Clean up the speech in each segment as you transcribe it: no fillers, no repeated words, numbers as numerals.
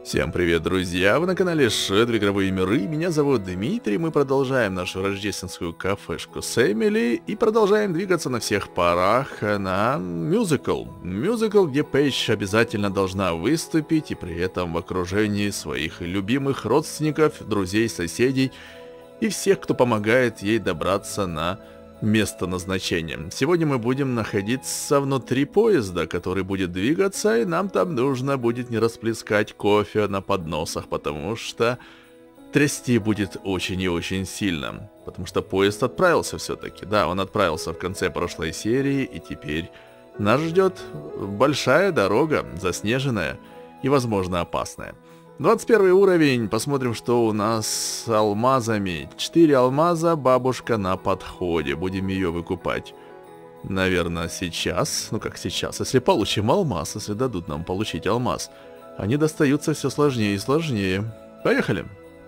Всем привет, друзья! Вы на канале Шедр Игровые миры, меня зовут Дмитрий, мы продолжаем нашу рождественскую кафешку с Эмили и продолжаем двигаться на всех парах на мюзикл. Мюзикл, где Пейдж обязательно должна выступить и при этом в окружении своих любимых родственников, друзей, соседей и всех, кто помогает ей добраться на место назначения. Сегодня мы будем находиться внутри поезда, который будет двигаться, и нам там нужно будет не расплескать кофе на подносах, потому что трясти будет очень и очень сильно. Потому что поезд отправился все-таки. Да, он отправился в конце прошлой серии, и теперь нас ждет большая дорога, заснеженная и, возможно, опасная. 21 уровень, посмотрим, что у нас с алмазами. 4 алмаза, бабушка на подходе. Будем ее выкупать. Наверное, сейчас. Ну как сейчас? Если получим алмаз, если дадут нам получить алмаз, они достаются все сложнее и сложнее. Поехали.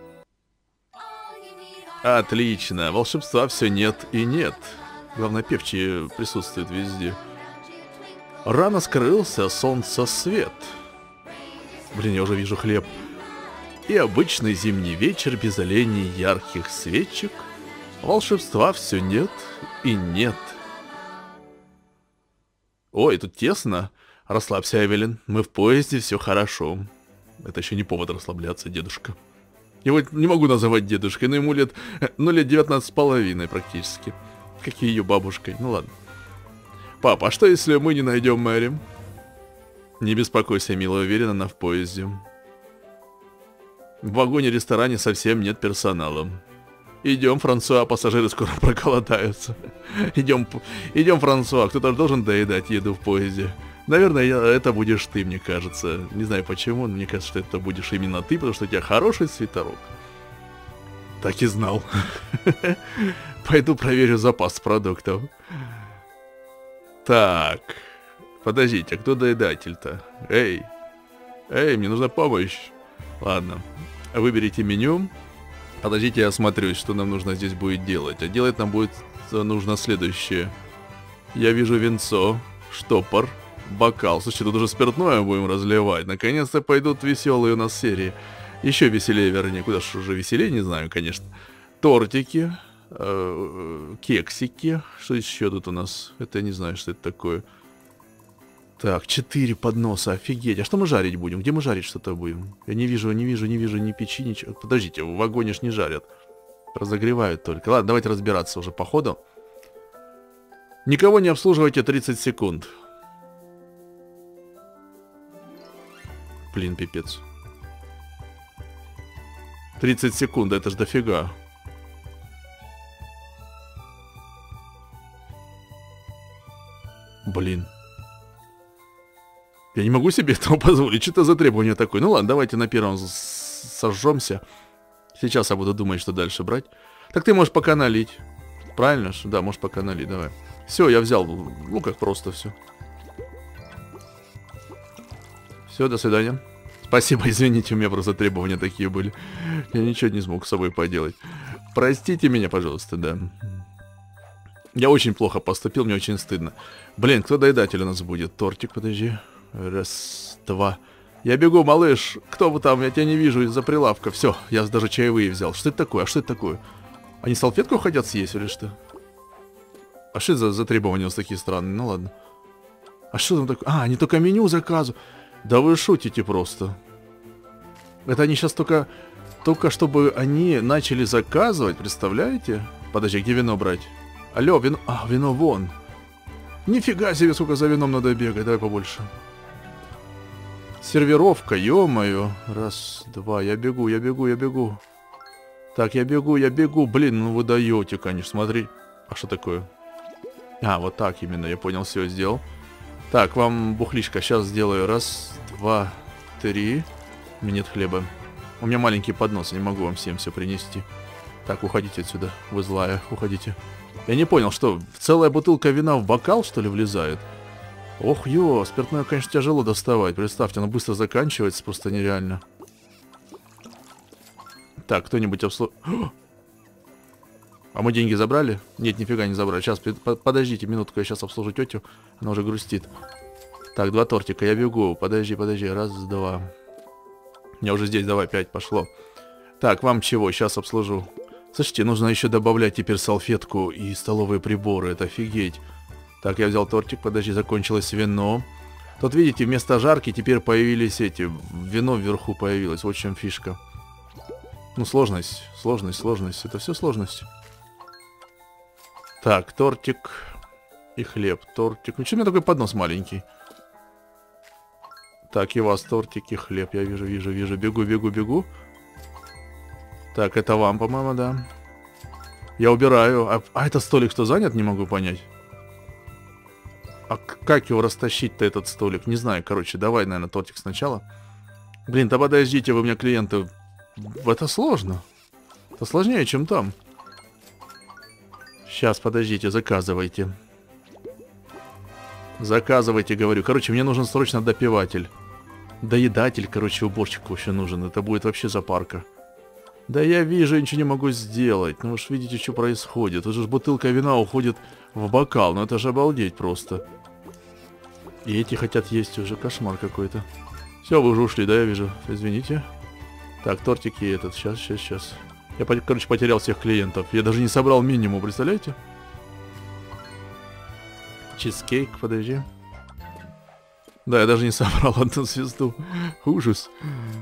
Отлично. Волшебства все нет и нет. Главное, певчие присутствуют везде. Рано скрылся солнце свет. Блин, я уже вижу хлеб. И обычный зимний вечер без оленей ярких свечек. Волшебства все нет и нет. Ой, тут тесно. Расслабься, Эвелин. Мы в поезде, все хорошо. Это еще не повод расслабляться, дедушка. Я вот не могу называть дедушкой, но ему лет 19,5 практически. Как и ее бабушкой. Ну ладно. Папа, а что если мы не найдем Мэри? Не беспокойся, милая, уверена, она в поезде. В вагоне-ресторане совсем нет персонала. Идем, Франсуа, пассажиры скоро проголодаются. Идем, Франсуа, кто-то должен доедать еду в поезде. Наверное, это будешь ты, мне кажется. Не знаю почему, но мне кажется, что это будешь именно ты, потому что у тебя хороший свитерок. Так и знал. Пойду проверю запас продуктов. Так... Подождите, а кто доедатель-то? Эй, мне нужна помощь. Ладно, выберите меню. Подождите, я осмотрюсь, что нам нужно здесь будет делать. А делать нам будет нужно следующее. Я вижу венцо, штопор, бокал. Слушайте, тут уже спиртное будем разливать. Наконец-то пойдут веселые у нас серии. Еще веселее, вернее. Куда ж уже веселее, не знаю, конечно. Тортики, кексики. Что еще тут у нас? Это я не знаю, что это такое. Так, 4 подноса, офигеть. А что мы жарить будем? Где мы жарить что-то будем? Я не вижу ни печи, ничего. Подождите, в вагоне ж не жарят. Разогревают только. Ладно, давайте разбираться уже по ходу. Никого не обслуживайте 30 секунд. Блин, пипец. 30 секунд, это ж дофига. Блин. Я не могу себе этого позволить. Что это за требование такое? Ну ладно, давайте на первом сожжемся. Сейчас я буду думать, что дальше брать. Так ты можешь пока налить. Правильно? Да, можешь пока налить, давай. Все, я взял. Ну как просто все. Все, до свидания. Спасибо, извините, у меня просто требования такие были. Я ничего не смог с собой поделать. Простите меня, пожалуйста, да. Я очень плохо поступил, мне очень стыдно. Блин, кто доедатель у нас будет? Тортик, подожди. Раз, два. Я бегу, малыш. Кто вы там? Я тебя не вижу из-за прилавка. Все, я даже чаевые взял. Что это такое? А что это такое? Они салфетку хотят съесть или что? А что это за требования у нас такие странные? Ну ладно. А что там такое? А, они только меню заказу. Да вы шутите просто. Это они сейчас только чтобы они начали заказывать, представляете? Подожди, где вино брать? Алло, вино... А, вино вон. Нифига себе, сколько за вином надо бегать. Давай побольше. Сервировка, ё-моё. Раз, два, я бегу. Так, я бегу. Блин, ну вы даете, конечно, смотри. А что такое? А, вот так именно, я понял, все сделал. Так, вам бухлишка, сейчас сделаю. Раз, два, три. У меня нет хлеба. У меня маленький поднос, не могу вам всем все принести. Так, уходите отсюда, вы злая, уходите. Я не понял, что, целая бутылка вина в бокал, что ли, влезает? Ох, ё, спиртное, конечно, тяжело доставать. Представьте, оно быстро заканчивается, просто нереально. Так, кто-нибудь обслуживает... А мы деньги забрали? Нет, нифига не забрали. Сейчас, подождите минутку, я сейчас обслужу тетю. Она уже грустит. Так, 2 тортика, я бегу. Подожди. Раз, два. Я уже здесь, давай, 5 пошло. Так, вам чего? Сейчас обслужу. Слушайте, нужно еще добавлять теперь салфетку и столовые приборы. Это офигеть. Так, я взял тортик, подожди, закончилось вино. Тут, видите, вместо жарки теперь появились эти... Вино вверху появилось. Вот в чем фишка. Ну, сложность. Это все сложность. Так, тортик и хлеб. Тортик. Ну, что у меня такой поднос маленький? Так, и у вас тортик и хлеб. Я вижу. Бегу. Так, это вам, по-моему, да. Я убираю. А это столик что, занят? Не могу понять. А как его растащить-то, этот столик? Не знаю, короче, давай, наверное, тортик сначала. Блин, да подождите, вы у меня клиенты... Это сложно. Это сложнее, чем там. Сейчас, подождите, заказывайте. Заказывайте, говорю. Короче, мне нужен срочно допиватель. Доедатель, короче, уборщик вообще нужен. Это будет вообще запарка. Да я вижу, я ничего не могу сделать. Ну вы ж видите, что происходит. Тут же бутылка вина уходит в бокал. Ну это же обалдеть просто. И эти хотят есть уже. Кошмар какой-то. Все, вы уже ушли, да, я вижу. Извините. Так, тортики этот. Сейчас. Я, короче, потерял всех клиентов. Я даже не собрал минимум, представляете? Чизкейк, подожди. Да, я даже не собрал одну звезду. Ужас.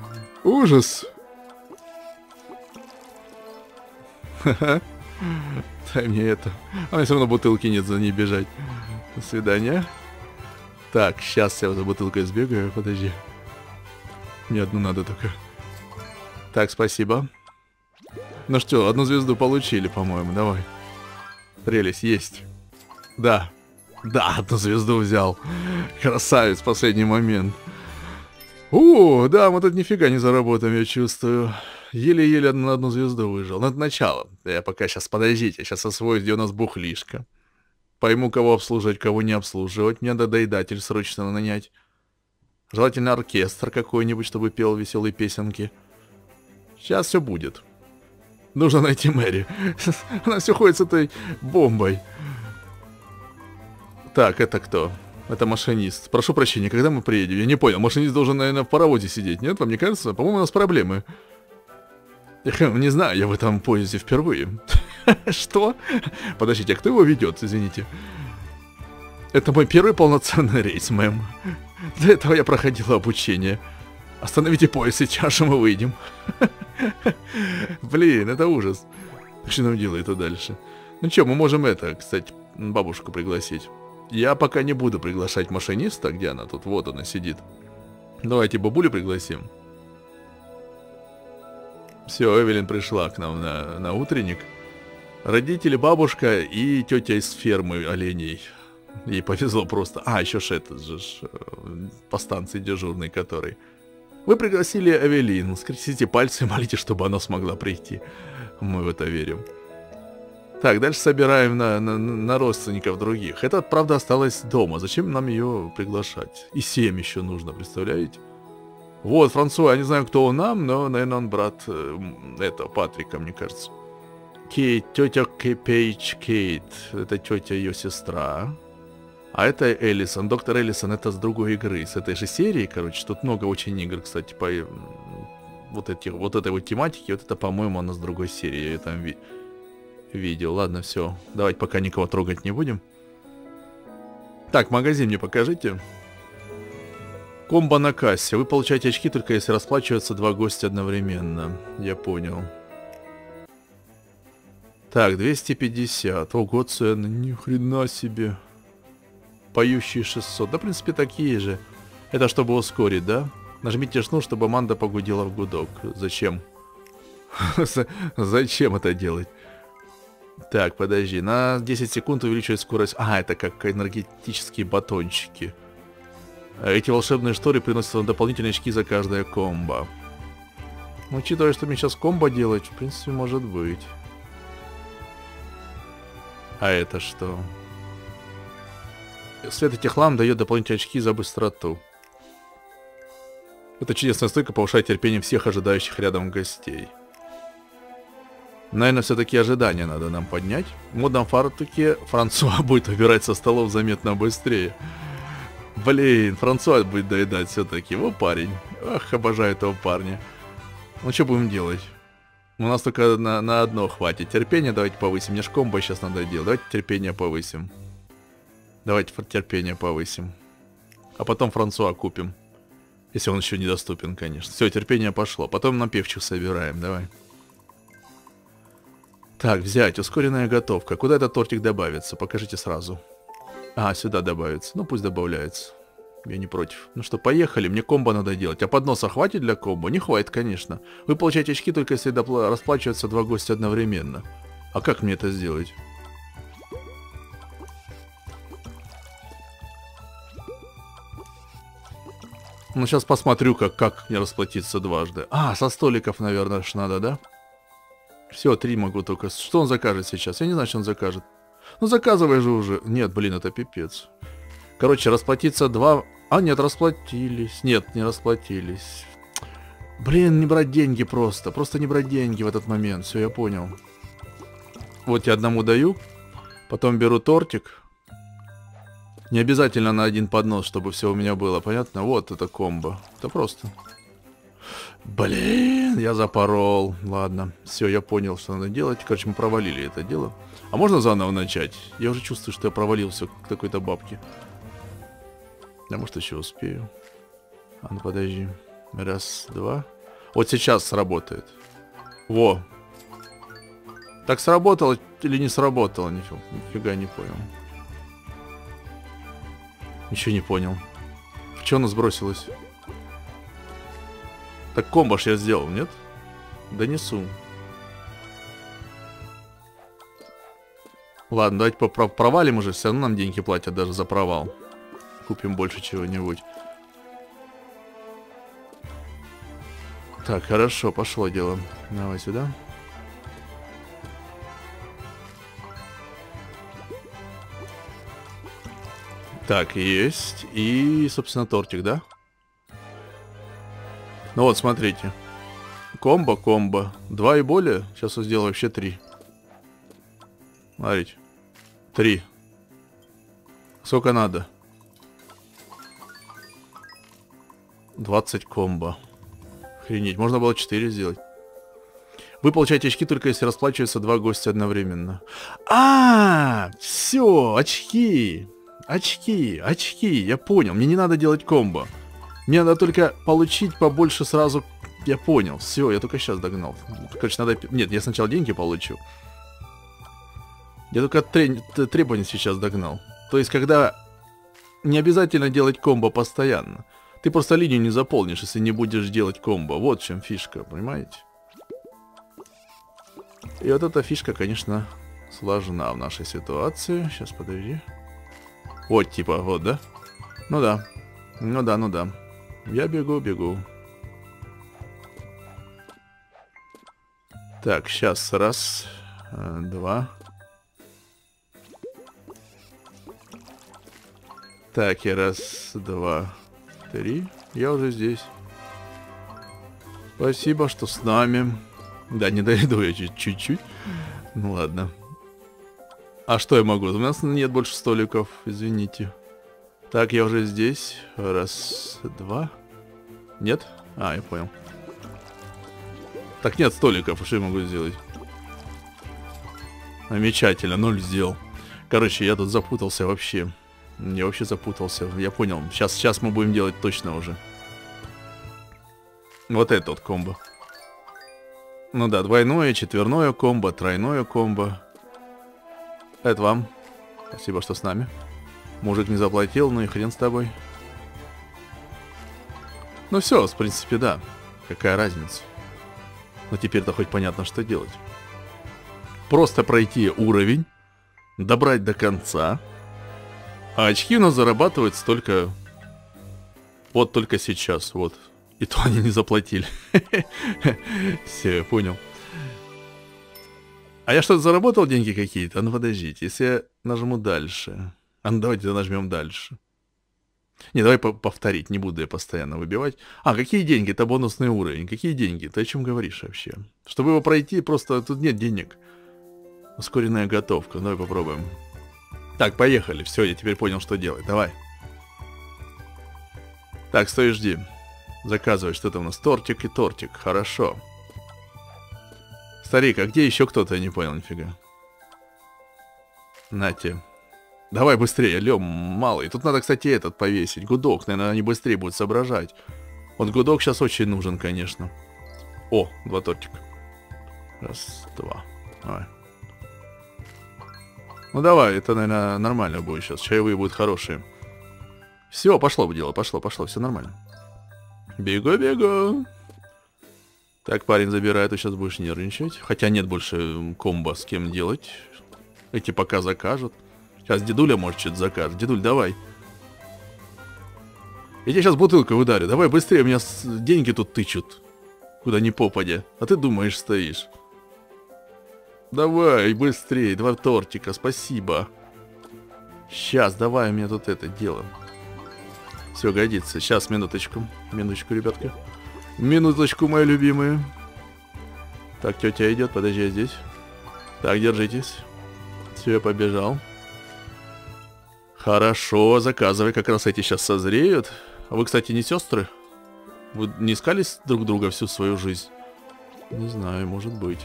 Дай мне это. А мне все равно бутылки нет, за ней бежать. До свидания. Так, сейчас я за бутылкой сбегаю, подожди. Мне одну надо только. Так, спасибо. Ну что, одну звезду получили, по-моему, давай. Прелесть, есть. Да, одну звезду взял. Красавец, последний момент. Да, мы тут нифига не заработаем, я чувствую. Еле-еле на одну звезду выжил. Но это начало. Я пока сейчас, подождите, сейчас освоюсь, где у нас бухлишка. Пойму, кого обслуживать, кого не обслуживать. Мне надо доедатель срочно нанять. Желательно оркестр какой-нибудь, чтобы пел веселые песенки. Сейчас все будет. Нужно найти Мэри. Она все ходит с этой бомбой. Так, это кто? Это машинист. Прошу прощения, когда мы приедем? Я не понял, машинист должен, наверное, в паровозе сидеть, нет? Вам не кажется? По-моему, у нас проблемы. Не знаю, я в этом поезде впервые. Что? Подождите, а кто его ведет, извините? Это мой первый полноценный рейс, мэм. Для этого я проходила обучение. Остановите поезд, сейчас же мы выйдем. Блин, это ужас. Что нам делает-то дальше? Ну что, мы можем кстати, бабушку пригласить. Я пока не буду приглашать машиниста. Где она тут? Вот она сидит. Давайте бабулю пригласим. Все, Эвелин пришла к нам на утренник. Родители, бабушка и тетя из фермы оленей. Ей повезло просто. А, еще ж этот же по станции дежурный, который. Вы пригласили Эвелин. Скрестите пальцы и молите, чтобы она смогла прийти. Мы в это верим. Так, дальше собираем на родственников других. Эта, правда, осталась дома. Зачем нам ее приглашать? И 7 еще нужно, представляете? Вот, Франсуа, я не знаю, кто он нам, но, наверное, он брат этого Патрика, мне кажется. Кейт, тетя Пейдж Кейт. Это тетя ее сестра. А это Эллисон. Доктор Эллисон, это с другой игры. С этой же серии, короче. Тут много очень игр, кстати, по вот этой вот тематике. Вот это, по-моему, она с другой серии. Я ее там видел. Ладно, все. Давайте пока никого трогать не будем. Так, магазин мне покажите. Комбо на кассе. Вы получаете очки, только если расплачиваются 2 гостя одновременно. Я понял. Так, 250. Ого, цены. Ни хрена себе. Поющие 600. Да, в принципе, такие же. Это чтобы ускорить, да? Нажмите шнур, чтобы Аманда погудела в гудок. Зачем? Зачем это делать? Так, подожди. На 10 секунд увеличивает скорость. А, это как энергетические батончики. Эти волшебные шторы приносят вам дополнительные очки за каждое комбо. Ну, учитывая, что мне сейчас комбо делать, в принципе, может быть. А это что? Свет этих ламп дает дополнительные очки за быстроту. Эта чудесная стойка повышает терпение всех ожидающих рядом гостей. Наверное, все-таки ожидания надо нам поднять. В модном фартуке Франсуа будет убирать со столов заметно быстрее. Блин, Франсуа будет доедать все-таки. Его парень. Ах, обожаю этого парня. Ну, что будем делать? У нас только на одно хватит. Терпение давайте повысим. Мне ж комбо сейчас надо делать. Давайте терпение повысим. Давайте терпение повысим. А потом Франсуа купим. Если он еще недоступен, конечно. Все, терпение пошло. Потом на певчих собираем, давай. Так, взять. Ускоренная готовка. Куда этот тортик добавится? Покажите сразу. А, сюда добавится. Ну, пусть добавляется. Я не против. Ну что, поехали. Мне комбо надо делать. А подноса хватит для комбо? Не хватит, конечно. Вы получаете очки только если расплачиваются два гостя одновременно. А как мне это сделать? Ну, сейчас посмотрю, как мне расплатиться дважды. А, со столиков, наверное, ж надо, да? Все, 3 могу только. Что он закажет сейчас? Я не знаю, что он закажет. Ну, заказывай же уже. Нет, блин, это пипец. Короче, расплатиться 2... А, нет, расплатились. Нет, не расплатились. Блин, не брать деньги просто. Просто не брать деньги в этот момент. Все, я понял. Вот я одному даю. Потом беру тортик. Не обязательно на один поднос, чтобы все у меня было, понятно? Вот это комбо. Это просто. Блин, я запорол. Ладно, все, я понял, что надо делать. Короче, мы провалили это дело. А можно заново начать? Я уже чувствую, что я провалился к такой-то бабке. Да, может, еще успею. А ну, подожди. Раз, два. Вот сейчас сработает. Во. Так сработало или не сработало? Нифига не понял. Ничего не понял. В что оно сбросилось? Так комбо ж я сделал, нет? Донесу. Ладно, давайте провалим уже. Все равно нам деньги платят даже за провал. Купим больше чего-нибудь. Так, хорошо, пошло дело. Давай сюда. Так, есть. И, собственно, тортик, да? Ну вот, смотрите. Комбо. 2 и более. Сейчас я сделаю вообще 3. Смотрите. 3. Сколько надо? 20 комбо. Охренеть. Можно было 4 сделать. Вы получаете очки только если расплачиваются 2 гостя одновременно. Все, очки. Очки. Я понял. Мне не надо делать комбо. Мне надо только получить побольше сразу. Я понял. Все, я только сейчас догнал. Короче, надо... Нет, я сначала деньги получу. Я только требования сейчас догнал. То есть, когда не обязательно делать комбо постоянно. Ты просто линию не заполнишь, если не будешь делать комбо. Вот в чем фишка, понимаете? И вот эта фишка, конечно, сложна в нашей ситуации. Сейчас, подожди. Вот, типа, вот, да? Ну да. Ну да. Я бегу. Так, сейчас. Раз, два. Так, и раз, два, 3. Я уже здесь. Спасибо, что с нами. Да, не дойду я чуть-чуть. Ну ладно. А что я могу? У нас нет больше столиков, извините. Так, я уже здесь. Раз, два. Нет? А, я понял. Так, нет столиков. Что я могу сделать? Замечательно, 0 сделал. Короче, я тут запутался вообще. Я вообще запутался. Я понял. Сейчас мы будем делать точно уже. Вот это вот комбо. Ну да, двойное, четверное комбо, тройное комбо. Это вам. Спасибо, что с нами. Мужик не заплатил, ну и хрен с тобой. Ну все, в принципе, да. Какая разница? Но теперь-то хоть понятно, что делать. Просто пройти уровень, добрать до конца. А очки у нас зарабатываются только... Вот только сейчас, вот. И то они не заплатили. Все, я понял. А я что-то заработал деньги какие-то? А ну подождите, если я нажму дальше. А ну давайте нажмем дальше. Не, давай повторить, не буду я постоянно выбивать. А, какие деньги? Это бонусный уровень. Какие деньги? Ты о чем говоришь вообще? Чтобы его пройти, просто тут нет денег. Ускоренная готовка. Давай попробуем. Так, поехали. Все, я теперь понял, что делать. Давай. Так, стой, жди. Заказывай, что там у нас? Тортик и тортик. Хорошо. Старик, а где еще кто-то? Я не понял нифига. Нате. Давай быстрее, Лём, малый. Тут надо, кстати, этот повесить. Гудок, наверное, они быстрее будут соображать. Вот гудок сейчас очень нужен, конечно. О, 2 тортика. Раз, 2. Давай. Ну давай, это, наверное, нормально будет сейчас. Чаевые будут хорошие. Все, пошло бы дело, пошло, все нормально. Бегу. Так, парень забирает, ты сейчас будешь нервничать. Хотя нет больше комбо с кем делать. Эти пока закажут. Сейчас дедуля может что-то закажет. Дедуль, давай. Я тебе сейчас бутылкой ударю. Давай быстрее, у меня деньги тут тычут. Куда ни попадя. А ты думаешь, стоишь. Давай, быстрее. 2 тортика, спасибо. Сейчас, давай, у меня тут это дело. Все, годится. Сейчас, минуточку. Минуточку, ребятки. Минуточку, мои любимые. Так, тетя идет, подожди, я здесь. Так, держитесь. Все, я побежал. Хорошо, заказывай, как раз эти сейчас созреют. А вы, кстати, не сестры? Вы не искали друг друга всю свою жизнь? Не знаю, может быть.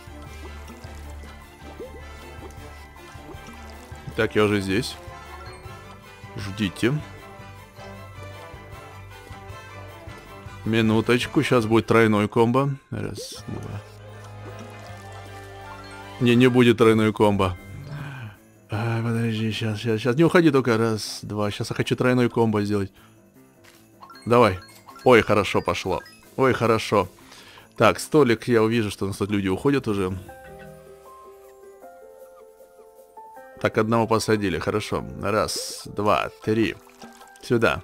Так, я уже здесь. Ждите. Минуточку, сейчас будет тройной комбо. Раз, 2. Не будет тройной комбо. Подожди, сейчас. Не уходи только. Раз, 2. Сейчас я хочу тройной комбо сделать. Давай. Ой, хорошо пошло. Ой, хорошо. Так, столик, я увижу, что у нас тут люди уходят уже. Так, одного посадили, хорошо. Раз, 2, 3. Сюда.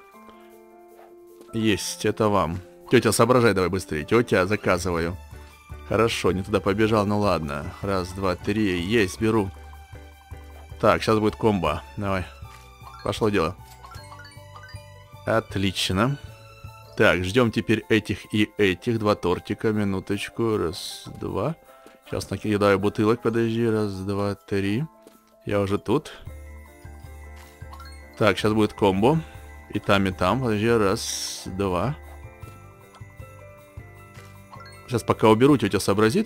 Есть, это вам. Тетя, соображай давай быстрее. Тетя, заказываю. Хорошо, не туда побежал, ну ладно. Раз, 2, 3. Есть, беру. Так, сейчас будет комбо. Давай. Пошло дело. Отлично. Так, ждем теперь этих и этих. 2 тортика, минуточку. Раз, 2. Сейчас накидаю бутылок, подожди. Раз, 2, 3. Я уже тут. Так, сейчас будет комбо. И там, подожди. Раз, 2. Сейчас пока уберу, тетя сообразит.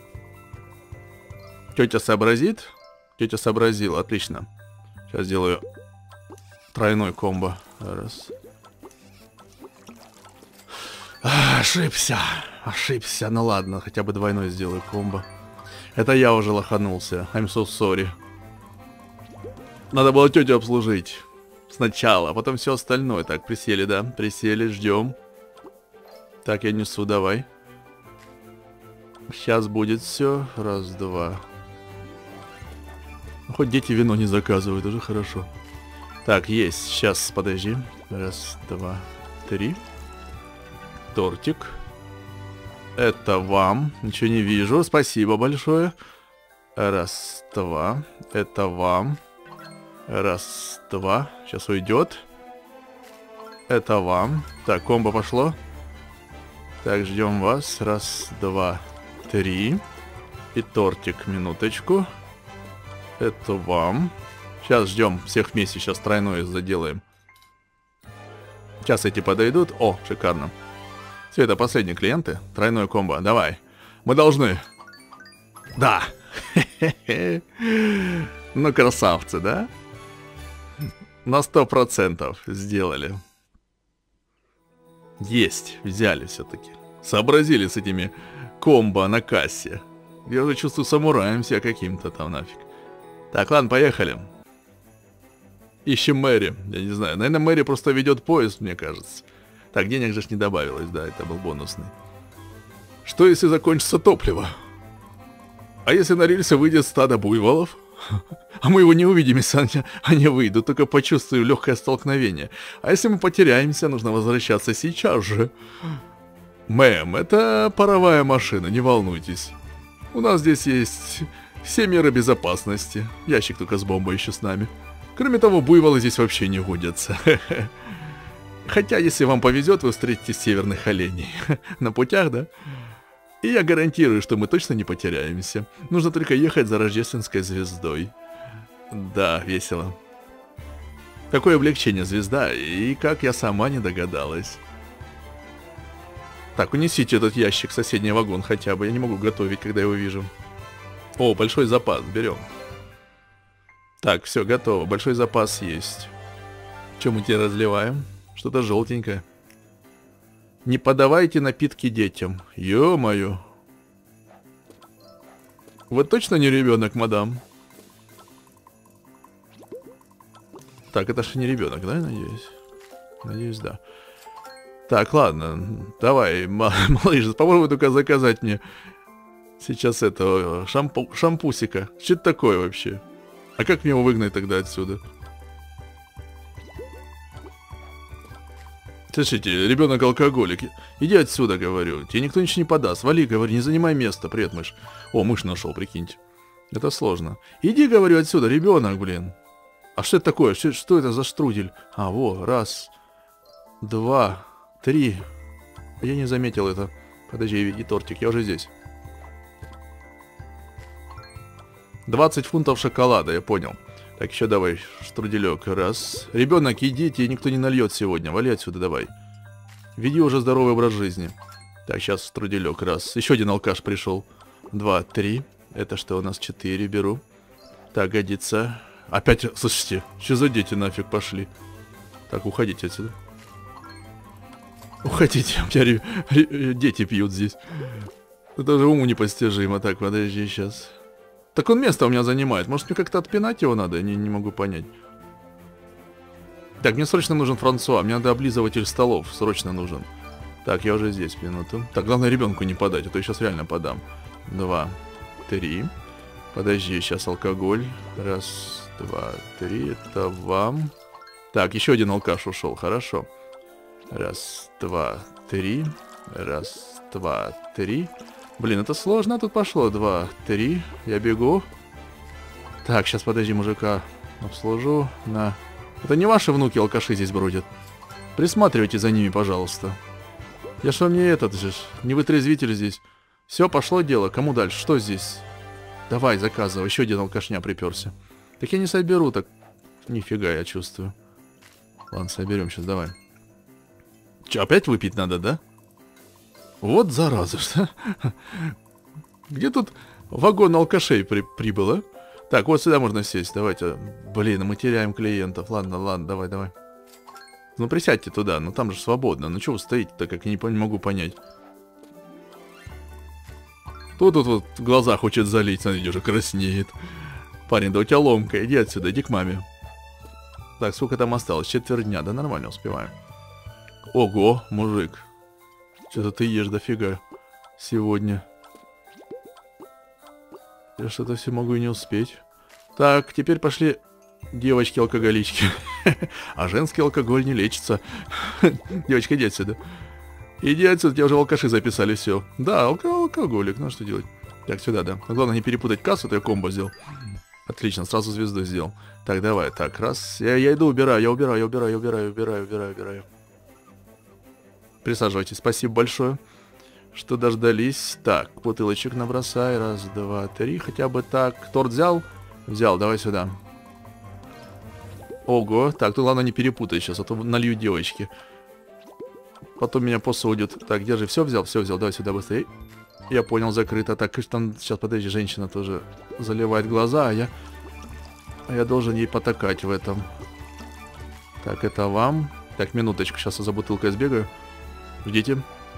Тетя сообразит. Тетя сообразила, отлично. Сейчас сделаю тройной комбо. Раз. Ошибся. Ну ладно, хотя бы двойной сделаю комбо. Это я уже лоханулся. I'm so sorry. Надо было тетю обслужить. Сначала, а потом все остальное. Так, присели, да? Присели, ждем. Так, я несу, давай. Сейчас будет все. Раз, 2. Хоть дети вино не заказывают, уже хорошо. Так, есть. Сейчас, подожди. Раз, 2, 3. Тортик. Это вам. Ничего не вижу. Спасибо большое. Раз, 2. Это вам. Раз, 2. Сейчас уйдет. Это вам. Так, комбо пошло. Так, ждем вас. Раз, 2, 3. И тортик, минуточку. Это вам. Сейчас ждем всех вместе. Сейчас тройное заделаем. Сейчас эти подойдут. О, шикарно. Все, это последние клиенты. Тройное комбо. Давай. Мы должны. Да. Ну, красавцы, да? На 100% сделали. Есть. Взяли все-таки. Сообразили с этими комбо на кассе. Я уже чувствую самураем себя каким-то там нафиг. Так, ладно, поехали. Ищем Мэри. Я не знаю. Наверное, Мэри просто ведет поезд, мне кажется. Так, денег же не добавилось, да, это был бонусный. Что если закончится топливо? А если на рельсы выйдет стадо буйволов? А мы его не увидим, если они выйдут, только почувствуем легкое столкновение. А если мы потеряемся, нужно возвращаться сейчас же. Мэм, это паровая машина, не волнуйтесь. У нас здесь есть все меры безопасности. Ящик только с бомбой еще с нами. Кроме того, буйволы здесь вообще не водятся. Хотя, если вам повезет, вы встретите северных оленей. На путях, да? И я гарантирую, что мы точно не потеряемся. Нужно только ехать за рождественской звездой. Да, весело. Какое облегчение, звезда, и как я сама не догадалась. Так, унесите этот ящик в соседний вагон хотя бы. Я не могу готовить, когда его вижу. О, большой запас. Берем. Так, все, готово. Большой запас есть. Что мы тебе разливаем? Что-то желтенькое. Не подавайте напитки детям. Ё-моё. Вы точно не ребенок, мадам? Так, это же не ребенок, да, я надеюсь? Надеюсь, да. Так, ладно. Давай, малыш, попробуй только заказать мне сейчас этого шампусика. Что это такое вообще? А как мне его выгнать тогда отсюда? Слушайте, ребенок алкоголик. Иди отсюда, говорю. Тебе никто ничего не подаст. Вали, говорю, не занимай место, привет, мышь. О, мышь нашел, прикиньте. Это сложно. Иди, говорю, отсюда, ребенок, блин. А что это такое? Что это за штрудель? А, во, раз, два, три. Я не заметил это. Подожди, и тортик, я уже здесь. 20 фунтов шоколада, я понял. Так, еще давай, штруделек, раз. Ребенок, идите, никто не нальет сегодня. Вали отсюда, давай. Веди уже здоровый образ жизни. Так, сейчас штруделек, раз. Еще один алкаш пришел. 2, 3. Это что у нас? 4 беру. Так, годится. Опять, слушайте, что за дети нафиг пошли? Так, уходите отсюда. Уходите, у меня дети пьют здесь. Это же уму непостижимо. Так, подожди, сейчас. Так он место у меня занимает. Может, мне как-то отпинать его надо? Я не могу понять. Так, мне срочно нужен Франсуа. Мне надо облизыватель столов. Срочно нужен. Так, я уже здесь, минуту. Так, главное ребенку не подать, а то я сейчас реально подам. 2, 3. Подожди, сейчас алкоголь. Раз, 2, 3. Это вам. Так, еще один алкаш ушел. Хорошо. Раз, 2, 3. Раз, 2, 3. Блин, это сложно тут пошло. 2, 3. Я бегу. Так, сейчас, подожди, мужика обслужу. На. Это не ваши внуки алкаши здесь бродят. Присматривайте за ними, пожалуйста. Я что, мне этот же, не вытрезвитель здесь. Все, пошло дело. Кому дальше? Что здесь? Давай, заказывай. Еще один алкашня приперся. Так я не соберу, так... Нифига, я чувствую. Ладно, соберем сейчас, давай. Че, опять выпить надо, да? Вот зараза, что? Где тут вагон алкашей прибыл, а? Так, вот сюда можно сесть, давайте. Блин, мы теряем клиентов. Ладно, давай. Ну, присядьте туда, ну там же свободно. Ну, что вы стоите-то, как я не могу понять. Тут вот глаза хочет залить, смотрите, уже краснеет. Парень, да у тебя ломка, иди отсюда, иди к маме. Так, сколько там осталось? Четверть дня, да нормально успеваем. Ого, мужик. Что-то ты ешь дофига сегодня. Я что-то все могу и не успеть. Так, теперь пошли девочки-алкоголички. А женский алкоголь не лечится. Девочка, иди отсюда. Иди отсюда, тебя уже алкаши записали, все. Да, алкоголик, ну что делать? Так, сюда, да. Главное не перепутать кассу, то я комбо сделал. Отлично, сразу звезду сделал. Так, давай, так, раз. Я иду, убираю, я убираю. Присаживайтесь, спасибо большое, что дождались. Так, бутылочек набросай. Раз, два, три, хотя бы так. Торт взял? Взял, давай сюда. Ого, так, тут главное не перепутай сейчас, а то налью девочки. Потом меня посудят. Так, держи, все взял, давай сюда быстрее. Я понял, закрыто. Так, там, сейчас, подожди, женщина тоже заливает глаза, а я должен ей потакать в этом. Так, это вам. Так, минуточку, сейчас я за бутылкой сбегаю. Ждите.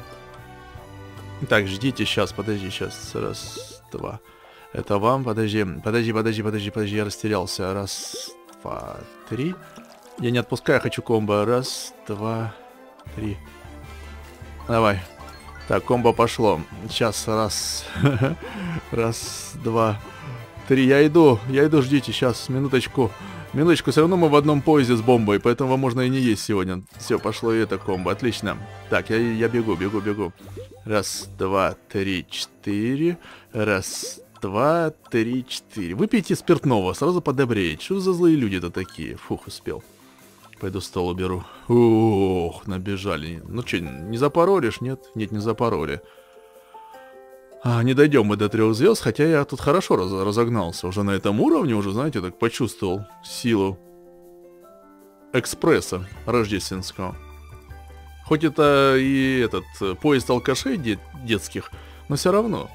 Так, ждите, сейчас, подожди, сейчас. Раз, два. Это вам, подожди, я растерялся. Раз, два, три. Я не отпускаю, хочу комбо. Раз, два, три. Давай. Так, комбо пошло. Сейчас, раз. Раз, два, три. Я иду, ждите, сейчас, минуточку. Минуточку, все равно мы в одном поезде с бомбой, поэтому вам можно и не есть сегодня. Все, пошло и это комбо, отлично. Так, я бегу. Раз, два, три, четыре. Раз, два, три, четыре. Выпейте спиртного, сразу подобреет. Что за злые люди-то такие? Фух, успел. Пойду стол уберу. Ох, набежали. Ну что, не запоролишь? Нет, не запороли. Не дойдем мы до 3 звезд, хотя я тут хорошо разогнался. Уже на этом уровне, уже, знаете, так почувствовал силу экспресса рождественского. Хоть это и этот поезд алкашей детских, но все равно.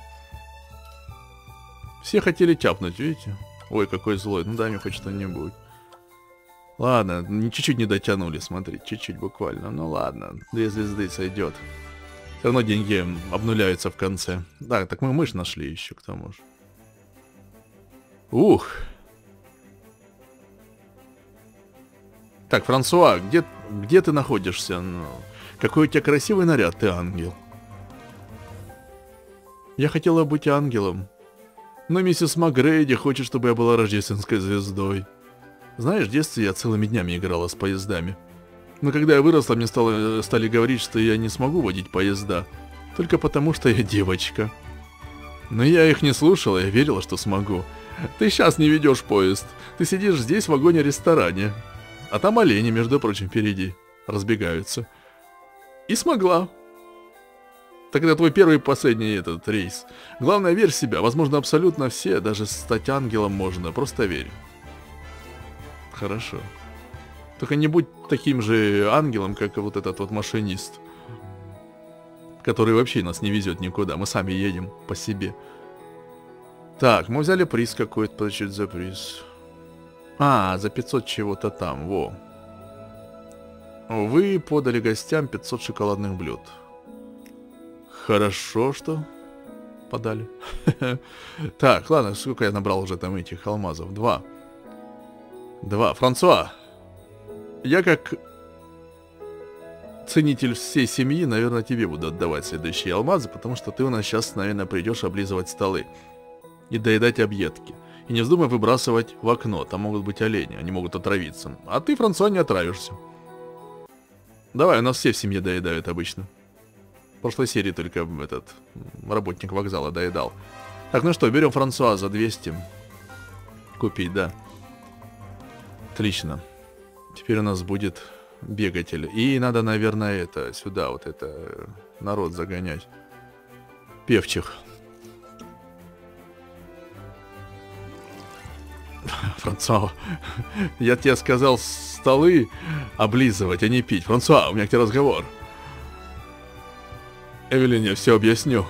Все хотели тяпнуть, видите? Ой, какой злой. Ну дай мне хоть что-нибудь. Ладно, чуть-чуть не дотянули, смотри, чуть-чуть буквально. Ну ладно, 2 звезды сойдет. Все равно деньги обнуляются в конце. Да, так мы мышь нашли еще, к тому же. Ух. Так, Франсуа, где ты находишься? Ну, какой у тебя красивый наряд, ты ангел. Я хотела быть ангелом. Но миссис Макгрейди хочет, чтобы я была рождественской звездой. Знаешь, в детстве я целыми днями играла с поездами. Но когда я выросла, мне стали говорить, что я не смогу водить поезда. Только потому, что я девочка. Но я их не слушала, я верила, что смогу. Ты сейчас не ведешь поезд. Ты сидишь здесь в вагоне-ресторане. А там олени, между прочим, впереди. Разбегаются. И смогла. Тогда твой первый и последний этот рейс. Главное, верь в себя. Возможно, абсолютно все. Даже стать ангелом можно. Просто верь. Хорошо. Только не будь таким же ангелом, как вот этот вот машинист, который вообще нас не везет никуда. Мы сами едем по себе. Так, мы взяли приз какой-то. Подожди, за приз. А, за 500 чего-то там. Во. Вы подали гостям 500 шоколадных блюд. Хорошо, что подали. Так, ладно, сколько я набрал уже там этих алмазов? 2. Франсуа, я как ценитель всей семьи, наверное, тебе буду отдавать следующие алмазы, потому что ты у нас сейчас, наверное, придешь облизывать столы и доедать объедки. И не вздумай выбрасывать в окно, там могут быть олени, они могут отравиться. А ты, Франсуа, не отравишься. Давай, у нас все в семье доедают обычно. В прошлой серии только этот работник вокзала доедал. Так, ну что, берем Франсуа за 200. Купить, да. Отлично. Теперь у нас будет бегатель. И надо, наверное, это сюда, вот это народ загонять. Певчих. Франсуа, я тебе сказал столы облизывать, а не пить. Франсуа, у меня к тебе разговор. Эвелин, я все объясню.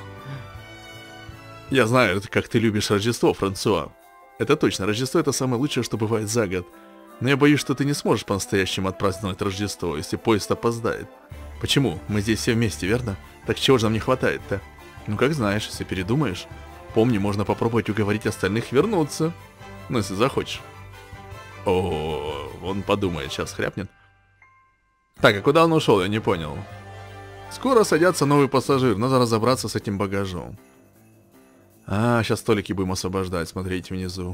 Я знаю, как ты любишь Рождество, Франсуа. Это точно, Рождество — это самое лучшее, что бывает за год. Но я боюсь, что ты не сможешь по-настоящему отпраздновать Рождество, если поезд опоздает. Почему? Мы здесь все вместе, верно? Так чего же нам не хватает-то? Ну, как знаешь, если передумаешь. Помни, можно попробовать уговорить остальных вернуться. Ну, если захочешь. О, он подумает, сейчас хряпнет. Так, а куда он ушел, я не понял. Скоро садятся новый пассажир, надо разобраться с этим багажом. А, сейчас столики будем освобождать, смотрите внизу.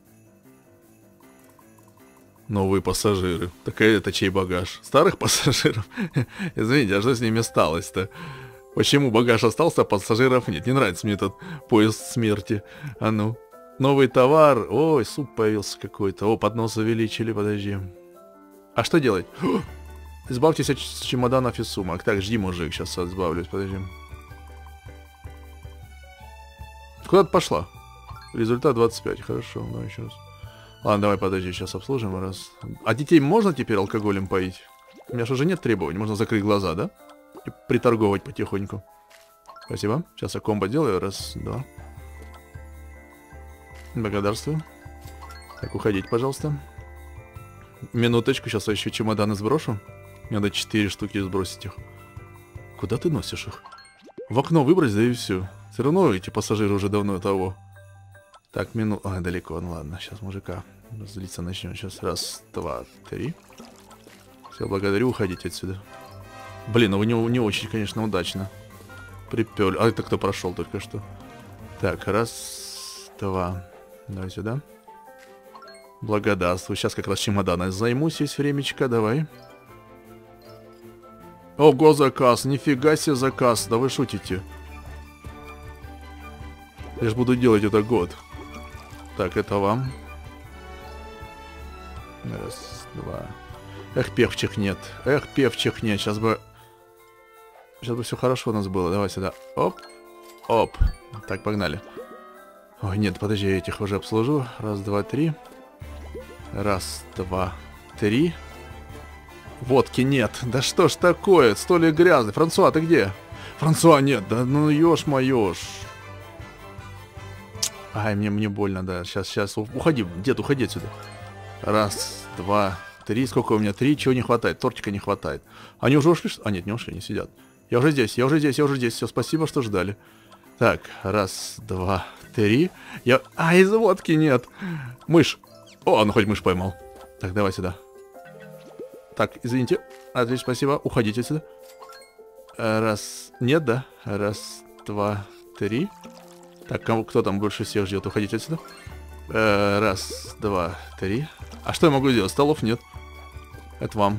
Новые пассажиры. Так это чей багаж? Старых пассажиров? Извините, а что с ними осталось-то? Почему багаж остался, а пассажиров нет? Не нравится мне этот поезд смерти. А ну. Новый товар. Ой, суп появился какой-то. О, поднос увеличили, подожди. А что делать? Избавьтесь от чемоданов и сумок. Так, жди, мужик, сейчас избавлюсь, подожди. Куда ты пошла? Результат 25, хорошо, давай еще раз. Ладно, давай, подожди, сейчас обслужим раз. А детей можно теперь алкоголем поить? У меня же уже нет требований, можно закрыть глаза, да? И приторговать потихоньку. Спасибо. Сейчас я комбо делаю, раз, два. Благодарствую. Так, уходите, пожалуйста. Минуточку, сейчас я еще чемоданы сброшу. Мне надо 4 штуки сбросить их. Куда ты носишь их? В окно выбрось, да и все. Все равно эти пассажиры уже давно того. Так, А, далеко, ну ладно, сейчас мужика злиться начнем. Сейчас раз, два, три. Все, благодарю, уходите отсюда. Блин, ну вы не очень, конечно, удачно припёрли. А это кто прошел только что? Так, раз, два. Давай сюда. Благодарствую. Сейчас как раз чемоданой займусь, есть времечко, давай. Ого, заказ, нифига себе заказ, да вы шутите. Я ж буду делать это год. Так, это вам. Раз, два. Эх, певчих нет. Эх, певчих нет. Сейчас бы все хорошо у нас было. Давай сюда. Оп. Оп. Так, погнали. Ой, нет, подожди, я этих уже обслужу. Раз, два, три. Раз, два, три. Водки нет. Да что ж такое? Столик грязный. Франсуа, ты где? Франсуа нет. Да ну ешь-моешь. Ай, мне больно, да. Сейчас. Уходи, дед, уходи отсюда. Раз, два, три. Сколько у меня? Три. Чего не хватает? Тортика не хватает. Они уже ушли? А, нет, не ушли, не сидят. Я уже здесь. Все, спасибо, что ждали. Так, раз, два, три. из водки нет. Мышь. О, ну хоть мышь поймал. Так, давай сюда. Так, извините. Отлично, спасибо. Уходите отсюда. Раз. Нет, да? Раз, два, три. Так, кто там больше всех ждет? Уходите отсюда. Раз, два, три. А что я могу сделать? Столов нет. Это вам.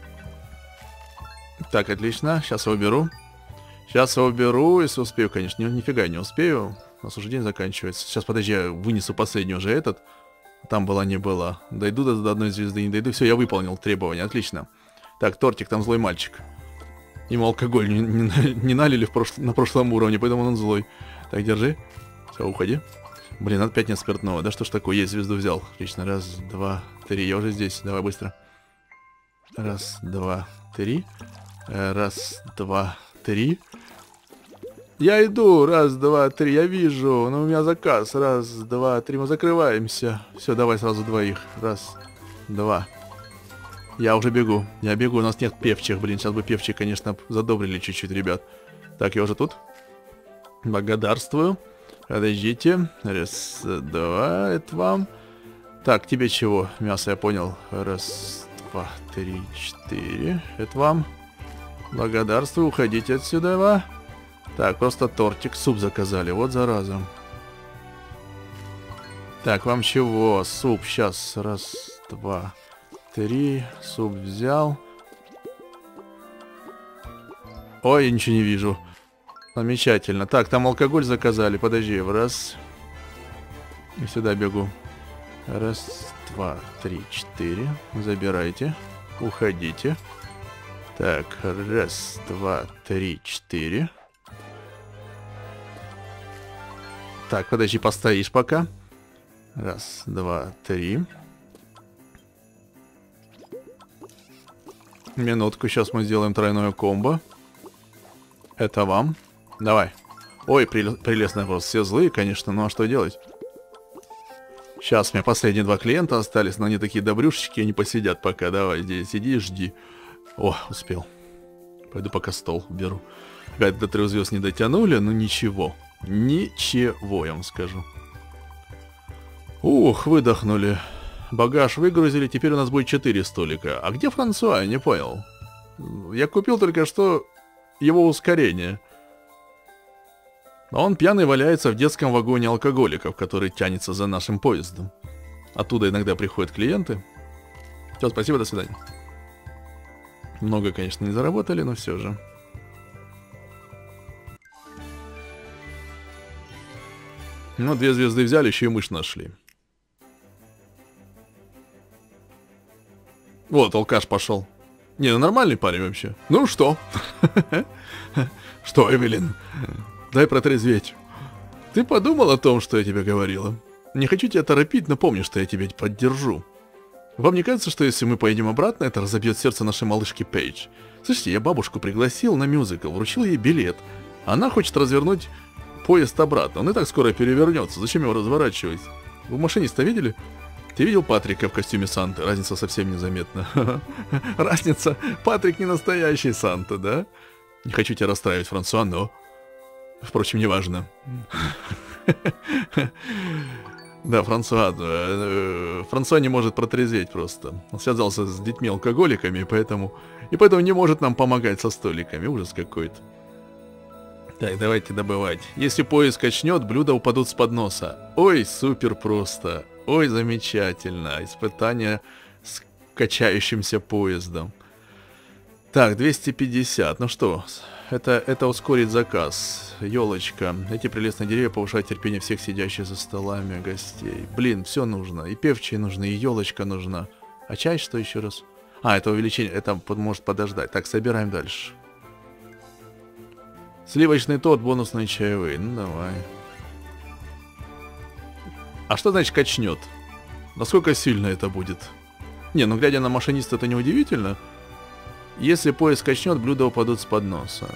Так, отлично. Сейчас я уберу. Если успею, конечно. Нифига не успею. У нас уже день заканчивается. Сейчас, подожди, я вынесу последний уже этот. Там была, не была. Дойду до одной звезды, не дойду. Все, я выполнил требования. Отлично. Так, тортик, там злой мальчик. Ему алкоголь не налили на прошлом уровне, поэтому он злой. Так, держи. Все, уходи. Блин, опять нет спиртного. Да что ж такое? Есть, звезду взял. Отлично. Раз, два, три. Я уже здесь. Давай быстро. Раз, два, три. Раз, два, три. Я иду. Раз, два, три. Я вижу. Но у меня заказ. Раз, два, три. Мы закрываемся. Все, давай сразу двоих. Раз, два. Я уже бегу. Я бегу. У нас нет певчих. Блин, сейчас бы певчих, конечно, задобрили чуть-чуть, ребят. Так, я уже тут. Благодарствую. Подождите. Раз, два. Это вам. Так, тебе чего? Мясо, я понял. Раз, два, три, четыре. Это вам. Благодарствую. Уходите отсюда, ва. Так, просто тортик, суп заказали. Вот зараза. Так, вам чего? Суп. Сейчас. Раз, два, три. Суп взял. Ой, я ничего не вижу. Замечательно. Так, там алкоголь заказали. Подожди. Раз. И сюда бегу. Раз, два, три, четыре. Забирайте. Уходите. Так, раз, два, три, четыре. Так, подожди, постоишь пока. Раз, два, три. Минутку, сейчас мы сделаем тройное комбо. Это вам. Давай. Ой, прелестный вопрос. Все злые, конечно, ну а что делать? Сейчас у меня последние два клиента остались, но они такие добрюшечки, они посидят пока. Давай, здесь сиди и жди. О, успел. Пойду пока стол уберу. Опять до 3 звезд не дотянули, но ничего. Ничего, я вам скажу. Ух, выдохнули. Багаж выгрузили, теперь у нас будет 4 столика. А где Франсуа? Я не понял. Я купил только что его ускорение. А он пьяный валяется в детском вагоне алкоголиков, который тянется за нашим поездом. Оттуда иногда приходят клиенты. Все, спасибо, до свидания. Много, конечно, не заработали, но все же. Ну, 2 звезды взяли, еще и мышь нашли. Вот, алкаш пошел. Не, ну нормальный парень вообще. Ну что? Что, Эвелин? Дай протрезветь. Ты подумал о том, что я тебе говорила? Не хочу тебя торопить, но помни, что я тебя поддержу. Вам не кажется, что если мы поедем обратно, это разобьет сердце нашей малышки Пейдж? Слушайте, я бабушку пригласил на мюзикл, вручил ей билет. Она хочет развернуть поезд обратно. Он и так скоро перевернется. Зачем его разворачивать? Вы машиниста видели? Ты видел Патрика в костюме Санты? Разница совсем незаметна. Разница? Патрик не настоящий Санта, да? Не хочу тебя расстраивать, Франсуа, но... Впрочем, неважно. Да, Франсуа не может протрезветь просто. Он связался с детьми-алкоголиками, и поэтому не может нам помогать со столиками. Ужас какой-то. Так, давайте добывать. Если поезд качнет, блюда упадут с подноса. Ой, супер просто. Ой, замечательно. Испытание с качающимся поездом. Так, 250. Ну что, это ускорит заказ. Елочка. Эти прелестные деревья повышают терпение всех сидящих за столами гостей. Блин, все нужно. И певчие нужны, и елочка нужна. А чай что еще раз? А, это увеличение. Это может подождать. Так, собираем дальше. Сливочный торт, бонусные чаевые. Ну, давай. А что значит качнет? Насколько сильно это будет? Не, ну глядя на машиниста, это не удивительно. Если поезд качнет, блюда упадут с подноса.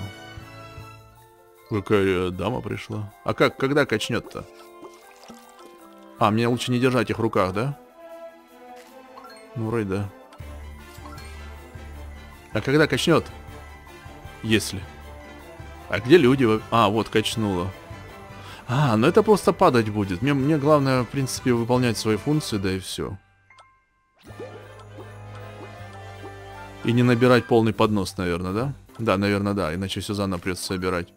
Какая дама пришла. А как, когда качнет-то? А, мне лучше не держать их в руках, да? Ну, вроде да. А когда качнет? Если. А где люди? А, вот качнуло. А, ну это просто падать будет. Мне главное, в принципе, выполнять свои функции, да и все. И не набирать полный поднос, наверное, да? Да, наверное, да. Иначе все заново придется собирать.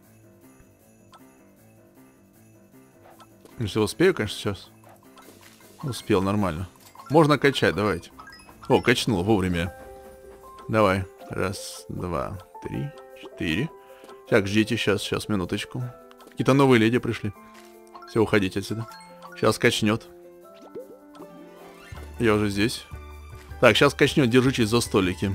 Если успею, конечно, сейчас. Успел, нормально. Можно качать, давайте. О, качнул вовремя. Давай. Раз, два, три, четыре. Так, ждите, сейчас, минуточку. Какие-то новые леди пришли. Все, уходите отсюда. Сейчас качнет. Я уже здесь. Так, сейчас качнет, держитесь за столики.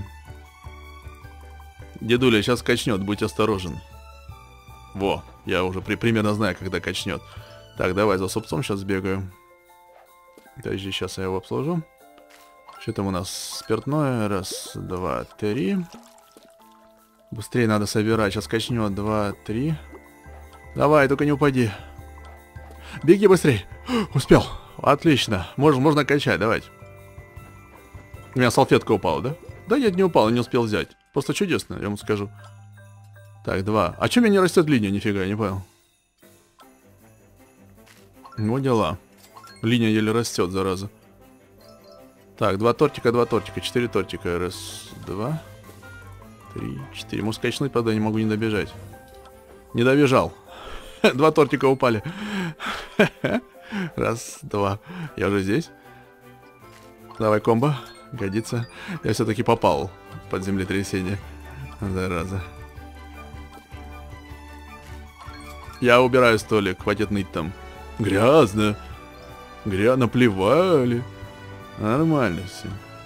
Дедуля, сейчас качнет, будь осторожен. Во, я уже примерно знаю, когда качнет. Так, давай за супцом сейчас бегаю. Подожди, сейчас я его обслужу. Что там у нас? Спиртное. Раз, два, три. Быстрее надо собирать. Сейчас качнет. Два, три. Давай, только не упади. Беги быстрее. Успел. Отлично. Можно качать, давайте. У меня салфетка упала, да? Да нет, не упала, не успел взять. Просто чудесно, я вам скажу. Так, два. А что у меня не растет линия? Нифига, я не понял. Ну, дела. Линия еле растет, зараза. Так, два тортика, 4 тортика. Раз, два, три, 4. Может, качнуть, правда, не могу не добежать. Не добежал. 2 тортика упали. Раз, два. Я уже здесь. Давай комбо. Годится. Я все-таки попал под землетрясение. Зараза. Я убираю столик. Хватит ныть там. Грязно. Грязно плевали. Нормально все.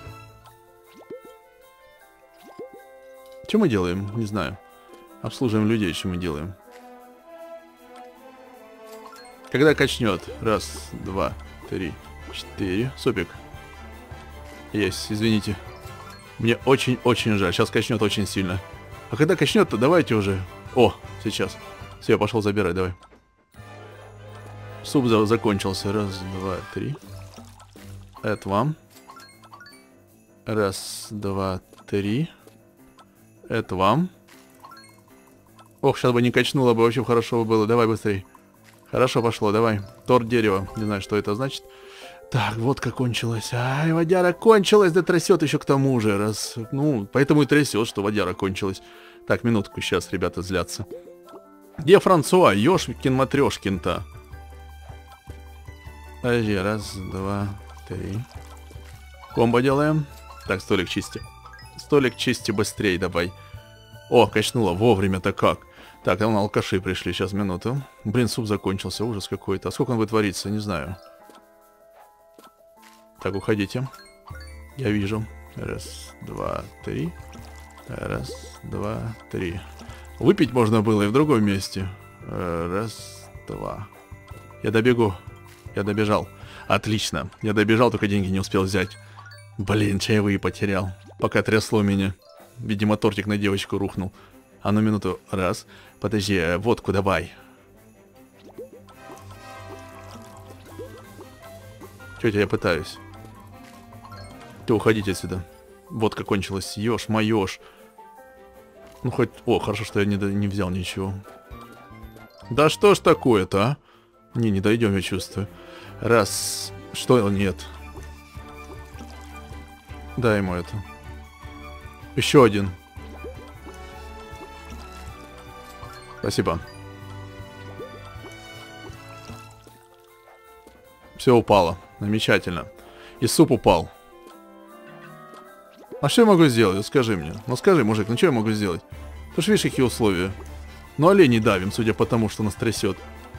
Что мы делаем? Не знаю. Обслуживаем людей, что мы делаем. Когда качнет? Раз, два, три, 4. Супик. Есть, извините. Мне очень-очень жаль. Сейчас качнет очень сильно. А когда качнет-то, давайте уже. О, сейчас. Все, я пошел забирать, давай. Суп закончился. Раз, два, три. Это вам. Раз, два, три. Это вам. Ох, сейчас бы не качнуло бы, вообще хорошо бы было. Давай быстрей. Хорошо пошло, давай. Торт дерева. Не знаю, что это значит. Так, водка кончилась. Ай, водяра кончилась, да трясет еще к тому же. Раз, ну, поэтому и трясет, что водяра кончилась. Так, минутку, сейчас ребята злятся. Где Франсуа? Ёшкин-матрёшкин-то. Подожди, раз, два, три. Комбо делаем. Так, столик чисти. Столик чисти быстрее давай. О, качнуло, вовремя-то как. Так, там алкаши пришли, сейчас, минуту. Блин, суп закончился, ужас какой-то. А сколько он будет вариться, не знаю. Так, уходите. Я вижу. Раз, два, три. Раз, два, три. Выпить можно было и в другом месте. Раз, два. Я добегу. Я добежал. Отлично. Я добежал, только деньги не успел взять. Блин, чаевые потерял. Пока трясло меня. Видимо, тортик на девочку рухнул. А ну минуту. Раз. Подожди, водку давай. Тетя, я пытаюсь. Ты уходите отсюда. Водка кончилась. Ешь. Ну хоть... О, хорошо, что я не взял ничего. Да что ж такое-то, а? Не дойдем, я чувствую. Раз. Что? Нет. Дай ему это. Еще один. Спасибо. Все упало. Замечательно. И суп упал. А что я могу сделать? Скажи мне. Ну скажи, мужик, ну что я могу сделать? Ты ж видишь, какие условия. Ну оленей давим, судя по тому, что нас трясет.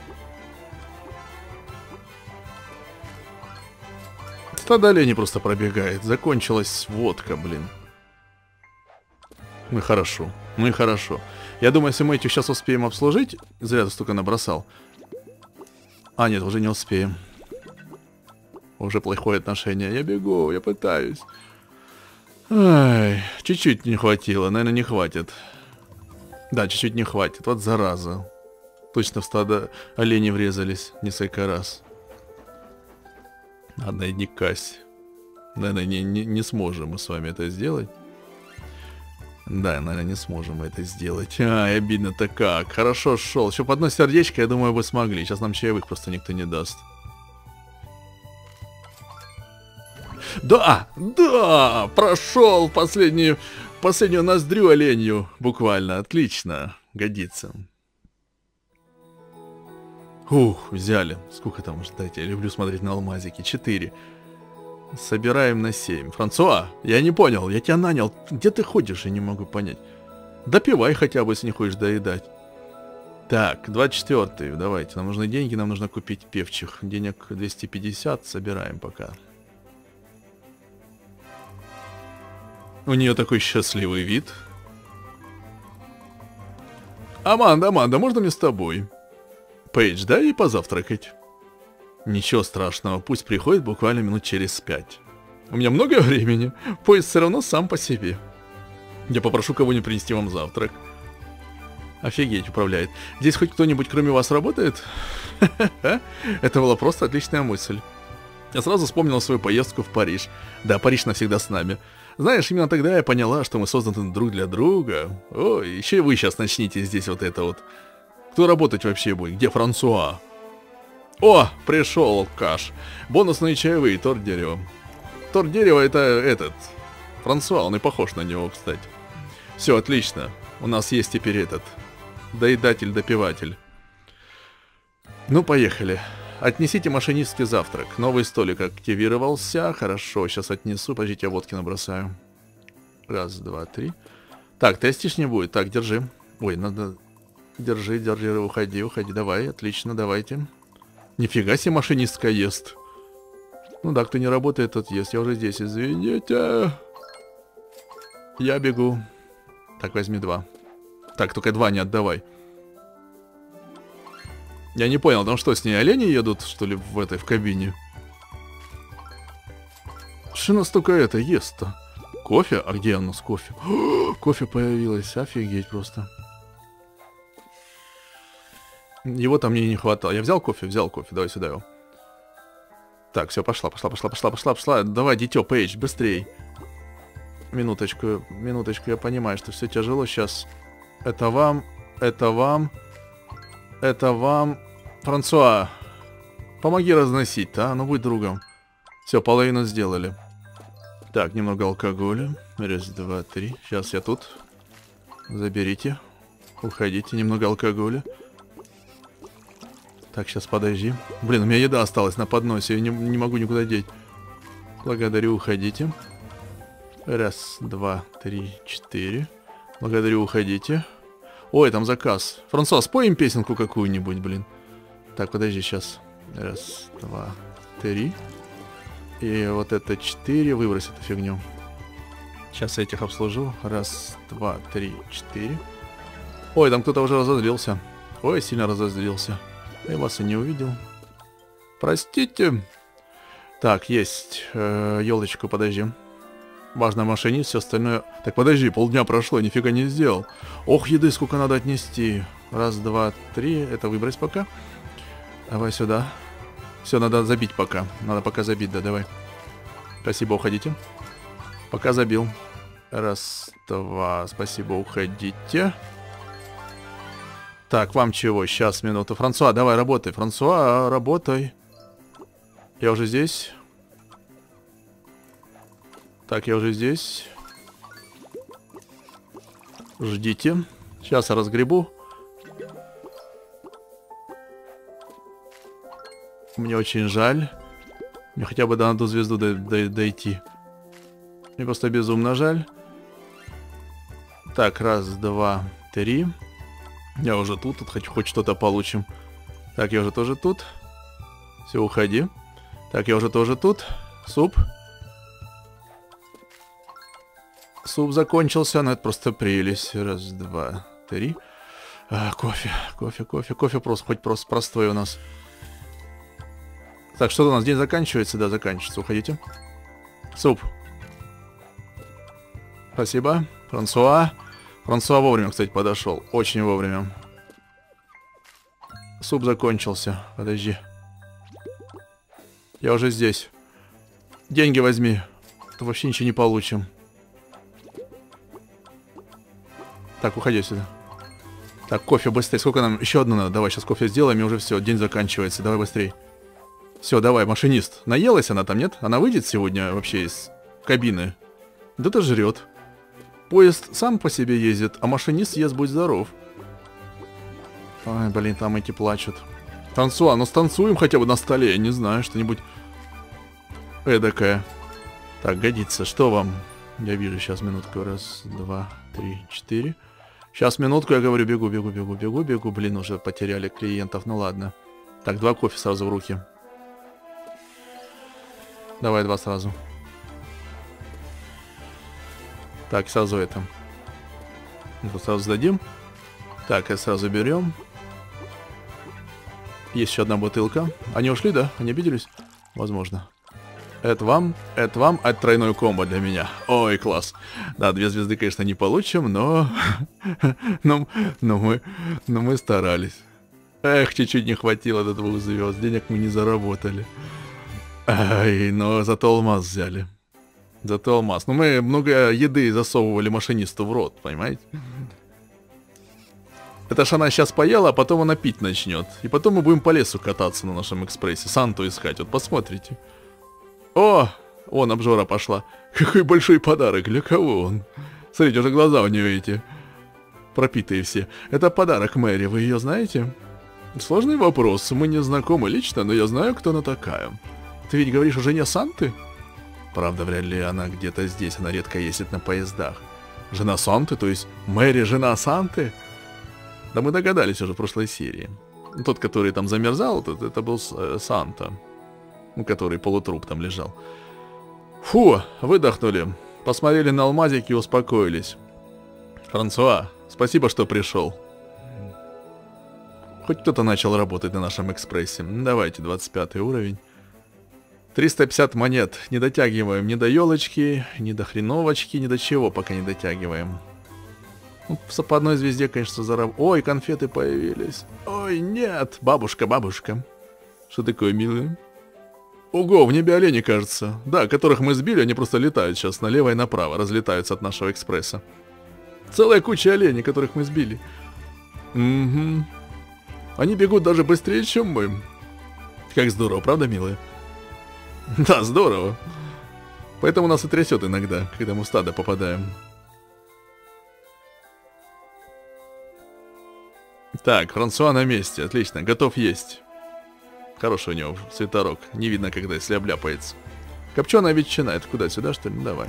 Стадо оленей просто пробегает. Закончилась водка, блин. Ну и хорошо. Ну и хорошо. Я думаю, если мы этих сейчас успеем обслужить... Зря ты столько набросал. А, нет, уже не успеем. Уже плохое отношение. Я бегу, я пытаюсь. Ай, чуть-чуть не хватило, наверное, не хватит. Да, чуть-чуть не хватит, вот зараза. Точно в стадо оленей врезались несколько раз. Ладно, иди кась. Наверное, не сможем мы с вами это сделать. Да, наверное, не сможем мы это сделать. Ай, обидно-то как. Хорошо шел. Еще по одно сердечко, я думаю, бы смогли. Сейчас нам чаевых просто никто не даст. Да, да, прошел последнюю ноздрю оленью. Буквально, отлично. Годится. Ух, взяли. Сколько там уже? Дайте, я люблю смотреть на алмазики. 4. Собираем на 7. Франсуа, я не понял, я тебя нанял. Где ты ходишь, я не могу понять. Допивай хотя бы, если не хочешь доедать. Так, 24-й, давайте. Нам нужны деньги, нам нужно купить певчих. Денег 250, собираем пока. У нее такой счастливый вид. Аманда, можно мне с тобой? Пейдж, дай ей позавтракать. Ничего страшного, пусть приходит буквально минут через 5. У меня много времени, поезд все равно сам по себе. Я попрошу кого-нибудь принести вам завтрак. Офигеть, управляет. Здесь хоть кто-нибудь кроме вас работает? Это была просто отличная мысль. Я сразу вспомнил свою поездку в Париж. Да, Париж навсегда с нами. Знаешь, именно тогда я поняла, что мы созданы друг для друга. Ой, еще и вы сейчас начните здесь вот это вот. Кто работать вообще будет? Где Франсуа? О, пришел Каш. Бонусные чаевые, торт дерева. Торт дерева это этот. Франсуа, он и похож на него, кстати. Все, отлично. У нас есть теперь этот. Доедатель-допиватель. Ну, поехали. Отнесите машинистке завтрак. Новый столик активировался. Хорошо, сейчас отнесу. Подождите, я водки набросаю. Раз, два, три. Так, тестишь не будет. Так, держи. Ой, надо... Держи, уходи, давай, отлично, давайте. Нифига себе машинистка ест. Ну да, кто не работает, тот ест. Я уже здесь, извините. Я бегу. Так, возьми 2. Так, только 2 не отдавай. Я не понял, там что, с ней олени едут, что ли, в кабине? Что у нас только это ест-то? Кофе? А где у нас кофе? Кофе появилось, офигеть просто. Его там мне не хватало. Я взял кофе, давай сюда его. Так, все, пошла. Давай, дитё, Пейдж, быстрей. Минуточку, я понимаю, что все тяжело сейчас. Это вам. Франсуа, помоги разносить, а? Ну, будь другом. Все, половину сделали. Так, немного алкоголя. Раз, два, три. Сейчас я тут. Заберите. Уходите, немного алкоголя. Так, сейчас подожди. Блин, у меня еда осталась на подносе, я не могу никуда деть. Благодарю, уходите. Раз, два, три, 4. Благодарю, уходите. Ой, там заказ. Франсуа, спой им песенку какую-нибудь, блин. Так, подожди, сейчас. Раз, два, 3. И вот это 4. Выбрось эту фигню. Сейчас я этих обслужу. Раз, два, 3, 4. Ой, там кто-то уже разозлился. Ой, сильно разозлился. Я вас и не увидел. Простите. Так, есть. Елочку, подожди. Важно машинист, все остальное... Так, подожди, полдня прошло, нифига не сделал. Ох, еды сколько надо отнести. Раз, два, 3. Это выбрось пока. Давай сюда. Все, надо забить пока. Надо пока забить, да, давай. Спасибо, уходите. Пока забил. Раз, два, спасибо, уходите. Так, вам чего? Сейчас, минуту. Франсуа, давай, работай. Франсуа, работай. Я уже здесь. Так, я уже здесь. Ждите. Сейчас я разгребу. Мне очень жаль. Мне хотя бы до одну звезду дойти. Мне просто безумно жаль. Так, раз, два, 3. Я уже тут хоть что-то получим. Так, я уже тоже тут. Все, уходи. Так, я уже тоже тут. Суп. Суп закончился, но это просто прелесть. Раз, два, 3. Кофе просто, хоть просто простой у нас. Так, что у нас? День заканчивается? Да, заканчивается. Уходите. Суп. Спасибо. Франсуа. Франсуа вовремя, кстати, подошел. Очень вовремя. Суп закончился. Подожди. Я уже здесь. Деньги возьми. А то вообще ничего не получим. Так, уходи сюда. Так, кофе быстрее. Сколько нам? Еще одну надо. Давай, сейчас кофе сделаем, и уже все. День заканчивается. Давай быстрее. Все, давай, машинист. Наелась она там, нет? Она выйдет сегодня вообще из кабины? Да-то жрет. Поезд сам по себе ездит, а машинист ест, будь здоров. Ой, блин, там эти плачут. Франсуа, ну станцуем хотя бы на столе, я не знаю, что-нибудь эдакое. Так, годится. Что вам? Я вижу, сейчас минутку. Раз, два, три, четыре. Сейчас минутку, я говорю, бегу. Блин, уже потеряли клиентов, ну ладно. Так, 2 кофе сразу в руки. Давай 2 сразу. Так, сразу это. Вот сразу сдадим. Так, это сразу берем. Есть еще одна бутылка. Они ушли, да? Они обиделись? Возможно. Это вам, это тройной комбо для меня. Ой, класс. Да, 2 звезды, конечно, не получим, но... но мы старались. Эх, чуть-чуть не хватило до 2 звезд. Денег мы не заработали. Ай, но зато алмаз взяли. Зато алмаз. Ну, мы много еды засовывали машинисту в рот, понимаете? Это ж она сейчас поела, а потом она пить начнет. И потом мы будем по лесу кататься на нашем экспрессе. Санту искать, вот посмотрите. О, вон обжора пошла. Какой большой подарок, для кого он? Смотрите, уже глаза у нее эти пропитые все. Это подарок Мэри, вы ее знаете? Сложный вопрос, мы не знакомы лично, но я знаю, кто она такая. Ты ведь говоришь о жене Санты? Правда, вряд ли она где-то здесь, она редко ездит на поездах. Жена Санты, то есть Мэри жена Санты? Да мы догадались уже в прошлой серии. Тот, который там замерзал, это был Санта. Который полутруп там лежал. Фу, выдохнули. Посмотрели на алмазик и успокоились. Франсуа, спасибо, что пришел. Хоть кто-то начал работать на нашем экспрессе. Давайте, 25 уровень. 350 монет. Не дотягиваем ни до елочки, ни до хреновочки, ни до чего пока не дотягиваем. Ну, по одной звезде, конечно, Ой, конфеты появились. Ой, нет. Бабушка. Что такое, милый? Ого, в небе олени, кажется. Да, которых мы сбили, они просто летают сейчас налево и направо, разлетаются от нашего экспресса. Целая куча оленей, которых мы сбили. Угу. Они бегут даже быстрее, чем мы. Как здорово, правда, милая? Да, здорово. Поэтому нас и трясет иногда, когда мы в стадо попадаем. Так, Франсуа на месте, отлично, готов есть. Хороший у него свитерок, не видно, когда если обляпается. Копченая ветчина, это куда, сюда что ли? Давай.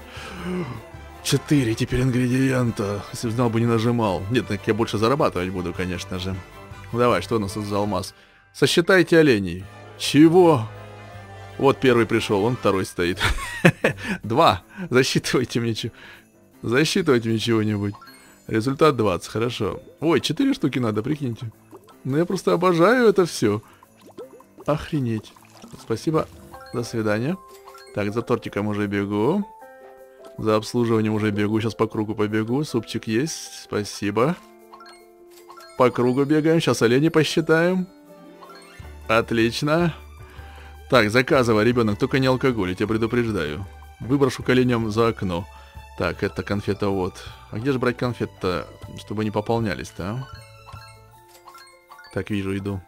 4 теперь ингредиента. Если бы знал, бы не нажимал. Нет, так я больше зарабатывать буду, конечно же. Ну, давай, что у нас тут за алмаз? Сосчитайте оленей. Чего? Вот первый пришел, он второй стоит. 2. Засчитывайте мне чего-нибудь. Результат 20, хорошо. Ой, 4 штуки надо, прикиньте. Ну я просто обожаю это все. Охренеть. Спасибо, до свидания. Так, за тортиком уже бегу. За обслуживанием уже бегу, сейчас по кругу побегу. Супчик есть, спасибо. По кругу бегаем, сейчас оленей посчитаем. Отлично. Так, заказывай, ребенок, только не алкоголь, я тебя предупреждаю. Выброшу коленям за окно. Так, это конфета вот. А где же брать конфет-то, чтобы не пополнялись-то, а? Так, вижу, иду.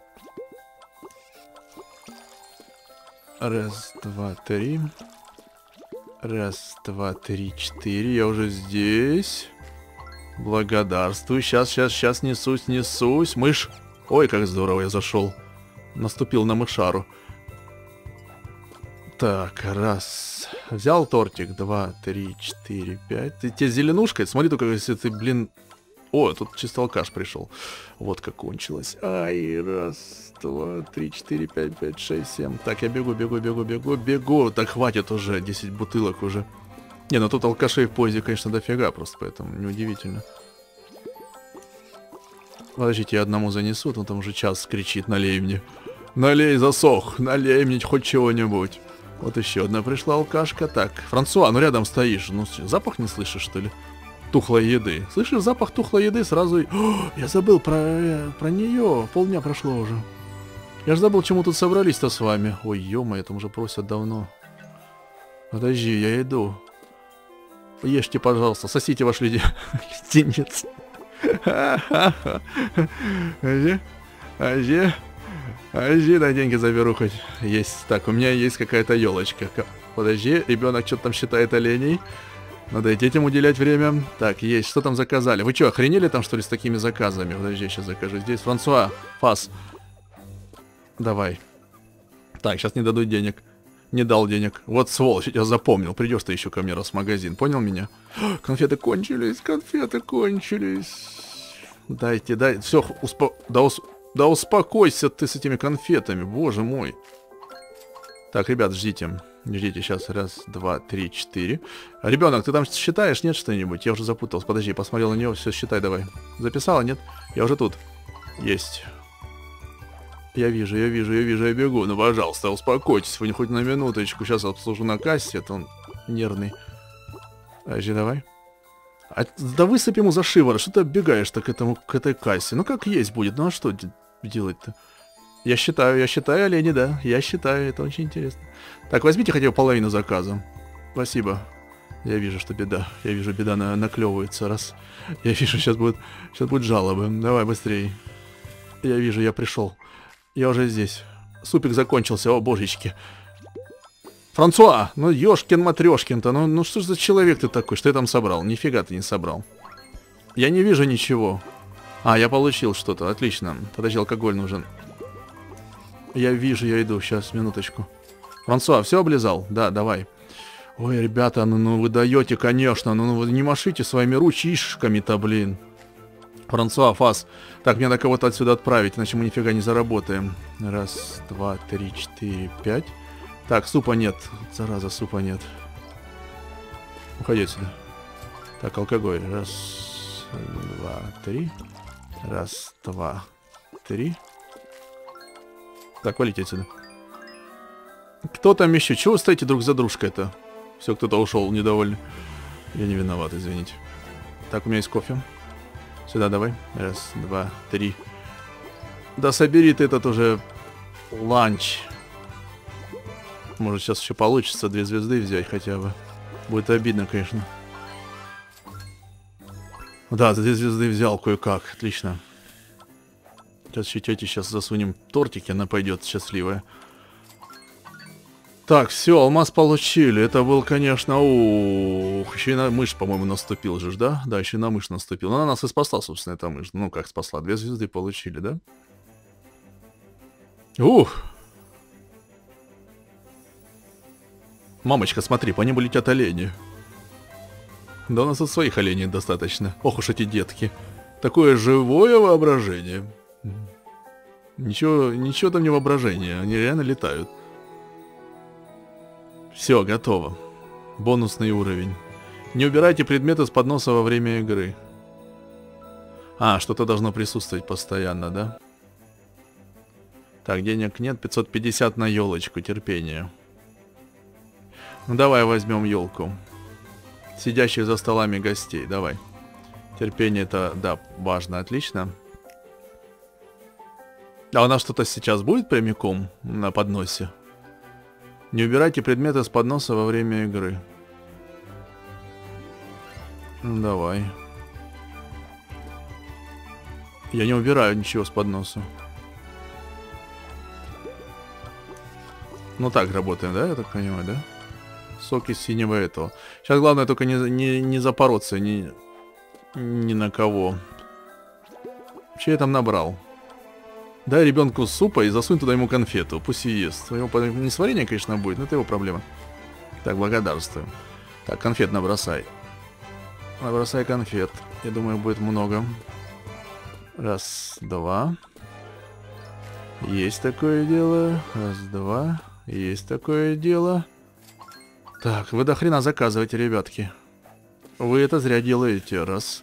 1, 2, 3. 1, 2, 3, 4. Я уже здесь. Благодарствую. Сейчас несусь. Мышь. Ой, как здорово я зашел. Наступил на мышару. Так, 1. Взял тортик. 2, 3, 4, 5. Ты тебе зеленушкой? Смотри только, если ты, блин... О, тут чисто алкаш пришел. Вот как кончилось. Ай, 1, 2, 3, 4, 5, 5, 6, 7. Так, я бегу. Так, хватит уже. 10 бутылок уже. Не, ну тут алкашей в поезде, конечно, дофига просто, поэтому неудивительно. Подождите, я одному занесу, он там уже час кричит, налей мне. Налей, засох, налей мне хоть чего-нибудь. Вот еще одна пришла алкашка. Так, Франсуа, ну рядом стоишь. Ну, запах не слышишь, что ли? Тухлой еды. Слышишь запах тухлой еды, сразу... О, я забыл про нее. Полдня прошло уже. Я же забыл, чему тут собрались-то с вами. Ой, ё-моё, там уже просят давно. Подожди, я иду. Ешьте, пожалуйста, сосите ваш леденец. Подожди, на деньги заберу хоть. Есть. Так, у меня есть какая-то елочка. Подожди, ребенок что-то там считает оленей. Надо и детям уделять время. Так, есть. Что там заказали? Вы что, охренели там, что ли, с такими заказами? Подожди, сейчас закажу. Здесь Франсуа, Фас. Давай. Так, сейчас не дадут денег. Не дал денег. Вот сволочь, я запомнил. Придешь ты еще ко мне раз в магазин. Понял меня? Конфеты кончились, конфеты кончились. Дайте, дай. Все, да успокойся ты с этими конфетами, боже мой. Так, ребят, ждите. Ждите, сейчас. Раз, два, три, четыре. Ребенок, ты там считаешь, нет, что-нибудь? Я уже запутался. Подожди, посмотрел на нее. Все, считай давай. Записала, нет? Я уже тут. Есть. Я вижу, я бегу. Ну, пожалуйста, успокойтесь, вы не хоть на минуточку. Сейчас обслужу на кассе, это он нервный. Подожди, давай. Да высыпь ему за шиворот, что ты оббегаешь-то к этой кассе? Ну, как есть будет, ну а что делать-то? Я считаю, олени, да. Я считаю, это очень интересно. Так, возьмите хотя бы половину заказа. Спасибо. Я вижу, что беда. Я вижу, беда наклевывается. Раз. Я вижу, сейчас будут жалобы. Давай, быстрее. Я вижу, я пришел. Я уже здесь. Супик закончился, о божечки. Франсуа, ну ёшкин-матрёшкин-то, ну что ж за человек ты такой, что я там собрал? Нифига ты не собрал. Я не вижу ничего. А, я получил что-то, отлично. Подожди, алкоголь нужен. Я вижу, я иду, сейчас, минуточку. Франсуа, все облизал? Да, давай. Ой, ребята, ну вы даете, конечно, ну вы не машите своими ручишками-то, блин. Франсуа, Фас. Так, мне надо кого-то отсюда отправить, иначе мы нифига не заработаем. Раз, два, три, четыре, пять. Так, супа нет. Зараза, супа нет. Уходи отсюда. Так, алкоголь. Раз, два, три. Раз, два, три. Так, валите отсюда. Кто там еще? Чего вы стоите друг за дружкой-то? Все, кто-то ушел, недовольный. Я не виноват, извините. Так, у меня есть кофе. Сюда давай. Раз, два, три. Да собери ты этот уже ланч. Может, сейчас еще получится 2 звезды взять хотя бы. Будет обидно, конечно. Да, 2 звезды взял кое-как. Отлично. Сейчас еще тете сейчас засунем тортики, она пойдет счастливая. Так, все, алмаз получили. Это был, конечно, ух, еще и на мышь, по-моему, наступил же, да? Да, еще и на мышь наступил. Но она нас и спасла, собственно, эта мышь. Ну, как спасла? 2 звезды получили, да? Ух! Мамочка, смотри, по небу летят олени. Да у нас тут своих оленей достаточно. Ох уж эти детки. Такое живое воображение. Ничего там не воображение, они реально летают. Все, готово. Бонусный уровень. Не убирайте предметы с подноса во время игры. А, что-то должно присутствовать постоянно, да? Так, денег нет. 550 на елочку, терпение. Ну, давай возьмем елку. Сидящих за столами гостей, давай. Терпение это, да, важно, отлично. А у нас что-то сейчас будет прямиком на подносе? Не убирайте предметы с подноса во время игры. Ну, давай. Я не убираю ничего с подноса. Ну так работаем, да, я так понимаю, да? Соки синего этого. Сейчас главное только не запороться ни на кого. Что я там набрал? Дай ребенку супа и засунь туда ему конфету. Пусть и ест. Его несварение, конечно, будет, но это его проблема. Так, благодарствую. Так, конфет набросай. Набросай конфет. Я думаю, будет много. Раз, два. Есть такое дело. Раз, два. Есть такое дело. Так, вы до хрена заказываете, ребятки. Вы это зря делаете. Раз.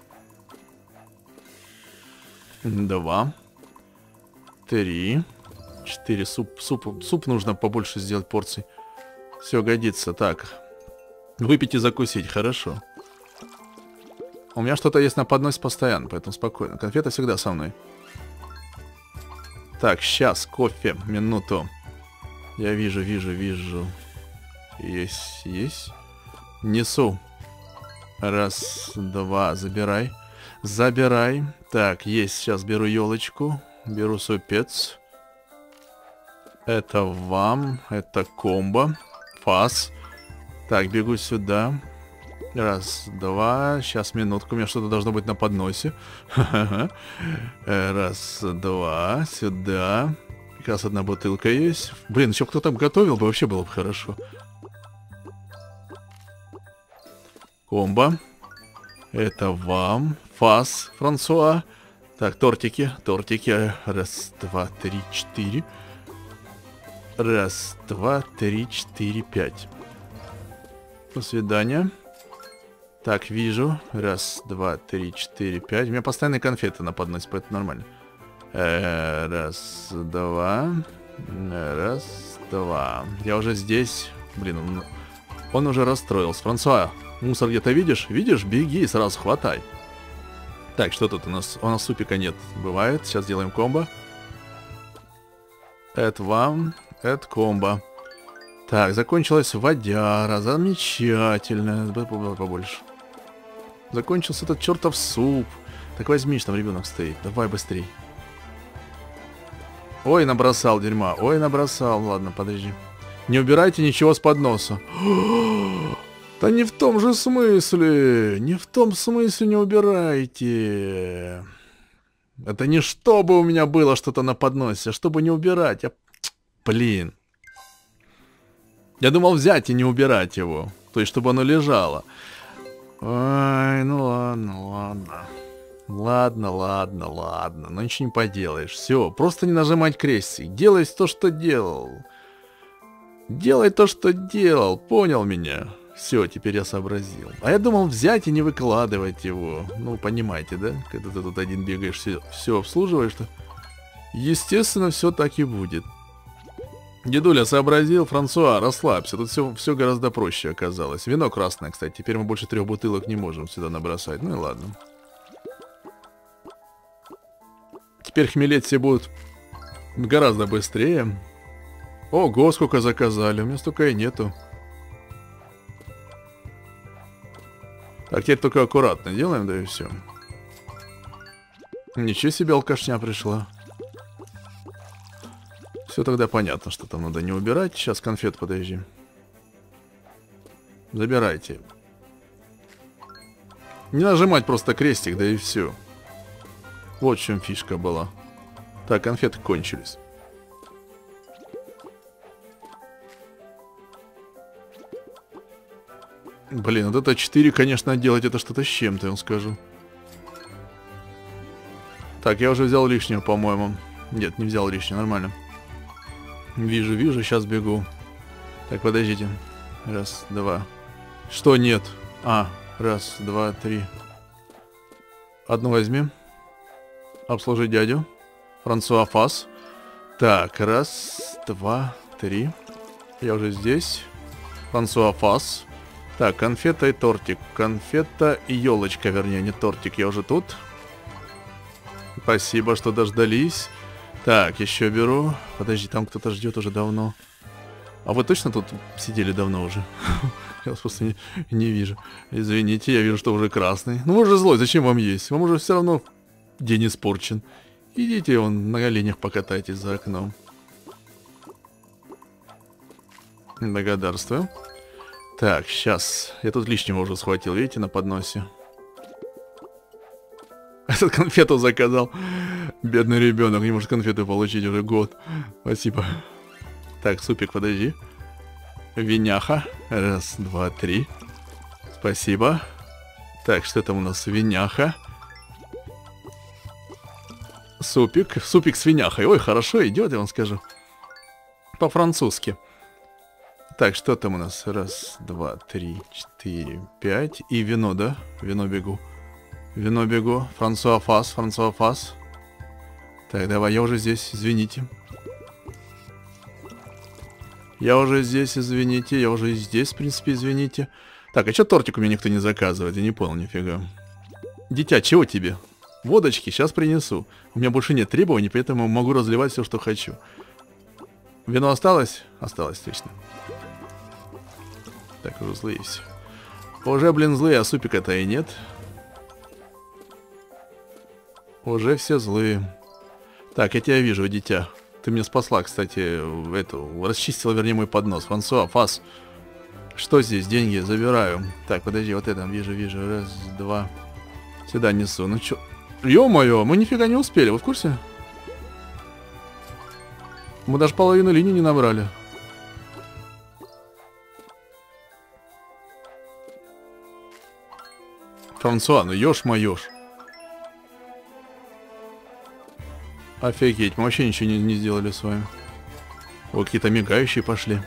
Два. 3. 4. Суп нужно побольше сделать порций. Все, годится. Так. Выпить и закусить, хорошо. У меня что-то есть на подносе постоянно, поэтому спокойно. Конфеты всегда со мной. Так, сейчас, кофе, минуту. Я вижу. Есть. Несу. Раз, два, забирай. Так, есть, сейчас беру елочку. Беру супец. Это вам, это комбо. Фас. Так, бегу сюда. Раз, два. Сейчас, минутку. У меня что-то должно быть на подносе. Раз, два. Сюда. Как раз одна бутылка есть. Блин, еще кто там готовил бы, вообще было бы хорошо. Комбо. Это вам. Фас, Франсуа. Так, тортики. Раз, два, три, четыре. Раз, два, три, четыре, пять. До свидания. Так, вижу. Раз, два, три, четыре, пять. У меня постоянные конфеты на подносе, поэтому нормально. Раз, два. Раз, два. Я уже здесь. Блин, он уже расстроился. Франсуа, мусор где-то видишь? Видишь? Беги, сразу хватай. Так, что тут у нас? У нас супика нет. Бывает. Сейчас делаем комбо. Это вам. Это комбо. Так, закончилась водяра. Замечательно. Побольше. Закончился этот чертов суп. Так возьми, что там ребенок стоит. Давай быстрей. Ой, набросал дерьма. Ой, набросал. Ладно, подожди. Не убирайте ничего с подноса. Да не в том же смысле. Не в том смысле не убирайте. Это не чтобы у меня было что-то на подносе, а чтобы не убирать. Блин. Я думал взять и не убирать его. То есть, чтобы оно лежало. Ой, ну ладно. Ладно. Но ничего не поделаешь. Все, просто не нажимать крестик. Делай то, что делал. Делай то, что делал. Понял меня? Все, теперь я сообразил. А я думал взять и не выкладывать его. Ну, понимаете, да? Когда ты тут один бегаешь, все обслуживаешь, то... Естественно, все так и будет. Дедуля сообразил. Франсуа, расслабься. Тут все гораздо проще оказалось. Вино красное, кстати. Теперь мы больше 3 бутылок не можем сюда набросать. Ну и ладно. Теперь хмелеть все будут гораздо быстрее. Ого, сколько заказали. У меня столько и нету. Так, теперь только аккуратно делаем, да и все. Ничего себе, алкашня пришла. Все тогда понятно, что там надо не убирать. Сейчас конфет, подожди. Забирайте. Не нажимать просто крестик, да и все. Вот в чем фишка была. Так, конфеты кончились. Блин, вот это 4, конечно, делать это что-то с чем-то, я вам скажу. Так, я уже взял лишнего, по-моему. Нет, не взял лишнего, нормально. Вижу, сейчас бегу. Так, подождите. Раз, два. Что нет? Раз, два, три. Одну возьми. Обслужи дядю. Франсуа Фас. Так, раз, два, три. Я уже здесь. Франсуа Фас. Так, конфета и тортик. Конфета и елочка, вернее, не тортик. Я уже тут. Спасибо, что дождались. Так, еще беру. Подожди, там кто-то ждет уже давно. А вы точно тут сидели давно уже? Я вас просто не вижу. Извините, я вижу, что уже красный. Ну, вы же злой, зачем вам есть? Вам уже все равно день испорчен. Идите, вон, на оленях покатайтесь за окном. Благодарствую. Так, сейчас. Я тут лишнего уже схватил, видите, на подносе. Этот конфету заказал. Бедный ребенок, не может конфеты получить уже год. Спасибо. Так, супик, подожди. Виняха. Раз, два, три. Спасибо. Так, что там у нас? Виняха. Супик. Супик с виняхой. Ой, хорошо идет, я вам скажу. По-французски. Так, что там у нас? Раз, два, три, четыре, пять. И вино, да? Вино бегу. Вино бегу. Франсуа Фас, Франсуа Фас. Так, давай, я уже здесь, извините. Я уже здесь, извините. Я уже здесь, в принципе, извините. Так, а что тортик у меня никто не заказывает? Я не понял, нифига. Дитя, чего тебе? Водочки, сейчас принесу. У меня больше нет требований, поэтому могу разливать все, что хочу. Вино осталось? Осталось, точно. Так, уже злые все. Уже, блин, злые, а супика-то и нет. Уже все злые. Так, я тебя вижу, дитя. Ты меня спасла, кстати, расчистила, вернее, мой поднос. Франсуа, Фас. Что здесь? Деньги забираю. Так, подожди, вот это вижу. Раз, два. Сюда несу. Ну чё? Ё-моё, мы нифига не успели, вы в курсе? Мы даже половину линии не набрали. Франсуа, ну ёж-моёж. Офигеть, мы вообще ничего не сделали с вами. О, какие-то мигающие пошли.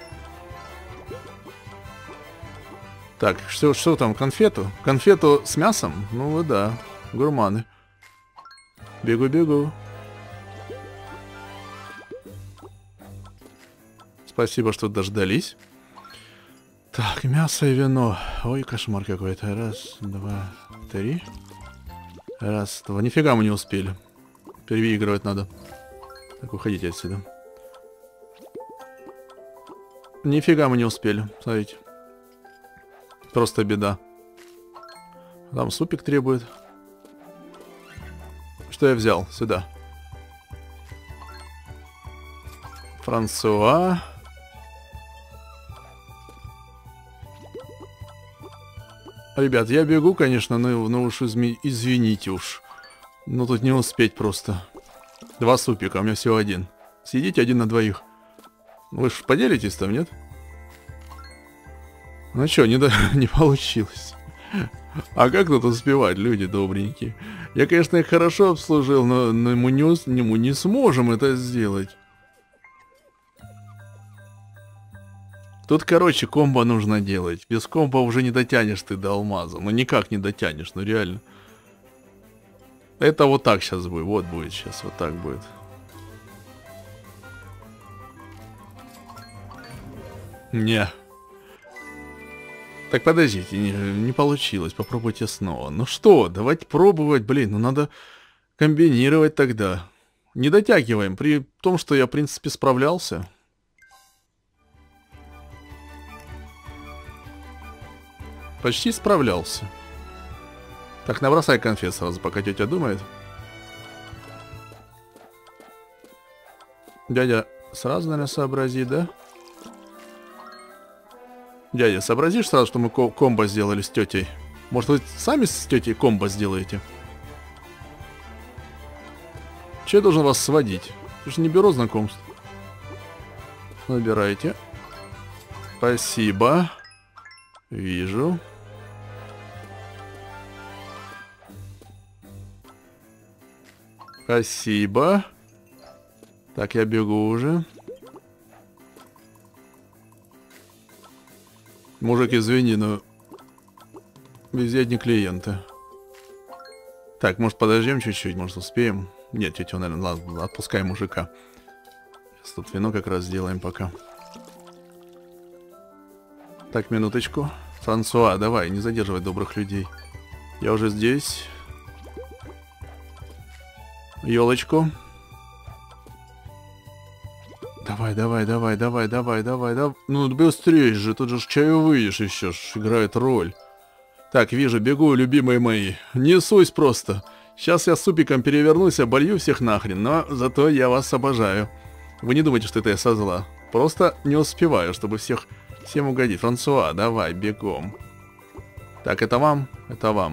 Так, что там, конфету? Конфету с мясом? Ну вот да, гурманы. Бегу. Спасибо, что дождались. Так, мясо и вино. Ой, кошмар какой-то. Раз, два, три. Раз, два. Нифига мы не успели. Переигрывать надо. Так, уходите отсюда. Нифига мы не успели. Смотрите. Просто беда. Там супик требует. Что я взял? Сюда. Франсуа. Ребят, я бегу, конечно, но уж извините уж. Но тут не успеть просто. 2 супика, у меня всего 1. Съедите 1 на 2. Вы ж поделитесь там, нет? Ну чё, не получилось. А как тут успевать, люди добренькие? Я, конечно, их хорошо обслужил, но мы не сможем это сделать. Тут, короче, комбо нужно делать. Без комбо уже не дотянешь ты до алмаза. Ну никак не дотянешь, ну реально. Это вот так сейчас будет. Вот будет сейчас, вот так будет. Не. Так, подождите, не получилось. Попробуйте снова. Ну что, давайте пробовать. Блин, ну надо комбинировать тогда. Не дотягиваем. При том, что я, в принципе, справлялся. Почти справлялся. Так, набросай конфет сразу, пока тетя думает. Дядя сразу, наверное, сообразит, да? Дядя, сообразишь сразу, что мы комбо сделали с тетей? Может, вы сами с тетей комбо сделаете? Че я должен вас сводить? Я же не беру знакомств. Набирайте. Спасибо. Вижу. Спасибо. Так, я бегу уже. Мужик, извини, но везде одни клиенты. Так, может, подождем чуть-чуть, может, успеем? Нет, тетя, наверное, ладно, отпускаем мужика. Сейчас тут вино как раз сделаем пока. Так, минуточку. Франсуа, давай, не задерживай добрых людей. Я уже здесь. Ёлочку. Давай. Ну, быстрее же, тут же чаевые еще играет роль. Так, вижу, бегу, любимые мои. Несусь просто. Сейчас я супиком перевернусь, оболью всех нахрен, но зато я вас обожаю. Вы не думайте, что это я со зла. Просто не успеваю, чтобы всем угодить. Франсуа, давай, бегом. Так, это вам? Это вам.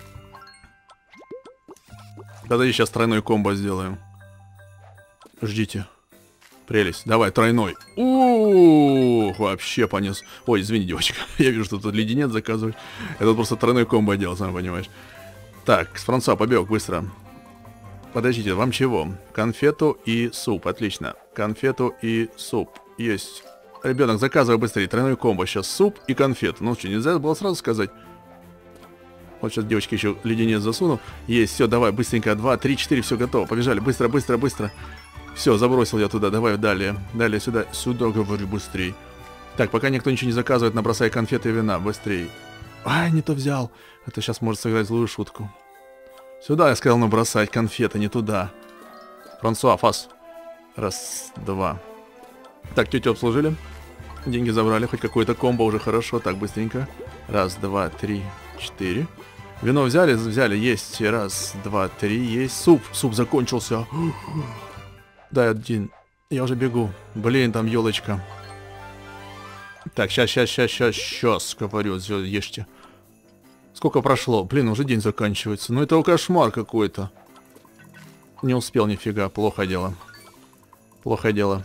Подожди, сейчас тройной комбо сделаем. Ждите. Прелесть. Давай, тройной. Ух, вообще понес. Ой, извини, девочка. Я вижу, что тут леденец заказывать. Это просто тройной комбо делал, сам понимаешь. Так, с Франсуа побег, быстро. Подождите, вам чего? Конфету и суп, отлично. Конфету и суп. Есть. Ребенок, заказывай быстрее. Тройной комбо. Сейчас суп и конфету. Ну что, нельзя было сразу сказать? Вот сейчас девочки еще леденец засуну. Есть, все, давай, быстренько. 2, 3, 4, все готово. Побежали, быстро. Все, забросил я туда. Давай далее. Далее сюда. Сюда, говорю, быстрей. Так, пока никто ничего не заказывает, набросай конфеты и вина. Быстрее. Ай, не то взял. Это сейчас может сыграть злую шутку. Сюда, я сказал, набросать конфеты, не туда. Франсуа, фас. Раз, два. Так, тетю обслужили. Деньги забрали, хоть какое-то комбо уже хорошо. Так, быстренько. Раз, два, три, четыре. Вино взяли, взяли, есть. Раз, два, три, есть. Суп закончился. Дай один. Я уже бегу. Блин, там елочка. Так, сейчас, говорю, ешьте. Сколько прошло? Блин, уже день заканчивается. Ну это кошмар какой-то. Не успел нифига, плохо дело. Плохо дело.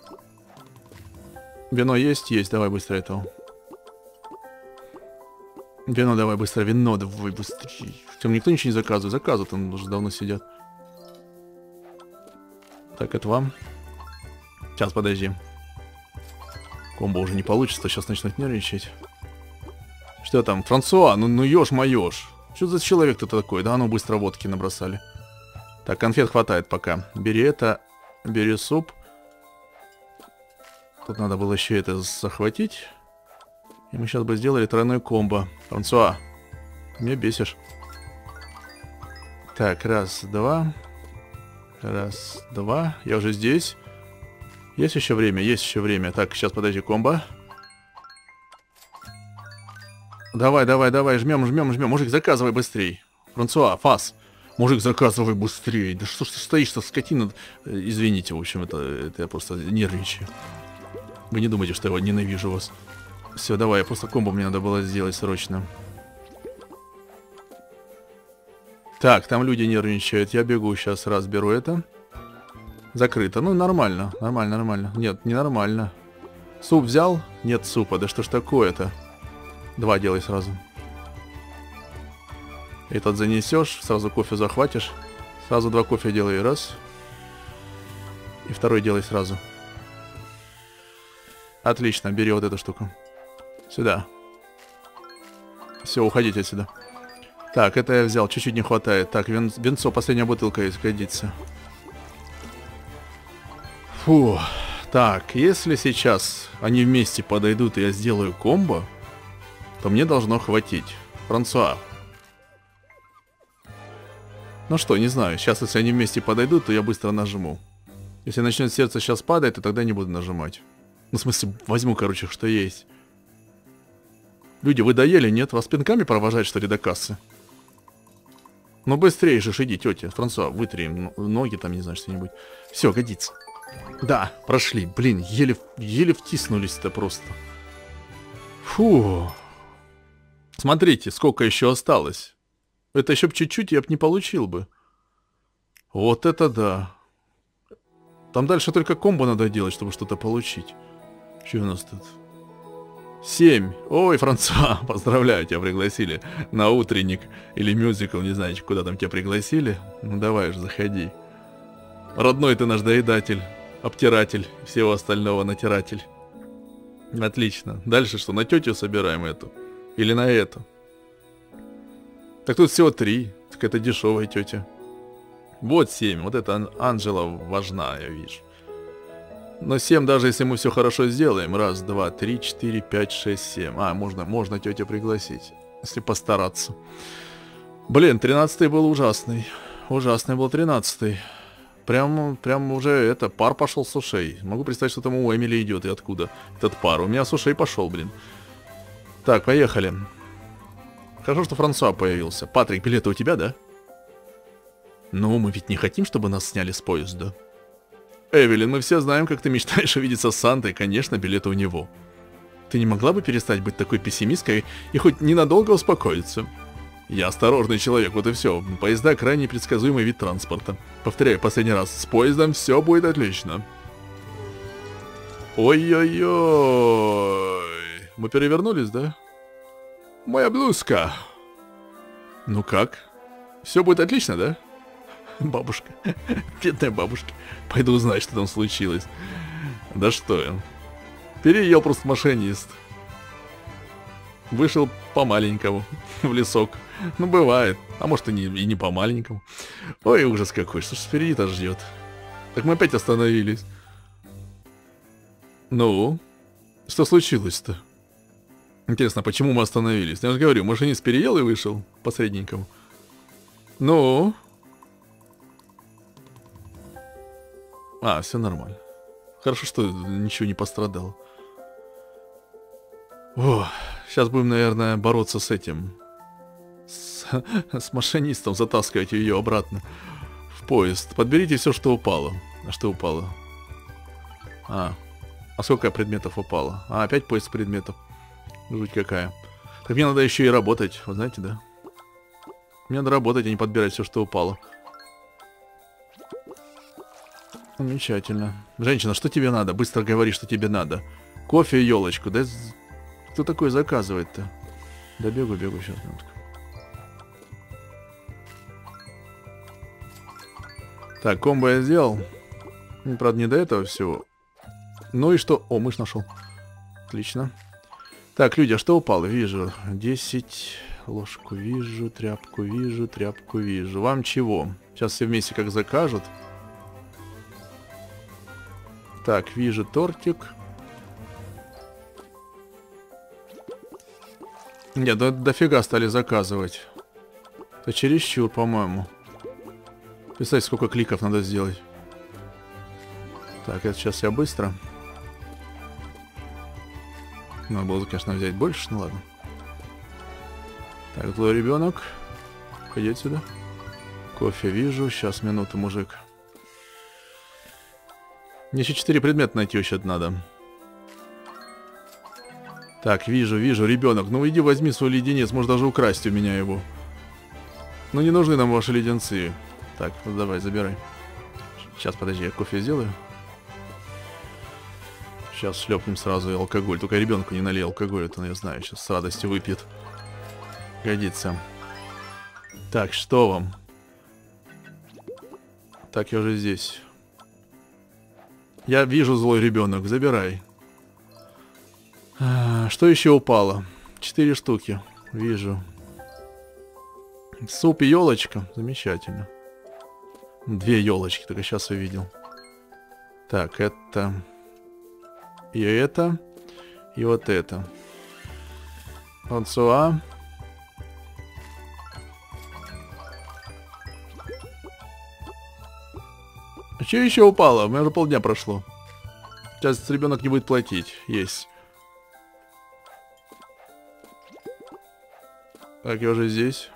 Вино есть? Есть, давай быстро этого. Вино давай быстро, вино давай быстрее. Там никто ничего не заказывает. Заказывают, там уже давно сидят. Так, это вам. Сейчас, подожди. Комбо уже не получится, сейчас начнут нервничать. Что там? Франсуа, ну ешь-моешь. Что за человек-то такой? Да, ну быстро водки набросали. Так, конфет хватает пока. Бери это, бери суп. Тут надо было еще это захватить. И мы сейчас бы сделали тройной комбо. Франсуа, ты меня бесишь. Так, раз, два. Раз, два. Я уже здесь. Есть еще время, есть еще время. Так, сейчас подожди, комбо. Давай, жмем. Мужик, заказывай быстрей. Франсуа, фас. Мужик, заказывай быстрей. Да что ж ты стоишь-то, скотина. Извините, в общем, это я просто нервничаю. Вы не думайте, что я ненавижу вас. Все, давай, просто комбо мне надо было сделать срочно. Так, там люди нервничают. Я бегу сейчас, раз беру это. Закрыто. Ну, нормально. Нет, не нормально. Суп взял? Нет супа. Да что ж такое-то? Два делай сразу. Этот занесешь, сразу кофе захватишь. Сразу два кофе делай. Раз. И второй делай сразу. Отлично, бери вот эту штуку. Сюда. Все, уходите отсюда. Так, это я взял, чуть-чуть не хватает. Так, винцо, последняя бутылка есть, годится. Фу. Так, если сейчас они вместе подойдут и я сделаю комбо, то мне должно хватить. Франсуа. Ну что, не знаю. Сейчас, если они вместе подойдут, то я быстро нажму. Если начнет сердце сейчас падать, то тогда не буду нажимать. Ну, в смысле, возьму, короче, что есть. Люди, вы доели, нет? Вас пинками провожать, что ли, до кассы? Ну, быстрее же, иди, тетя. Франсуа, вытри ноги там, не знаю, что-нибудь. Все, годится. Да, прошли. Блин, еле втиснулись-то просто. Фу. Смотрите, сколько еще осталось. Это еще бы чуть-чуть, я бы не получил бы. Вот это да. Там дальше только комбо надо делать, чтобы что-то получить. Что у нас тут? 7. Ой, Франсуа, поздравляю, тебя пригласили на утренник или мюзикл, не знаю, куда там тебя пригласили. Ну давай же, заходи. Родной ты наш доедатель, обтиратель, всего остального натиратель. Отлично. Дальше что, на тетю собираем эту? Или на эту? Так тут всего 3. Так это дешевая тетя. Вот 7. Вот это Анжела важна, я вижу. Но 7, даже если мы все хорошо сделаем. Раз, два, три, 4, 5, 6, 7. А, можно тетю пригласить, если постараться. Блин, 13-й был ужасный. Ужасный был 13-й. Прям уже это, пар пошел с ушей. Могу представить, что там у Эмили идет и откуда этот пар. У меня с ушей пошел, блин. Так, поехали. Хорошо, что Франсуа появился. Патрик, билеты у тебя, да? Ну, мы ведь не хотим, чтобы нас сняли с поезда. Эвелин, мы все знаем, как ты мечтаешь увидеться с Сантой. Конечно, билеты у него. Ты не могла бы перестать быть такой пессимисткой и хоть ненадолго успокоиться? Я осторожный человек, вот и все. Поезда крайне предсказуемый вид транспорта. Повторяю последний раз, с поездом все будет отлично. Ой-ой-ой. Мы перевернулись, да? Моя блузка. Ну как? Все будет отлично, да? Бабушка. Бедная бабушка. Пойду узнать, что там случилось. Да что я. Переел просто машинист. Вышел по-маленькому в лесок. Ну, бывает. А может и не по-маленькому. Ой, ужас какой. Что ж впереди-то ждет? Так мы опять остановились. Ну? Что случилось-то? Интересно, почему мы остановились? Я же говорю, машинист переел и вышел посредником. Ну? А, все нормально. Хорошо, что ничего не пострадало. О, сейчас будем, наверное, бороться с этим. С машинистом, затаскивать ее обратно в поезд. Подберите все, что упало. А что упало? А сколько предметов упало? А, опять поиск предметов. Жуть какая. Так мне надо еще и работать, вы знаете, да? Мне надо работать, а не подбирать все, что упало. Замечательно. Женщина, что тебе надо? Быстро говори, что тебе надо. Кофе и елочку. Да кто такой заказывает-то? Да бегу, сейчас, минутку. Так, комбо я сделал. Правда, не до этого всего. Ну и что? О, мышь нашел. Отлично. Так, люди, а что упало? Вижу. 10. Ложку вижу, тряпку вижу, тряпку вижу. Вам чего? Сейчас все вместе как закажут. Так, вижу тортик. Нет, дофига стали заказывать. Это чересчур, по-моему. Представьте, сколько кликов надо сделать. Так, это сейчас я быстро. Надо было, конечно, взять больше, ну ладно. Так, злой ребенок. Ходи отсюда. Кофе вижу. Сейчас, минуту, мужик. Мне еще 4 предмета найти еще надо. Так, вижу, ребенок. Ну иди возьми свой леденец, может даже украсть у меня его. Ну не нужны нам ваши леденцы. Так, ну давай, забирай. Сейчас, подожди, я кофе сделаю. Сейчас шлепнем сразу и алкоголь. Только ребенку не налей алкоголь, это я знаю, сейчас с радостью выпьет. Годится. Так, что вам? Так, я уже здесь. Я вижу, злой ребенок, забирай. Что еще упало? 4 штуки. Вижу. Суп и елочка. Замечательно. 2 елочки, только сейчас увидел. Так, это... И это. И вот это. Франсуа. А что еще упало? У меня уже полдня прошло. Сейчас ребенок не будет платить. Есть. Так, я уже здесь.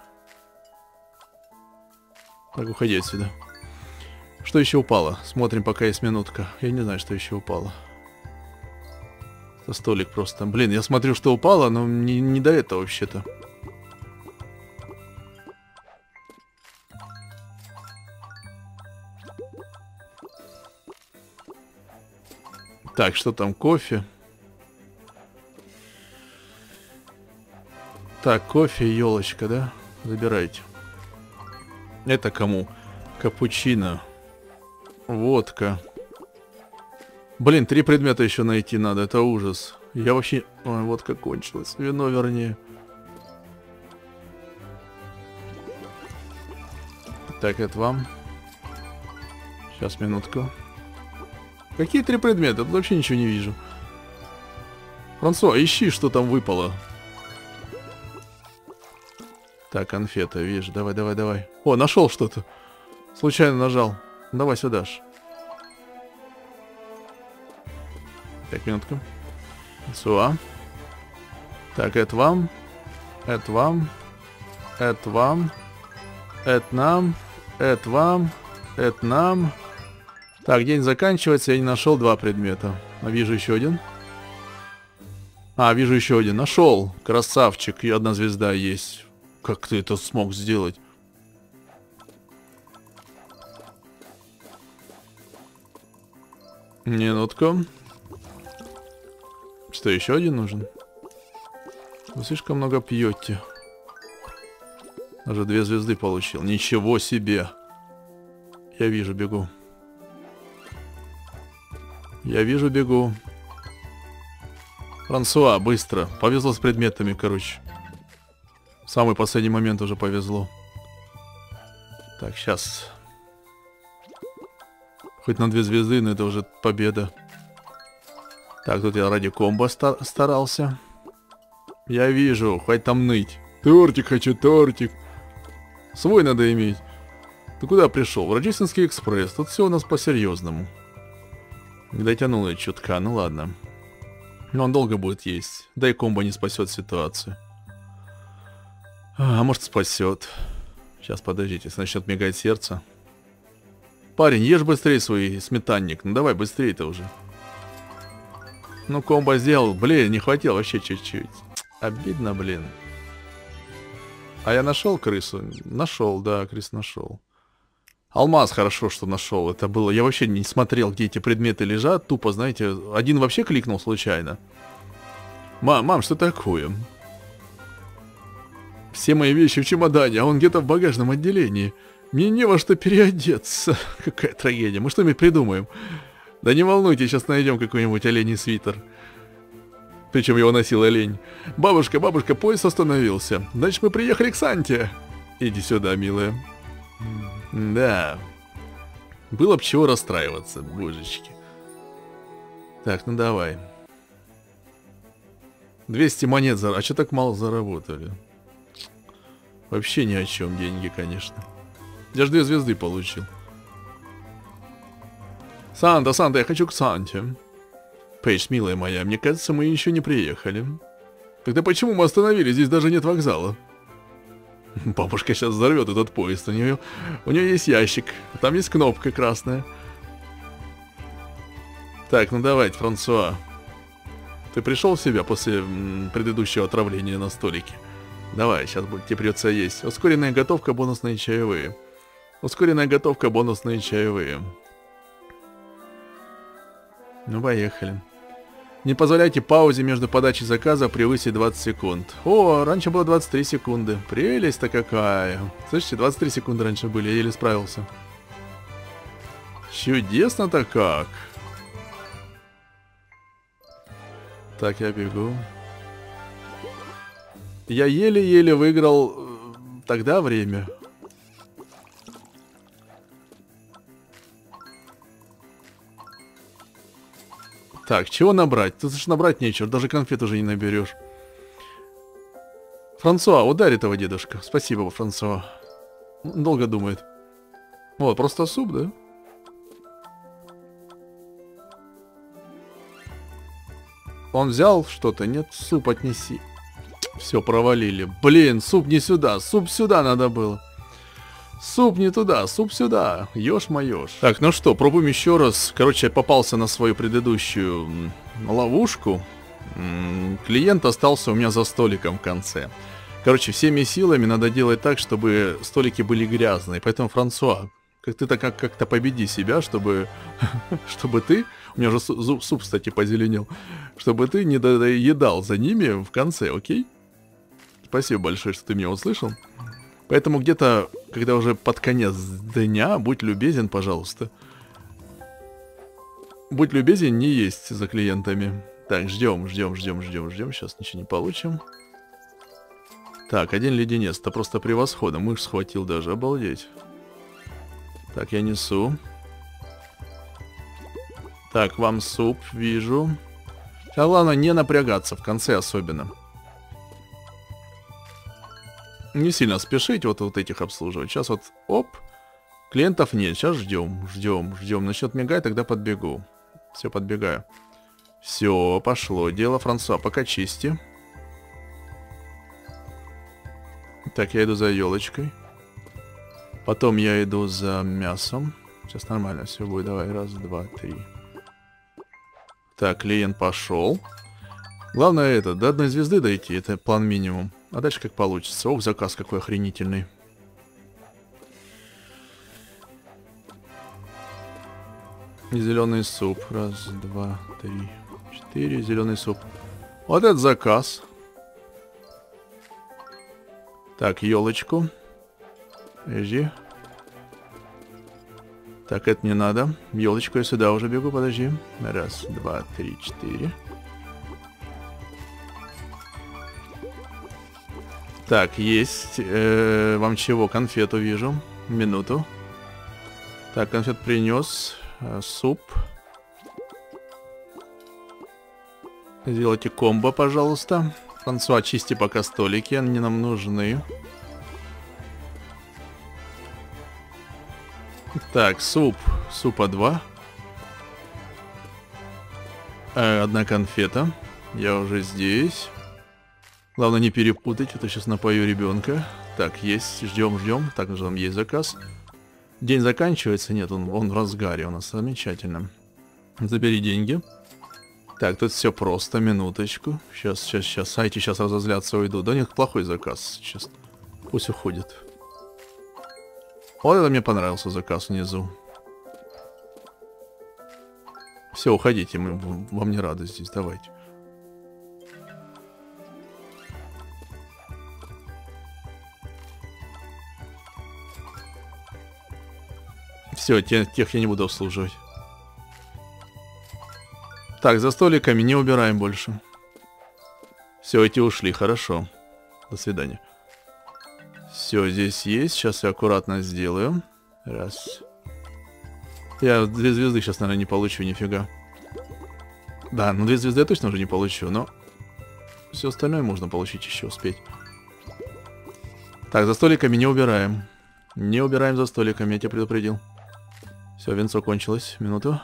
Так, уходи отсюда. Что еще упало? Смотрим, пока есть минутка. Я не знаю, что еще упало. Это столик просто. Блин, я смотрю, что упало, но не до этого вообще-то. Так, что там? Кофе. Так, кофе и елочка, да? Забирайте. Это кому? Капучино. Водка. Блин, 3 предмета еще найти надо, это ужас. Я вообще... Ой, водка кончилась. Вино, вернее. Так, это вам. Сейчас, минутку. Какие 3 предмета? Тут вообще ничего не вижу. Франсуа, ищи, что там выпало. Так, конфета, вижу. Давай. О, нашел что-то. Случайно нажал. Давай сюда ж. Так, минутку. Франсуа. Так, это вам. Это вам. Это вам. Это нам. Это вам. Это нам. Так, день заканчивается, я не нашел 2 предмета. А вижу еще один. А, вижу еще один. Нашел. Красавчик. И 1 звезда есть. Как ты это смог сделать? Минутку. Что, еще один нужен? Вы слишком много пьете. Даже 2 звезды получил. Ничего себе. Я вижу, бегу. Я вижу, бегу. Франсуа, быстро. Повезло с предметами, короче. В самый последний момент уже повезло. Так, сейчас. Хоть на 2 звезды, но это уже победа. Так, тут я ради комбо старался. Я вижу, хватит там ныть. Тортик хочу, тортик. Свой надо иметь. Ты куда пришел? В Рождественский экспресс. Тут все у нас по-серьезному. Не дотянул я чутка, ну ладно. Но он долго будет есть. Да и комбо не спасет ситуацию. А может спасет. Сейчас, подождите, если начнет мигать сердце. Парень, ешь быстрее свой сметанник. Ну давай, быстрее-то уже. Ну, комбо сделал. Блин, не хватило вообще чуть-чуть. Обидно, блин. А я нашел крысу? Нашел, да, крыс нашел. Алмаз хорошо, что нашел. Это было... Я вообще не смотрел, где эти предметы лежат. Тупо, знаете, один вообще кликнул случайно. Мам, что такое? Все мои вещи в чемодане, а он где-то в багажном отделении. Мне не во что переодеться. Какая трагедия. Мы что-нибудь придумаем. Да не волнуйтесь, сейчас найдем какой-нибудь оленей свитер. Причем его носил олень. Бабушка, поезд остановился. Значит, мы приехали к Санте. Иди сюда, милая. Да. Было бы чего расстраиваться, божечки. Так, ну давай. 200 монет А что так мало заработали? Вообще ни о чем деньги, конечно. Я же 2 звезды получил. Санта, я хочу к Санте. Пейдж, милая моя, мне кажется, мы еще не приехали. Тогда почему мы остановились? Здесь даже нет вокзала. Бабушка сейчас взорвет этот поезд. У нее есть ящик. Там есть кнопка красная. Так, ну давайте, Франсуа. Ты пришел в себя после предыдущего отравления на столике? Давай, сейчас тебе придется есть. Ускоренная готовка, бонусные чаевые. Ускоренная готовка, бонусные чаевые. Ну, поехали. Не позволяйте паузе между подачей заказа превысить 20 секунд. О, раньше было 23 секунды. Прелесть-то какая. Слышите, 23 секунды раньше были, я еле справился. Чудесно-то как. Так, я бегу. Я еле-еле выиграл тогда время. Так, чего набрать? Тут же набрать нечего, даже конфет уже не наберешь. Франсуа, ударь этого дедушка. Спасибо, Франсуа. Долго думает. Вот, просто суп, да? Он взял что-то? Нет, суп отнеси. Все, провалили. Блин, суп не сюда. Суп сюда надо было. Суп не туда, суп сюда. Ешь-моешь. Так, ну что, пробуем еще раз. Короче, я попался на свою предыдущую ловушку. Клиент остался у меня за столиком в конце. Короче, всеми силами надо делать так, чтобы столики были грязные. Поэтому, Франсуа, как-то победи себя, чтобы ты... У меня же суп, кстати, позеленел. Чтобы ты не доедал за ними в конце, окей? Спасибо большое, что ты меня услышал. Поэтому где-то, когда уже под конец дня, будь любезен, пожалуйста. Будь любезен, не есть за клиентами. Так, ждем. Сейчас ничего не получим. Так, 1 леденец. Это просто превосходно. Мышь схватил даже. Обалдеть. Так, я несу. Так, вам суп, вижу. А главное, не напрягаться, в конце особенно. Не сильно спешить вот этих обслуживать. Сейчас вот, оп, клиентов нет. Сейчас ждем. Начнет мигать, тогда подбегу. Все, подбегаю. Все, пошло дело. Франсуа, пока чисти. Так, я иду за елочкой. Потом я иду за мясом. Сейчас нормально все будет. Давай, 1, 2, 3. Так, клиент пошел. Главное до 1 звезды дойти. Это план минимум. А дальше как получится. Ох, заказ какой охренительный. Зеленый суп. 1, 2, 3, 4. Зеленый суп. Вот этот заказ. Так, елочку. Подожди. Так, это не надо. Елочку я сюда уже бегу, подожди. 1, 2, 3, 4. Так, есть. Вам чего? Конфету вижу. Минуту. Так, конфет принес. Суп. Сделайте комбо, пожалуйста. Франсуа, очисти пока столики, они нам нужны. Так, суп. Супа 2. Одна конфета. Я уже здесь. Главное не перепутать, а то сейчас напою ребенка. Так, есть, ждем. Так, уже там есть заказ. День заканчивается? Нет, он в разгаре у нас. Замечательно. Забери деньги. Так, тут все просто, минуточку. Сейчас. Сайти сейчас разозлятся, уйдут. Да нет, плохой заказ сейчас. Пусть уходит. Вот это мне понравился заказ внизу. Все, уходите, мы вам не рады здесь, давайте. Все, тех я не буду обслуживать. Так, за столиками не убираем больше. Все, эти ушли, хорошо. До свидания. Все, здесь есть. Сейчас я аккуратно сделаю. Раз. Я 2 звезды сейчас, наверное, не получу, нифига. Да, ну 2 звезды я точно уже не получу, но... Все остальное можно получить еще, успеть. Так, за столиками не убираем. Не убираем за столиками, я тебя предупредил. Все, венцо кончилось. Минуту.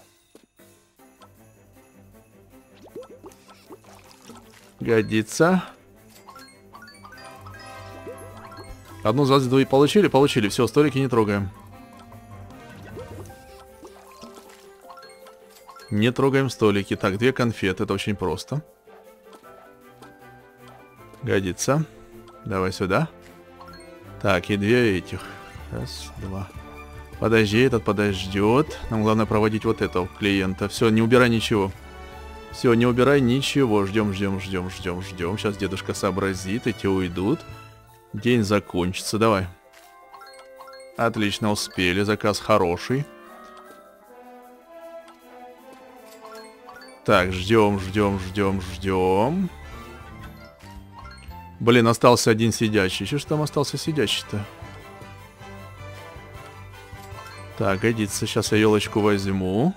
Годится. Одну звезду и получили? Получили. Все, столики не трогаем. Не трогаем столики. Так, 2 конфеты. Это очень просто. Годится. Давай сюда. Так, и 2 этих. Раз, 2. Подожди, этот подождет. Нам главное проводить вот этого клиента. Все, не убирай ничего. Все, не убирай ничего. Ждем. Сейчас дедушка сообразит, эти уйдут. День закончится. Давай. Отлично, успели. Заказ хороший. Так, ждем. Блин, остался один сидящий. Че ж там остался сидящий-то? Так, годится. Сейчас я елочку возьму.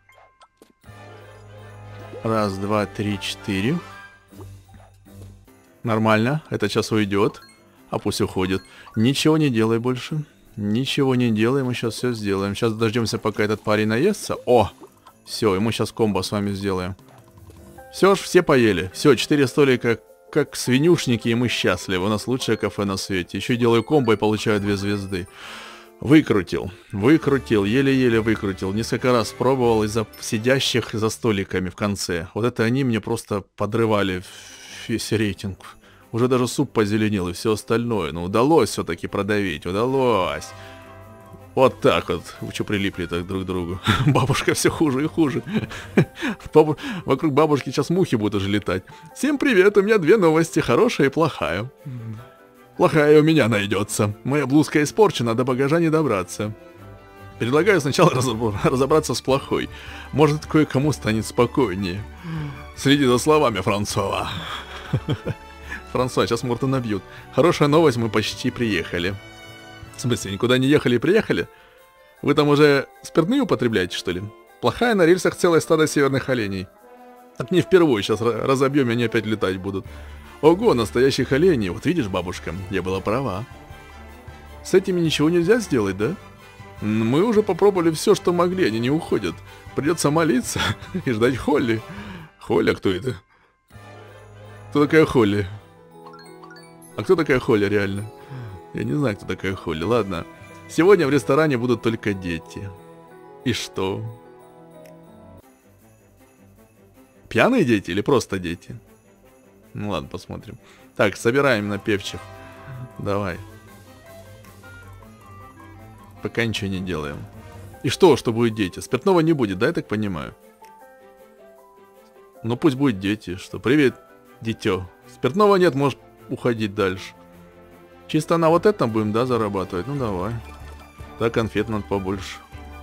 1, 2, 3, 4. Нормально. Это сейчас уйдет. А пусть уходит. Ничего не делай больше. Ничего не делай. Мы сейчас все сделаем. Сейчас дождемся, пока этот парень наестся. О! Все, и мы сейчас комбо с вами сделаем. Все поели. Все, 4 столика как свинюшники, и мы счастливы. У нас лучшее кафе на свете. Еще делаю комбо и получаю 2 звезды. Выкрутил, еле-еле выкрутил. Несколько раз пробовал из-за сидящих за столиками в конце. Вот это они мне просто подрывали весь рейтинг. Уже даже суп позеленел и все остальное. Но удалось все-таки продавить, удалось. Вот так вот. Вы что прилипли так друг к другу? Бабушка все хуже и хуже. Вокруг бабушки сейчас мухи будут уже летать. Всем привет, у меня 2 новости, хорошая и плохая. Плохая у меня найдется. Моя блузка испорчена, до багажа не добраться. Предлагаю сначала разобраться с плохой. Может, кое-кому станет спокойнее. Следи за словами, Франсуа. Франсуа, сейчас морду набьют. Хорошая новость, мы почти приехали. В смысле, никуда не ехали и приехали? Вы там уже спиртные употребляете, что ли? Плохая, на рельсах целое стадо северных оленей. Так не впервые, сейчас разобьем, и они опять летать будут. Ого, настоящих оленей. Вот видишь, бабушка, я была права. С этими ничего нельзя сделать, да? Мы уже попробовали все, что могли, они не уходят. Придется молиться и ждать Холли. Холли, а кто это? Кто такая Холли? А кто такая Холли реально? Я не знаю, кто такая Холли. Ладно. Сегодня в ресторане будут только дети. И что? Пьяные дети или просто дети? Ну ладно, посмотрим. Так, собираем напевчих. Давай. Пока ничего не делаем. И что будет дети? Спиртного не будет, да, я так понимаю? Ну пусть будет дети. Что, привет, дитё. Спиртного нет, можешь уходить дальше. Чисто на вот этом будем, да, зарабатывать? Ну давай. Так, конфет надо побольше.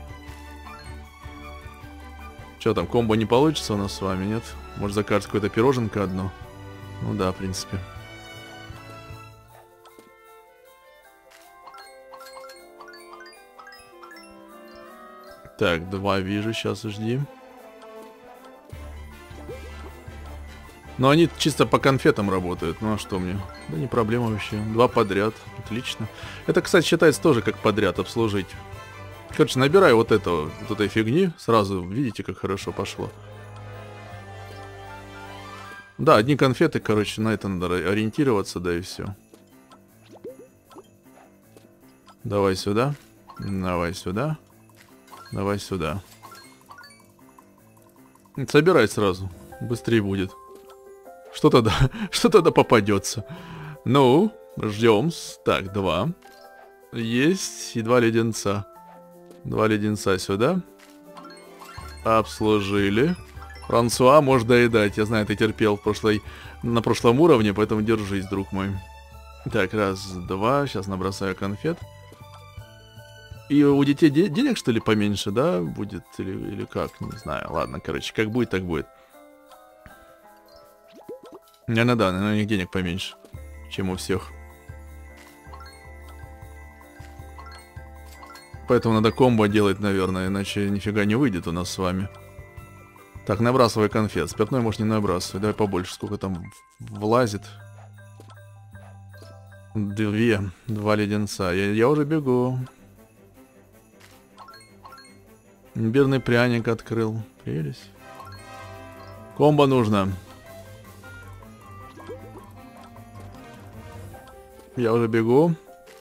Что там, комбо не получится у нас с вами, нет? Может закажешь какое-то пироженка одно? Ну да, в принципе. Так, 2 вижу, сейчас жди. Но они чисто по конфетам работают. Ну а что мне? Да не проблема вообще. 2 подряд. Отлично. Это, кстати, считается тоже как подряд обслужить. Короче, набираю вот этой фигни. Сразу видите, как хорошо пошло. Да, одни конфеты, короче, на это надо ориентироваться, да и все. Давай сюда. Давай сюда. Давай сюда. Собирай сразу. Быстрее будет. Что тогда попадется? Ну, ждем. Так, 2. Есть. И 2 леденца. 2 леденца сюда. Обслужили. Франсуа, можешь доедать. Я знаю, ты терпел на прошлом уровне, поэтому держись, друг мой. Так, 1, 2. Сейчас набросаю конфет. И у детей денег, что ли, поменьше, да, будет? Или как? Не знаю. Ладно, короче, как будет, так будет. Наверное, да, наверное, у них денег поменьше, чем у всех. Поэтому надо комбо делать, наверное, иначе нифига не выйдет у нас с вами. Так, набрасывай конфет. Спиртной, может, не набрасывай. Давай побольше, сколько там влазит. 2 леденца. Я уже бегу. Имбирный пряник открыл. Прелесть. Комбо нужно. Я уже бегу.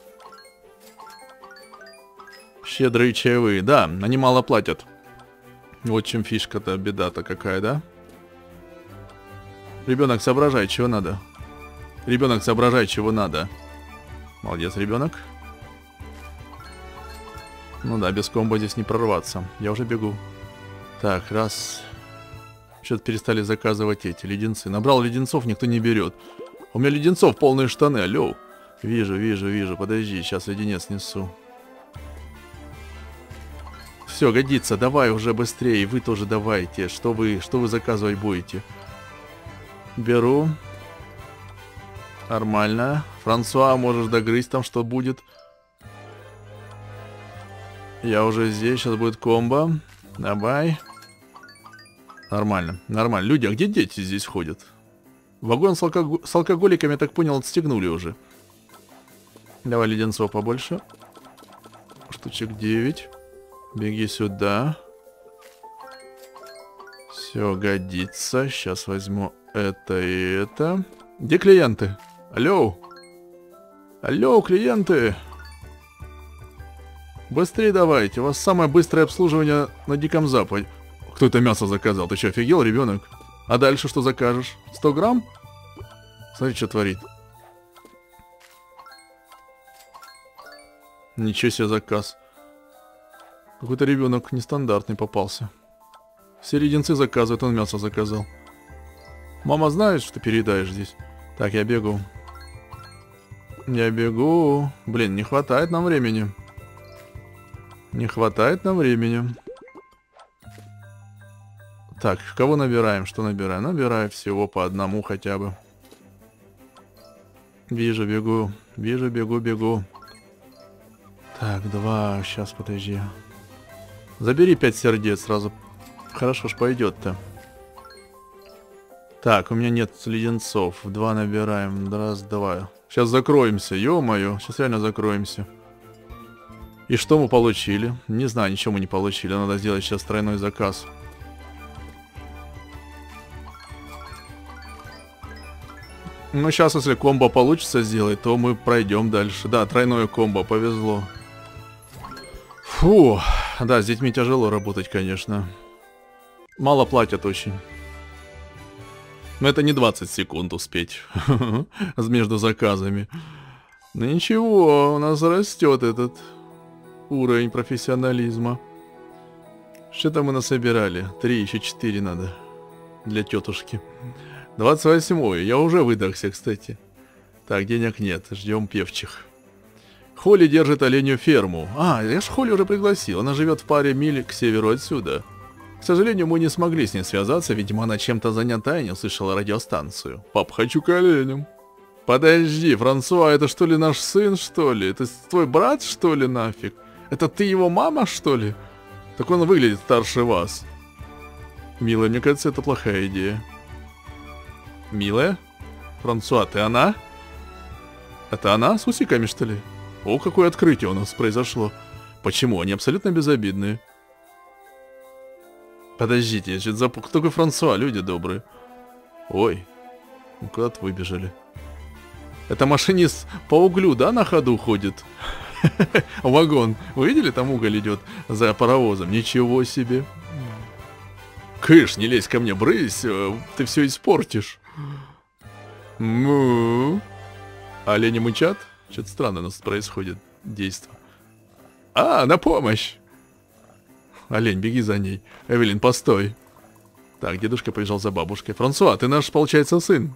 Щедрые чаевые. Да, они мало платят. Вот чем фишка-то, беда-то какая, да? Ребенок, соображай, чего надо. Ребенок, соображай, чего надо. Молодец, ребенок. Ну да, без комбо здесь не прорваться. Я уже бегу. Так, раз. Что-то перестали заказывать эти леденцы. Набрал леденцов, никто не берет. У меня леденцов полные штаны, алло. Вижу. Подожди, сейчас леденец несу. Все, годится. Давай уже быстрее. Вы тоже давайте. Что вы заказывать будете? Беру. Нормально. Франсуа, можешь догрызть там, что будет. Я уже здесь. Сейчас будет комбо. Давай. Нормально. Люди, а где дети здесь ходят? Вагон с алкоголиками, я так понял, отстегнули уже. Давай леденцов побольше. Штучек 9. Беги сюда. Все, годится. Сейчас возьму это и это. Где клиенты? Алло. Алло, клиенты. Быстрее давайте. У вас самое быстрое обслуживание на Диком Западе. Кто это мясо заказал? Ты что, офигел, ребенок? А дальше что закажешь? 100 грамм? Смотри, что творит. Ничего себе заказ. Какой-то ребенок нестандартный попался. Все леденцы заказывают, он мясо заказал. Мама знает, что ты переедаешь здесь. Так, я бегу. Я бегу. Блин, не хватает нам времени. Не хватает нам времени. Так, кого набираем? Что набираем? Набираю всего по одному хотя бы. Вижу, бегу. Вижу, бегу. Так, 2. Сейчас, подожди. Забери 5 сердец сразу. Хорошо ж пойдет-то. Так, у меня нет леденцов. 2 набираем. 1, 2. Сейчас закроемся. Ё-моё. Сейчас реально закроемся. И что мы получили? Не знаю, ничего мы не получили. Надо сделать сейчас тройной заказ. Ну, сейчас, если комбо получится сделать, то мы пройдем дальше. Да, тройное комбо, повезло. Фу, да, с детьми тяжело работать, конечно. Мало платят очень. Но это не 20 секунд успеть между заказами. Но ничего, у нас растет этот уровень профессионализма. Что-то мы насобирали. 3, еще 4 надо. Для тетушки. 28-й. Я уже выдохся, кстати. Так, денег нет. Ждем певчих. Холли держит оленью ферму. А, я ж Холли уже пригласил. Она живет в паре миль к северу отсюда. К сожалению, мы не смогли с ней связаться. Видимо, она чем-то занята и не услышала радиостанцию. Пап, хочу к оленям. Подожди, Франсуа, это что ли наш сын, что ли? Это твой брат, что ли, нафиг? Это ты его мама, что ли? Так он выглядит старше вас. Милая, мне кажется, это плохая идея. Милая? Франсуа, ты она? Это она с усиками, что ли? О, какое открытие у нас произошло. Почему? Они абсолютно безобидные. Подождите, я что-то запух. Кто такой Франсуа? Люди добрые. Ой, ну куда-то выбежали. Это машинист по углю, да, на ходу ходит? Вагон. Вы видели, там уголь идет за паровозом? Ничего себе. Кыш, не лезь ко мне, брысь, ты все испортишь. Олени мычат? Что-то странно у нас происходит действо. А, на помощь! Олень, беги за ней. Эвелин, постой. Так, дедушка побежал за бабушкой. Франсуа, ты наш, получается, сын.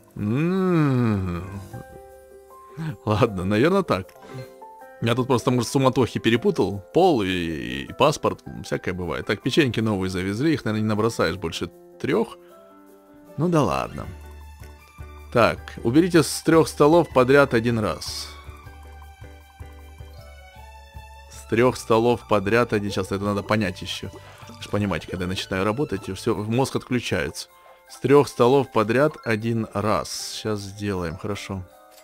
Ладно, наверное, так. Я тут просто, может, суматохи перепутал. Пол и паспорт. Всякое бывает. Так, печеньки новые завезли. Их, наверное, не набросаешь больше 3. Ну да ладно. Так, уберите с 3 столов подряд 1 раз. С 3 столов подряд 1. Сейчас это надо понять еще. Вы же понимаете, когда я начинаю работать, и все, мозг отключается. С 3 столов подряд 1 раз. Сейчас сделаем, хорошо.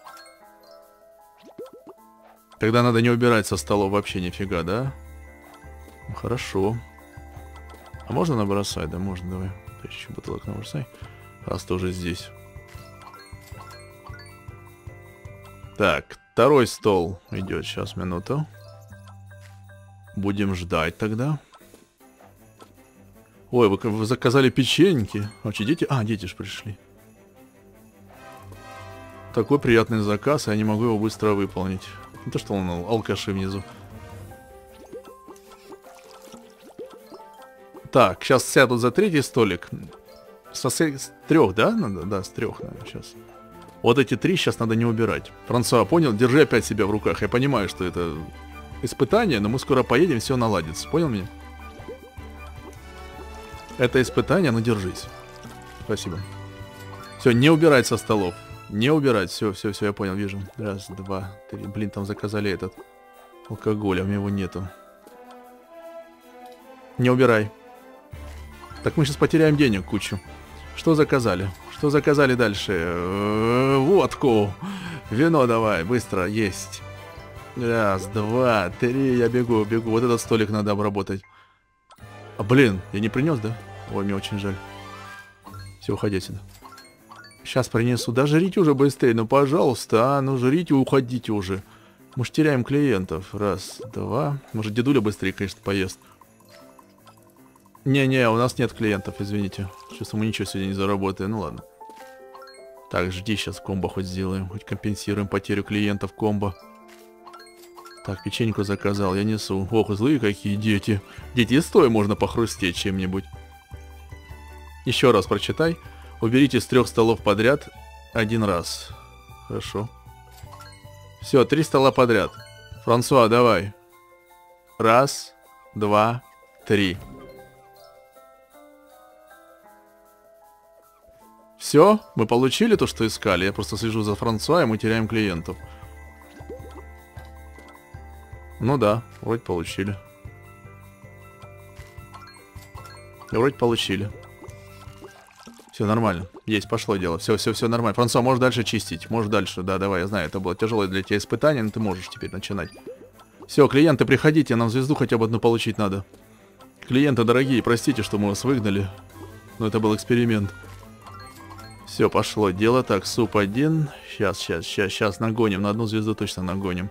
Тогда надо не убирать со столов вообще нифига, да? Ну, хорошо. А можно набросать? Да, можно, давай. 1000 бутылок набросай. Раз ты уже здесь. Так, 2 стол идет. Сейчас, минуту. Будем ждать тогда. Ой, вы заказали печеньки. Вообще дети... А, дети ж пришли. Такой приятный заказ, я не могу его быстро выполнить. Не то, что он алкаши внизу. Так, сейчас сяду за 3 столик. С 3, да? Надо? Да, с 3, наверное, сейчас. Вот эти 3 сейчас надо не убирать. Франсуа, понял? Держи опять себя в руках. Я понимаю, что это испытание, но мы скоро поедем, все наладится. Понял меня? Это испытание, но держись. Спасибо. Все, не убирать со столов. Не убирать. Все, я понял, вижу. 1, 2, 3. Блин, там заказали этот алкоголь, а у меня его нету. Не убирай. Так мы сейчас потеряем денег кучу. Что заказали? Что заказали дальше? Водку. Вино давай, быстро, есть. 1, 2, 3, я бегу. Вот этот столик надо обработать. А, блин, я не принес, да? Ой, мне очень жаль. Все, уходи отсюда. Сейчас принесу. Да жрите уже быстрее, ну пожалуйста, ну жрите, уходите уже. Мы ж теряем клиентов. 1, 2. Может, дедуля быстрее, конечно, поест. Не-не, у нас нет клиентов, извините. Сейчас мы ничего сегодня не заработаем, ну ладно. Так, жди, сейчас комбо хоть сделаем. Хоть компенсируем потерю клиентов комбо. Так, печеньку заказал, я несу. Ох, злые какие дети. Дети, стоя можно похрустеть чем-нибудь. Еще раз прочитай. Уберите с 3 столов подряд 1 раз. Хорошо. Все, 3 стола подряд. Франсуа, давай. 1, 2, 3. Все, мы получили то, что искали. Я просто слежу за Франсуа, и мы теряем клиентов. Ну да, вроде получили. Вроде получили. Все нормально. Есть, пошло дело. Все нормально. Франсуа, можешь дальше чистить. Можешь дальше. Да, давай, я знаю, это было тяжелое для тебя испытание, но ты можешь теперь начинать. Все, клиенты, приходите, нам звезду хотя бы одну получить надо. Клиенты дорогие, простите, что мы вас выгнали. Но это был эксперимент. Все, пошло дело. Так, суп 1. Сейчас нагоним. На 1 звезду точно нагоним.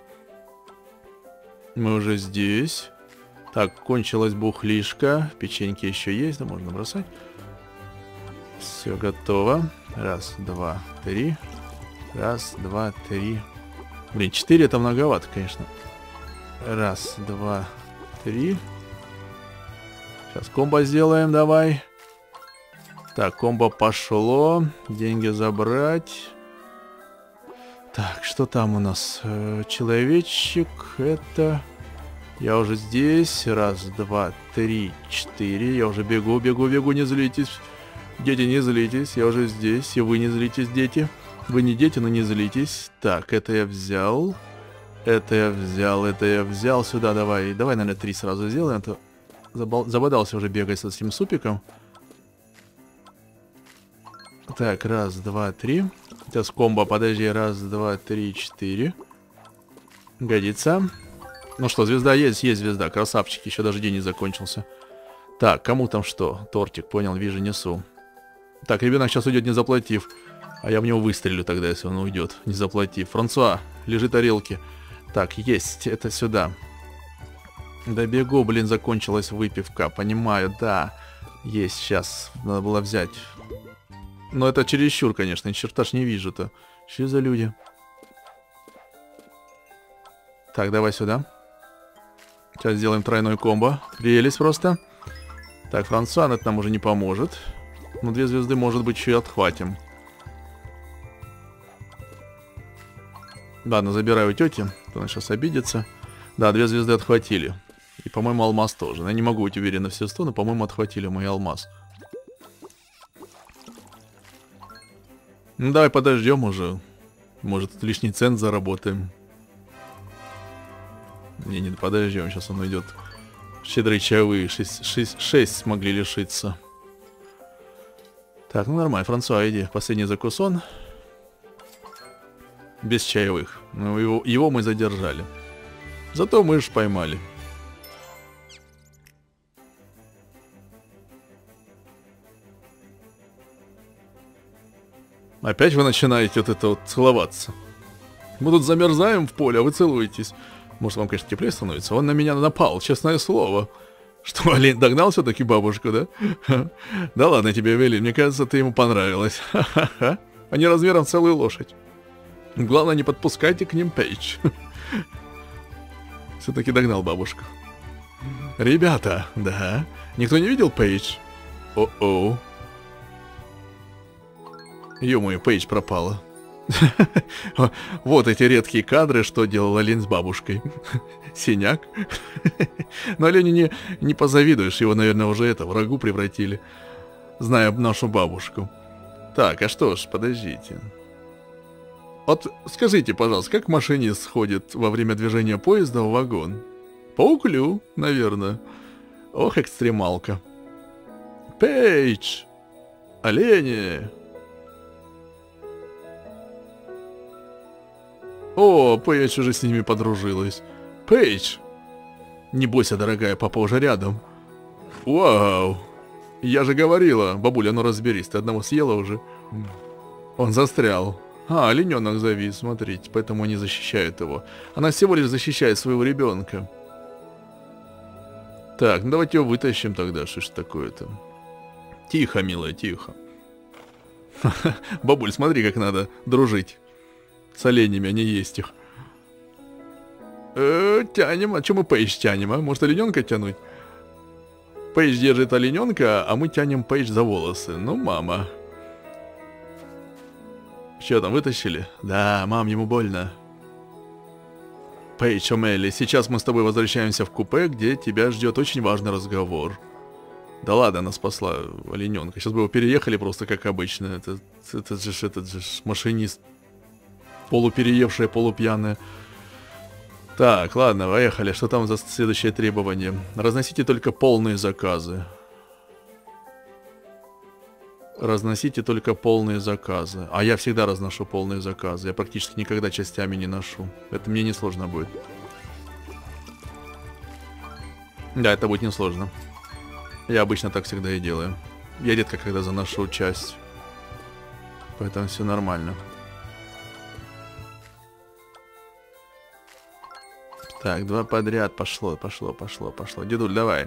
Мы уже здесь. Так, кончилась бухлишка. Печеньки еще есть, да, можно бросать. Все готово. 1, 2, 3. 1, 2, 3. Блин, 4 это многовато, конечно. 1, 2, 3. Сейчас комбо сделаем, давай. Так, комбо пошло. Деньги забрать. Так, что там у нас? Человечек, это... Я уже здесь. 1, 2, 3, 4. Я уже бегу, не злитесь. Дети, не злитесь. Я уже здесь. И вы не злитесь, дети. Вы не дети, но не злитесь. Так, это я взял. Это я взял. Сюда давай. Давай, наверное, 3 сразу сделаем. А то забодался уже бегать с этим супиком. Так, раз, два, три. Сейчас комбо, подожди. Раз, два, три, четыре. Годится. Ну что, звезда есть, есть звезда. Красавчик, еще даже день не закончился. Так, кому там что? Тортик, понял, вижу, несу. Так, ребенок сейчас уйдет, не заплатив. А я в него выстрелю тогда, если он уйдет, не заплатив. Франсуа, лежи тарелки. Так, есть, это сюда. Добегу, блин, закончилась выпивка. Понимаю, да. Есть, сейчас. Надо было взять. Но это чересчур, конечно. Ни черта ж не вижу-то. Что за люди? Так, давай сюда. Сейчас сделаем тройной комбо. Прелесть просто. Так, Франсуа, это нам уже не поможет. Но 2 звезды, может быть, еще и отхватим. Ладно, забираю у тети. Она сейчас обидится. Да, 2 звезды отхватили. И, по-моему, алмаз тоже. Я не могу быть уверен на все 100, но, по-моему, отхватили мой алмаз. Ну, давай подождем уже. Может, лишний цент заработаем. Не подождем. Сейчас он уйдет. Щедрые чаевые. 6 смогли лишиться. Так, ну нормально. Франсуа, иди. Последний закусон. Без чаевых. Ну, его мы задержали. Зато мы ж поймали. Опять вы начинаете вот это вот целоваться. Мы тут замерзаем в поле, а вы целуетесь. Может, вам, конечно, теплее становится. Он на меня напал, честное слово. Что, олень догнал все-таки бабушку, да? Да ладно тебе, Вели, мне кажется, ты ему понравилась. Они размером целую лошадь. Главное, не подпускайте к ним Пейдж. Все-таки догнал бабушку. Ребята, да. Никто не видел Пейдж? О-оу. Ё-моё, Пейдж пропала. Вот эти редкие кадры, что делал олень с бабушкой. Синяк. Но оленю не позавидуешь, его, наверное, уже врагу превратили, зная нашу бабушку. Так, а что ж, подождите. Вот скажите, пожалуйста, как машинист сходит во время движения поезда в вагон? По углю, наверное. Ох, экстремалка. Пейдж! Олени! О, Пейдж уже с ними подружилась. Пейдж! Не бойся, дорогая, папа уже рядом. Вау! Я же говорила, бабуля, ну разберись, ты одного съела уже? Он застрял. А, олененок завис, смотрите, поэтому они защищают его. Она всего лишь защищает своего ребенка. Так, ну давайте его вытащим тогда, что ж такое-то. Тихо, милая, тихо. Бабуль, смотри, как надо дружить с оленями, а не есть их. Тянем, а что мы Пейдж тянем, а? Может олененка тянуть? Пейдж держит олененка, а мы тянем Пейдж за волосы. Ну, мама. Что там, вытащили? Да, мам, ему больно. Пейдж, Омелли, сейчас мы с тобой возвращаемся в купе, где тебя ждет очень важный разговор. Да ладно, она спасла олененка. Сейчас бы его переехали просто как обычно. Этот же машинист. Полупереевшая, полупьяная. Так, ладно, поехали. Что там за следующее требование? Разносите только полные заказы. Разносите только полные заказы. А я всегда разношу полные заказы. Я практически никогда частями не ношу. Это мне не сложно будет. Да, это будет несложно. Я обычно так всегда и делаю. Я редко когда заношу часть. Поэтому все нормально. Так, 2 подряд. Пошло. Дедуль, давай.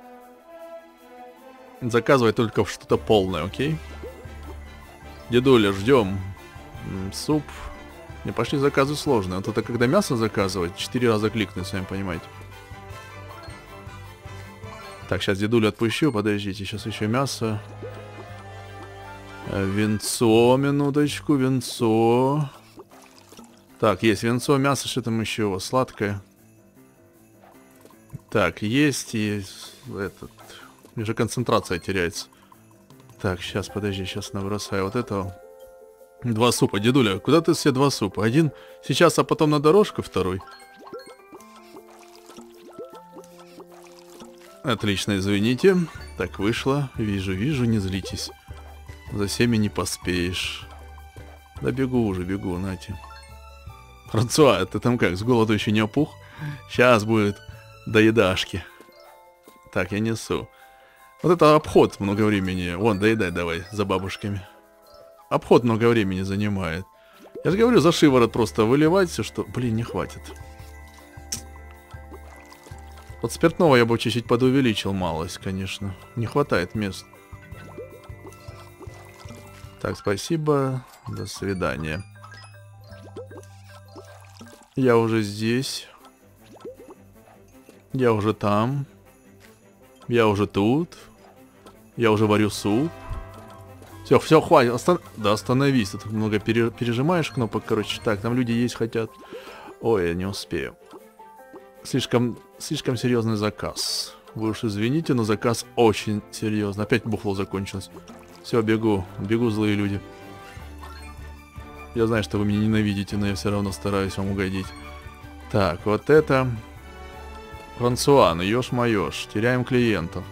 Заказывай только что-то полное, окей? Дедуля, ждем. Суп. Не, пошли заказы сложные. А то когда мясо заказывать, 4 раза кликнуть, сами понимаете. Так, сейчас дедулю отпущу. Подождите, сейчас еще мясо. Винцо, минуточку, винцо. Так, есть винцо, мясо, что там еще? Сладкое. Так, есть и этот... Уже концентрация теряется. Так, сейчас, подожди, сейчас набросаю вот этого. 2 супа. Дедуля, куда ты все 2 супа? Один сейчас, а потом на дорожку, второй. Отлично, извините. Так, вышло. Вижу, не злитесь. За всеми не поспеешь. Да бегу уже, бегу, нате. Франсуа, ты там как, с голоду еще не опух? Сейчас будет доедашки. Так, я несу. Вот это обход много времени. Вон, доедай давай за бабушками. Обход много времени занимает. Я же говорю, за шиворот просто выливать все, что... Блин, не хватит. Вот спиртного я бы чуть-чуть подувеличил малость, конечно. Не хватает мест. Так, спасибо. До свидания. Я уже здесь. Я уже там. Я уже тут. Я уже варю суп. Все, все, хватит. Да остановись. Ты тут много пережимаешь кнопок, короче. Так, там люди есть хотят. Ой, я не успею. Слишком серьезный заказ. Вы уж извините, но заказ очень серьезный. Опять бухло закончилось. Все, бегу. Бегу, злые люди. Я знаю, что вы меня ненавидите, но я все равно стараюсь вам угодить. Так, вот это... Франсуа, ну ешь-моешь. Теряем клиентов.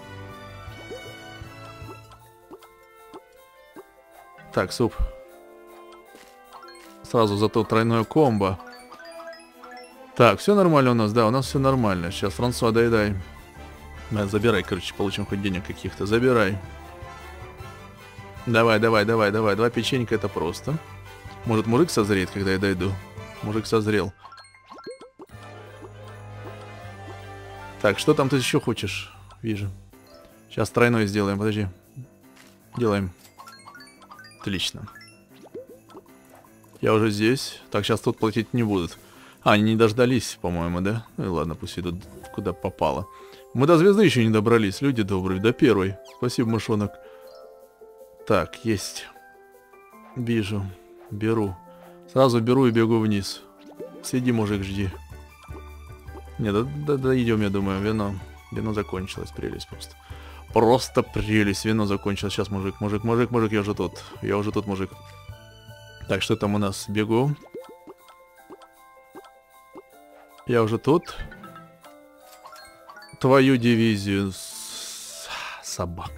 Так, суп. Сразу зато тройное комбо. Так, все нормально у нас, да, у нас все нормально. Сейчас, Франсуа, доедай. Да, забирай, короче, получим хоть денег каких-то. Забирай. Давай. Два печенька, это просто. Может, мужик созреет, когда я дойду. Мужик созрел. Так, что там ты еще хочешь? Вижу. Сейчас тройной сделаем, подожди. Делаем. Отлично. Я уже здесь. Так, сейчас тут платить не будут. А, они не дождались, по-моему, да? Ну и ладно, пусть идут куда попало. Мы до звезды еще не добрались, люди добрые. До первой. Спасибо, мышонок. Так, есть. Вижу. Беру. Сразу беру и бегу вниз. Сиди, мужик, жди. Не, да, идем, я думаю, вино. Вино закончилось, прелесть просто. Просто прелесть, вино закончилось. Сейчас, мужик, я уже тут. Я уже тут, мужик. Так, что там у нас? Бегу. Я уже тут. Твою дивизию. Собак.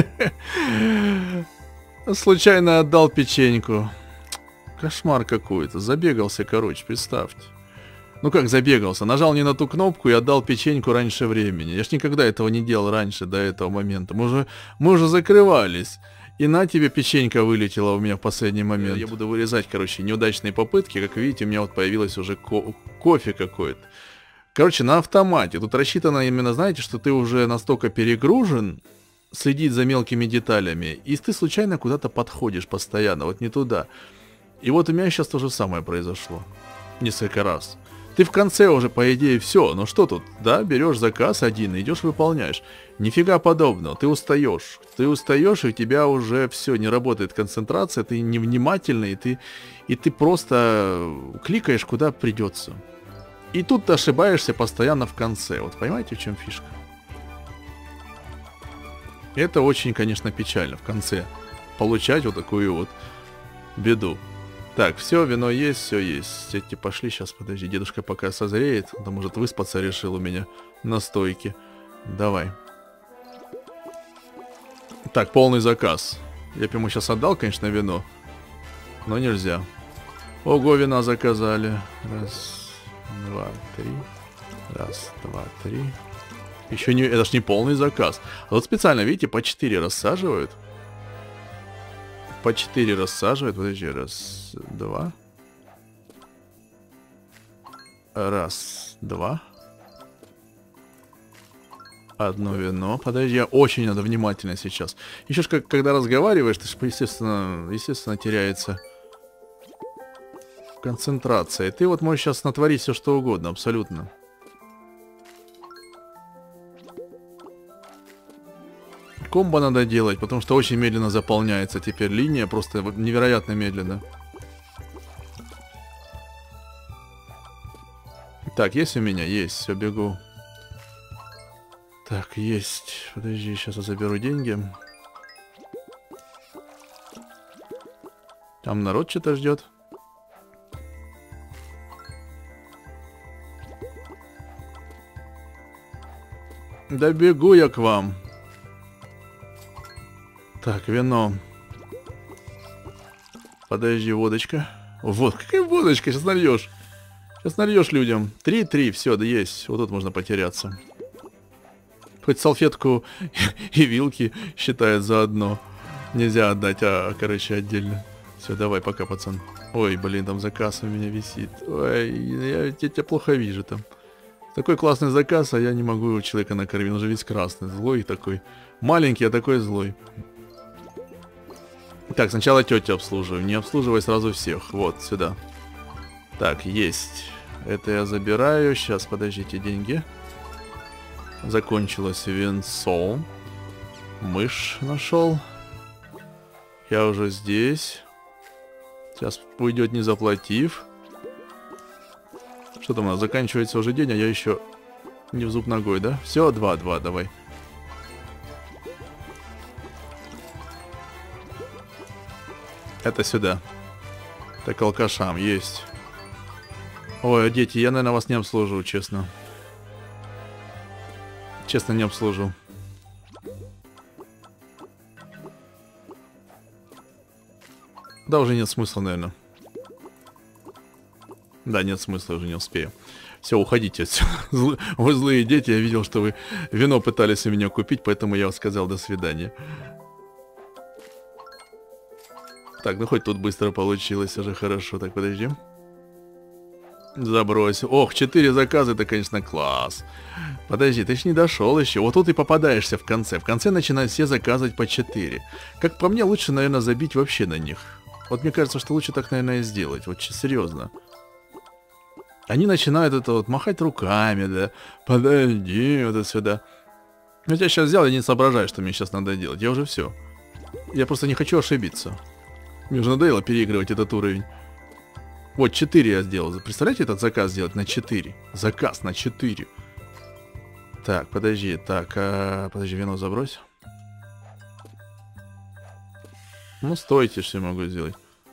Случайно отдал печеньку. Кошмар какой-то. Забегался, короче, представьте. Ну как забегался? Нажал не на ту кнопку и отдал печеньку раньше времени. Я ж никогда этого не делал раньше, до этого момента. Мы уже закрывались. И на тебе печенька вылетела у меня в последний момент. Я буду вырезать, короче, неудачные попытки. Как видите, у меня вот появилось уже кофе какой-то. Короче, на автомате. Тут рассчитано именно, знаете, что ты уже настолько перегружен, следить за мелкими деталями, и ты случайно куда-то подходишь постоянно, вот не туда. И вот у меня сейчас то же самое произошло. Несколько раз. Ты в конце уже, по идее, все. Ну что тут, да, берешь заказ один и идешь выполняешь. Нифига подобного. Ты устаешь, и у тебя уже все, не работает концентрация, ты невнимательный, и ты просто кликаешь, куда придется. И тут ты ошибаешься постоянно в конце. Вот понимаете, в чем фишка? Это очень, конечно, печально в конце. Получать вот такую вот беду. Так, все, вино есть, все есть. Эти пошли, сейчас, подожди, дедушка пока созреет. Он, может, выспаться решил у меня на стойке. Давай. Так, полный заказ. Я бы ему сейчас отдал, конечно, вино. Но нельзя. Ого, вина заказали. Раз, два, три. Раз, два, три. Еще не... Это ж не полный заказ. А вот специально, видите, по 4 рассаживают. По 4 рассаживают. Подожди, раз, два. Раз, два. Одно вино. Подожди, очень надо внимательно сейчас. Еще ж, когда разговариваешь, ты ж, естественно, теряется концентрация. Ты вот можешь сейчас натворить все, что угодно, абсолютно. Комбо надо делать, потому что очень медленно заполняется теперь линия, просто невероятно медленно. Так, есть у меня? Есть, все, бегу. Так, есть. Подожди, сейчас я заберу деньги. Там народ что-то ждет. Да бегу я к вам. Так, вино. Подожди, водочка. Вот, какая водочка, сейчас нальешь. Сейчас нальешь людям. 3-3, все, да есть. Вот тут можно потеряться. Хоть салфетку и вилки считают заодно. Нельзя отдать, короче, отдельно. Все, давай, пока, пацан. Ой, блин, там заказ у меня висит. Ой, я тебя плохо вижу там. Такой классный заказ, а я не могу человека накормить. Он же весь красный, злой такой. Маленький, а такой злой. Так, сначала тетю обслуживаю. Не обслуживай сразу всех. Вот, сюда. Так, есть. Это я забираю. Сейчас, подождите, деньги. Закончилось венцо. Мышь нашел. Я уже здесь. Сейчас уйдет, не заплатив. Что там у нас? Заканчивается уже день, а я еще не в зуб ногой, да? Все, 2-2, давай. Это сюда. Так, алкашам есть. Ой, дети, я, наверное, вас не обслуживаю, честно. Честно, не обслужу. Да, уже нет смысла, наверное. Да, нет смысла, уже не успею. Все, уходите. Вы злые дети, я видел, что вы вино пытались у меня купить, поэтому я вам сказал до свидания. Так, ну хоть тут быстро получилось, уже хорошо. Так, подожди. Забрось. Ох, 4 заказа, это, конечно, класс. Подожди, ты ж не дошел еще. Вот тут и попадаешься в конце. В конце начинают все заказывать по 4. Как по мне, лучше, наверное, забить вообще на них. Вот мне кажется, что лучше так, наверное, и сделать. Вот серьезно. Они начинают это вот махать руками, да. Подойди, вот это сюда. Вот я сейчас взял, я не соображаю, что мне сейчас надо делать. Я уже все. Я просто не хочу ошибиться. Мне уже надоело переигрывать этот уровень. Вот 4 я сделал. Представляете, этот заказ сделать на 4? Заказ на 4. Так, подожди. Так, подожди, вино забрось. Ну, стойте, что я могу сделать.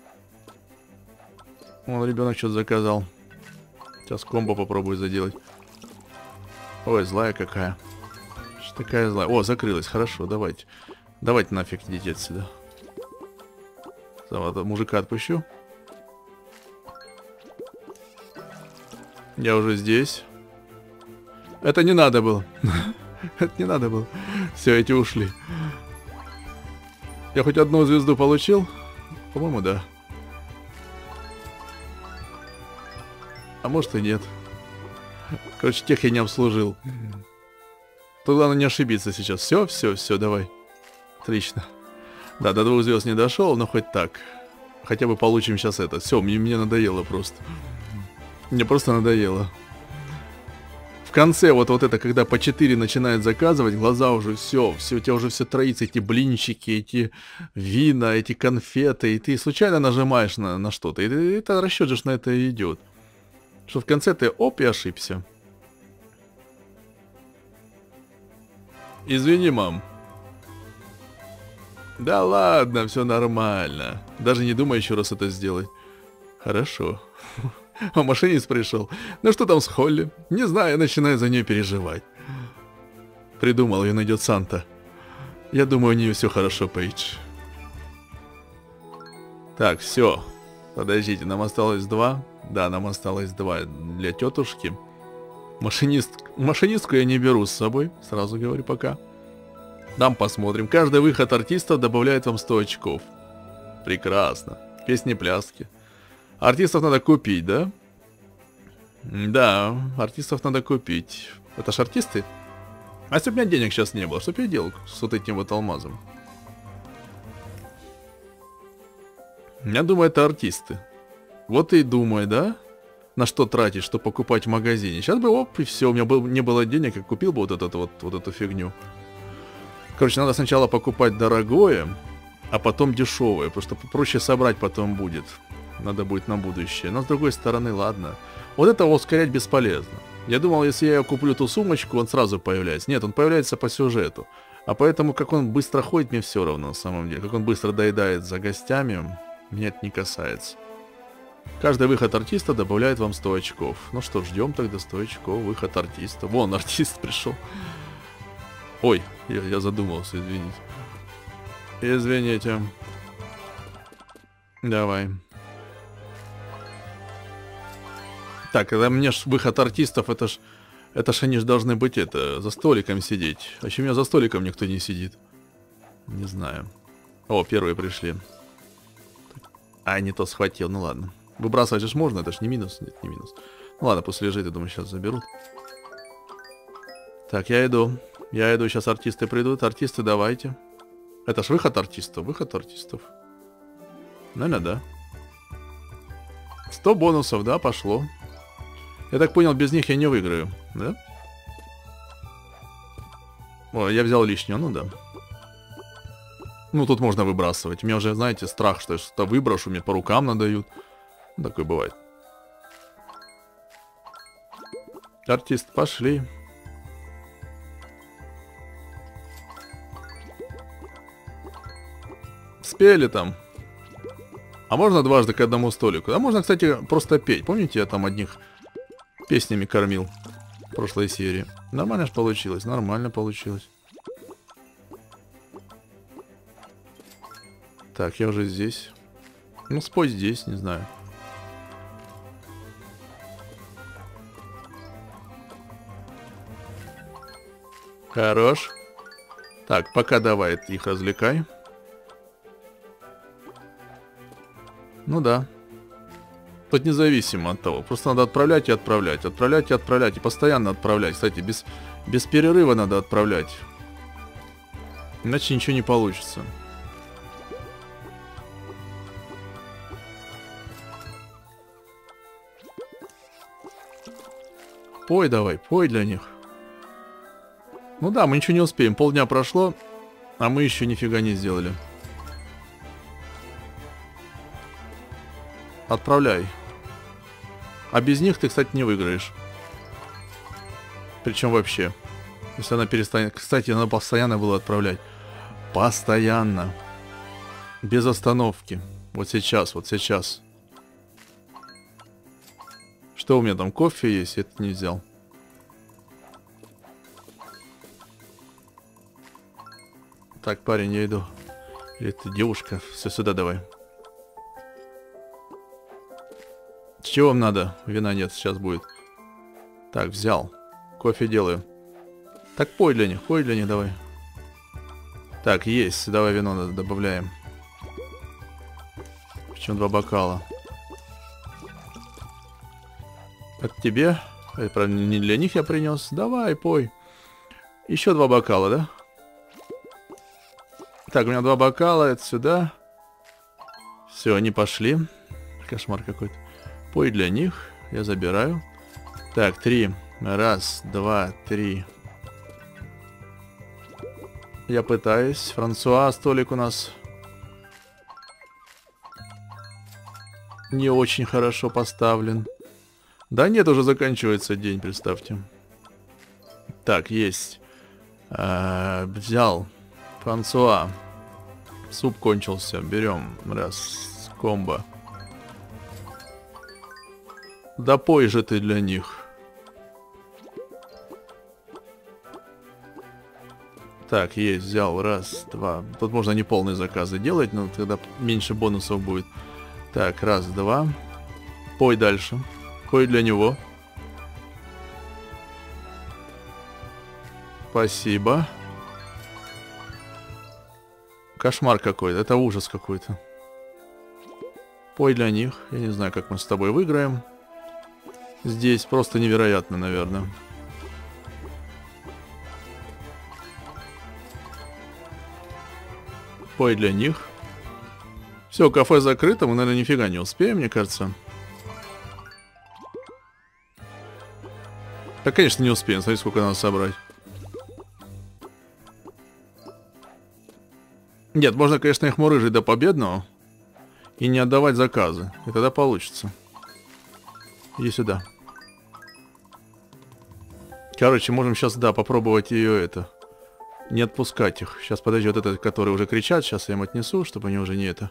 Вон, ребенок что-то заказал. Сейчас комбо попробую заделать. Ой, злая какая. Что такая злая? О, закрылась, хорошо, давайте. Давайте нафиг идите отсюда. Вот, мужика отпущу. Я уже здесь. Это не надо было. Это не надо было. Все, эти ушли. Я хоть одну звезду получил? По-моему, да. А может и нет. Короче, тех я не обслужил. Тут главное не ошибиться сейчас. Все, все, все, давай. Отлично. Да, до 2 звезд не дошел, но хоть так. Хотя бы получим сейчас это. Все, мне надоело просто. Мне просто надоело. В конце вот это, когда по 4 начинают заказывать, глаза уже все, у тебя уже все троится, эти блинчики, эти вина, эти конфеты, и ты случайно нажимаешь на что-то, и это расчет же на это и идет. Что в конце ты оп и ошибся. Извини, мам. Да ладно, все нормально. Даже не думай еще раз это сделать. Хорошо. А машинист пришел. Ну что там с Холли? Не знаю, я начинаю за нее переживать. Придумал, ее найдет Санта. Я думаю, у нее все хорошо, Пейдж. Так, все. Подождите, нам осталось 2. Да, нам осталось 2 для тетушки. Машинистку я не беру с собой. Сразу говорю пока. Там посмотрим. Каждый выход артистов добавляет вам 100 очков. Прекрасно. Песни-пляски. Артистов надо купить, да? Да, артистов надо купить. Это ж артисты? А если бы у меня денег сейчас не было, что бы я делал с вот этим вот алмазом? Я думаю, это артисты. Вот и думай, да? На что тратить, что покупать в магазине. Сейчас бы, оп, и все, у меня не было денег, я купил бы вот эту фигню. Короче, надо сначала покупать дорогое, а потом дешевое, потому что проще собрать потом будет. Надо будет на будущее. Но с другой стороны, ладно. Вот это ускорять бесполезно. Я думал, если я куплю ту сумочку, он сразу появляется. Нет, он появляется по сюжету. А поэтому, как он быстро ходит, мне все равно на самом деле. Как он быстро доедает за гостями, меня это не касается. Каждый выход артиста добавляет вам 100 очков. Ну что, ждем тогда 100 очков. Выход артиста. Вон, артист пришел. Ой, я задумался, извините. Извините. Давай. Так, когда мне ж выход артистов, это ж они ж должны быть за столиком сидеть. А еще у меня за столиком никто не сидит. Не знаю. О, первые пришли. А, не то схватил, ну ладно. Выбрасывать же можно, это ж не минус. Нет, не минус. Ну ладно, пусть лежит, я думаю, сейчас заберут. Так, я иду. Сейчас артисты придут. Артисты, давайте. Это ж выход артистов. Наверное, да. 100 бонусов, да, пошло. Я так понял, без них я не выиграю, да? О, я взял лишнее, ну да. Ну, тут можно выбрасывать. У меня уже, знаете, страх, что я что-то выброшу, мне по рукам надают. Ну, такое бывает. Артист, пошли. Спели там. А можно дважды к одному столику? А можно, кстати, просто петь. Помните, я там одних песнями кормил в прошлой серии? Нормально же получилось, нормально получилось. Так, я уже здесь. Ну, спой здесь, не знаю. Хорош. Так, пока давай их развлекай. Ну да. Тут независимо от того. Просто надо отправлять и отправлять. Отправлять и отправлять. И постоянно отправлять. Кстати, без перерыва надо отправлять. Иначе ничего не получится. Пой давай, пой для них. Ну да, мы ничего не успеем. Полдня прошло, а мы еще нифига не сделали. Отправляй. А без них ты, кстати, не выиграешь. Причем вообще. Если она перестанет... Кстати, надо постоянно было отправлять. Постоянно. Без остановки. Вот сейчас, вот сейчас. Что у меня там? Кофе есть? Я это не взял. Так, парень, я иду. Или ты девушка? Все, сюда давай. Чего вам надо? Вина нет, сейчас будет. Так, взял. Кофе делаю. Так, пой для них давай. Так, есть. Давай вино добавляем. Причем 2 бокала. Это тебе? Это, правда, не для них я принес. Давай, пой. Еще 2 бокала, да? Так, у меня 2 бокала. Это сюда. Все, они пошли. Кошмар какой-то. Пой для них. Я забираю. Так, 3. 1, 2, 3. Я пытаюсь. Франсуа, столик у нас не очень хорошо поставлен. Да нет, уже заканчивается день, представьте. Так, есть. Взял. Франсуа. Суп кончился. Берем. Раз. Комбо. Да пой же ты для них. Так, есть, взял. Раз, 2. Тут можно не полные заказы делать, но тогда меньше бонусов будет. Так, раз, 2. Пой дальше. Пой для него. Спасибо. Кошмар какой-то. Это ужас какой-то. Пой для них. Я не знаю, как мы с тобой выиграем. Здесь просто невероятно, наверное. Пой для них. Все, кафе закрыто. Мы, наверное, нифига не успеем, мне кажется. Да, конечно, не успеем. Смотри, сколько надо собрать. Нет, можно, конечно, их мурыжить до победного. И не отдавать заказы. И тогда получится. Иди сюда. Короче, можем сейчас, да, попробовать ее это. Не отпускать их. Сейчас, подожди, вот этот, который уже кричат. Сейчас я им отнесу, чтобы они уже не это.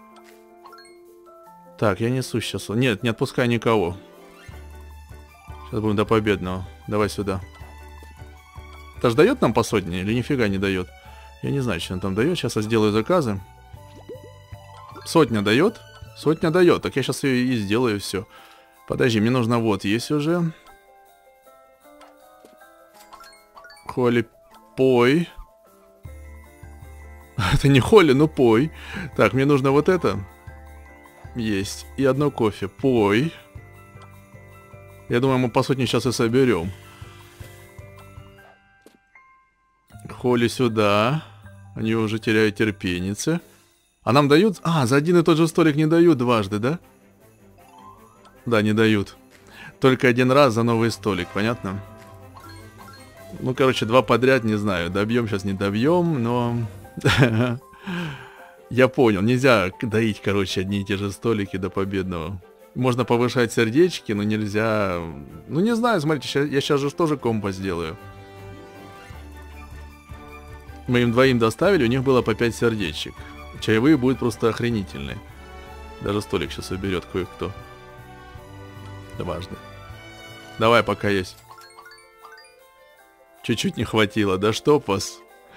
Так, я несу сейчас. Нет, не отпускай никого. Сейчас будем до победного. Давай сюда. Это ж дает нам по сотне или нифига не дает? Я не знаю, что он там дает. Сейчас я сделаю заказы. Сотня дает. Сотня дает. Так я сейчас ее и сделаю все. Подожди, мне нужно вот есть уже. Холли, пой. Это не Холли, но пой. Так, мне нужно вот это. Есть. И одно кофе. Пой. Я думаю, мы по сотне сейчас и соберем. Холли сюда. Они уже теряют терпенице. А нам дают... А, за один и тот же столик не дают дважды, да? Да, не дают. Только один раз за новый столик, понятно? Ну, короче, два подряд, не знаю. Добьем, сейчас не добьем, но... Я понял, нельзя доить, короче, одни и те же столики до победного. Можно повышать сердечки, но нельзя... Ну, не знаю, смотрите, я сейчас же тоже комбо сделаю. Мы им двоим доставили, у них было по 5 сердечек. Чаевые будут просто охренительные. Даже столик сейчас уберет кое-кто. Дважды. Давай, пока есть. Чуть-чуть не хватило, да чтоб вас.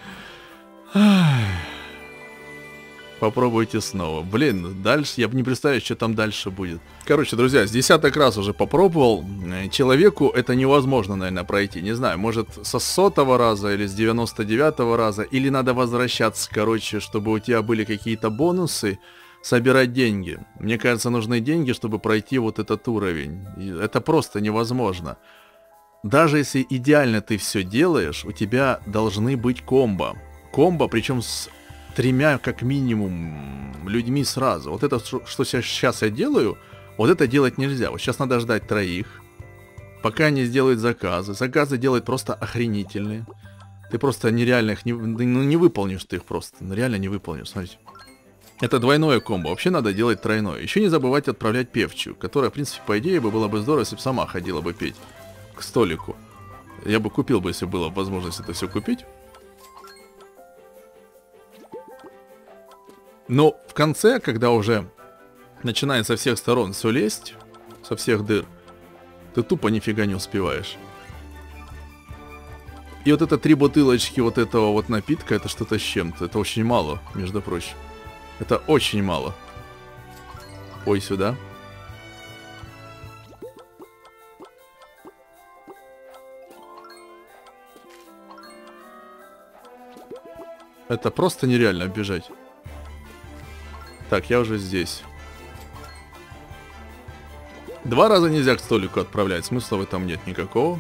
Попробуйте снова. Блин, дальше я бы не представляю, что там дальше будет. Короче, друзья, с десяток раз уже попробовал. Человеку это невозможно, наверное, пройти. Не знаю, может со 100-го раза или с 99-го раза. Или надо возвращаться, короче, чтобы у тебя были какие-то бонусы. Собирать деньги. Мне кажется, нужны деньги, чтобы пройти вот этот уровень. И это просто невозможно. Даже если идеально ты все делаешь, у тебя должны быть комбо. Комбо, причем с 3 как минимум людьми сразу. Вот это, что сейчас я делаю, вот это делать нельзя. Вот сейчас надо ждать 3, пока они сделают заказы. Заказы делают просто охренительные. Ты просто нереально их не выполнишь ты их просто. Реально не выполнишь, смотрите. Это двойное комбо. Вообще надо делать тройное. Еще не забывать отправлять певчую, которая, в принципе, по идее, было бы здорово, если бы сама ходила бы петь к столику. Я бы купил бы, если была возможность это все купить. Но в конце, когда уже начинает со всех сторон все лезть, со всех дыр, ты тупо нифига не успеваешь. И вот это 3 бутылочки вот этого вот напитка, это что-то с чем-то. Это очень мало, между прочим. Это очень мало. Ой, сюда. Это просто нереально оббежать. Так, я уже здесь. 2 раза нельзя к столику отправлять. Смысла в этом нет никакого.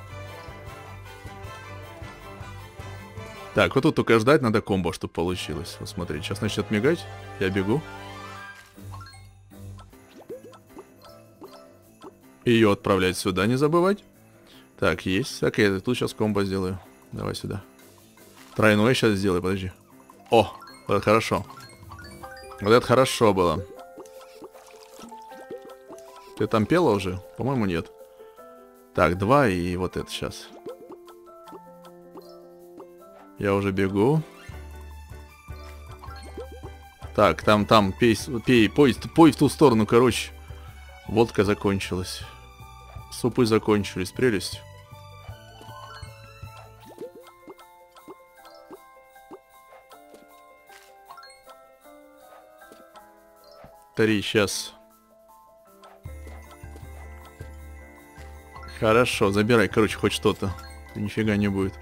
Так, вот тут только ждать надо комбо, чтобы получилось. Вот смотри, сейчас начнет мигать. Я бегу. Ее отправлять сюда, не забывать. Так, есть. Так, я тут сейчас комбо сделаю. Давай сюда. Тройное сейчас сделаю, подожди. О, вот это хорошо. Вот это хорошо было. Ты там пела уже? По-моему, нет. Так, 2 и вот это сейчас. Я уже бегу. Так, там, пей, пой в ту сторону, короче. Водка закончилась. Супы закончились, прелесть. Три, сейчас. Хорошо, забирай, короче, хоть что-то. Нифига не будет.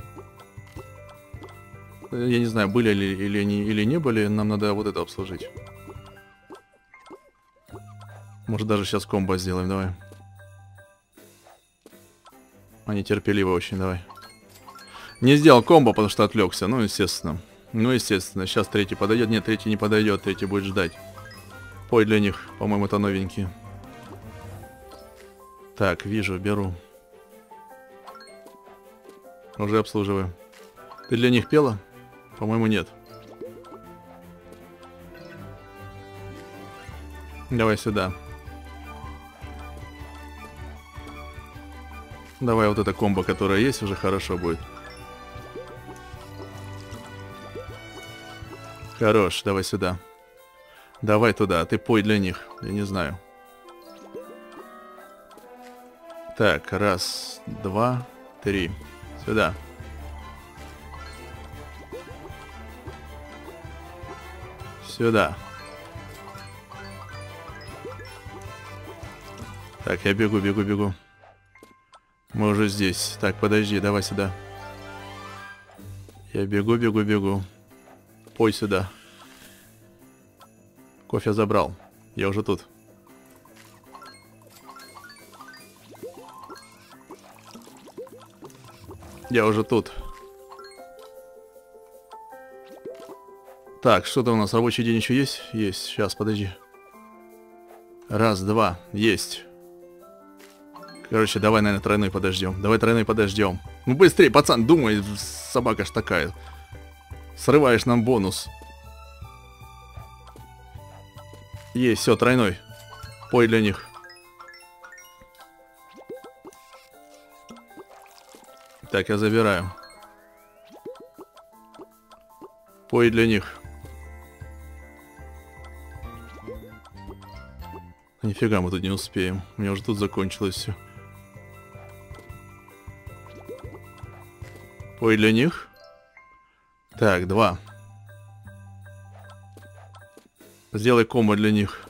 Я не знаю, были ли или не были. Нам надо вот это обслужить. Может, даже сейчас комбо сделаем, давай. Они терпеливы очень, давай. Не сделал комбо, потому что отвлекся. Ну, естественно. Ну, естественно. Сейчас 3 подойдет. Нет, 3 не подойдет. 3 будет ждать. Пой для них. По-моему, это новенькие. Так, вижу, беру. Уже обслуживаю. Ты для них пела? По-моему, нет. Давай сюда. Давай вот это комбо, которое есть, уже хорошо будет. Хорош, давай сюда. Давай туда, ты пой для них. Я не знаю. Так, 1, 2, 3. Сюда. Сюда. Так, я бегу, бегу, бегу. Мы уже здесь. Так, подожди, давай сюда. Я бегу, бегу, бегу. Пой сюда. Кофе забрал. Я уже тут. Я уже тут. Так, что-то у нас рабочий день еще есть? Есть. Сейчас, подожди. Раз, два. Есть. Короче, давай, наверное, тройной подождем. Давай тройной подождем. Ну быстрее, пацан, думай, собака ж такая. Срываешь нам бонус. Есть, все, тройной. Пой для них. Так, я забираю. Пой для них. Нифига мы тут не успеем. У меня уже тут закончилось все. Пой для них. Так, 2. Сделай комбо для них.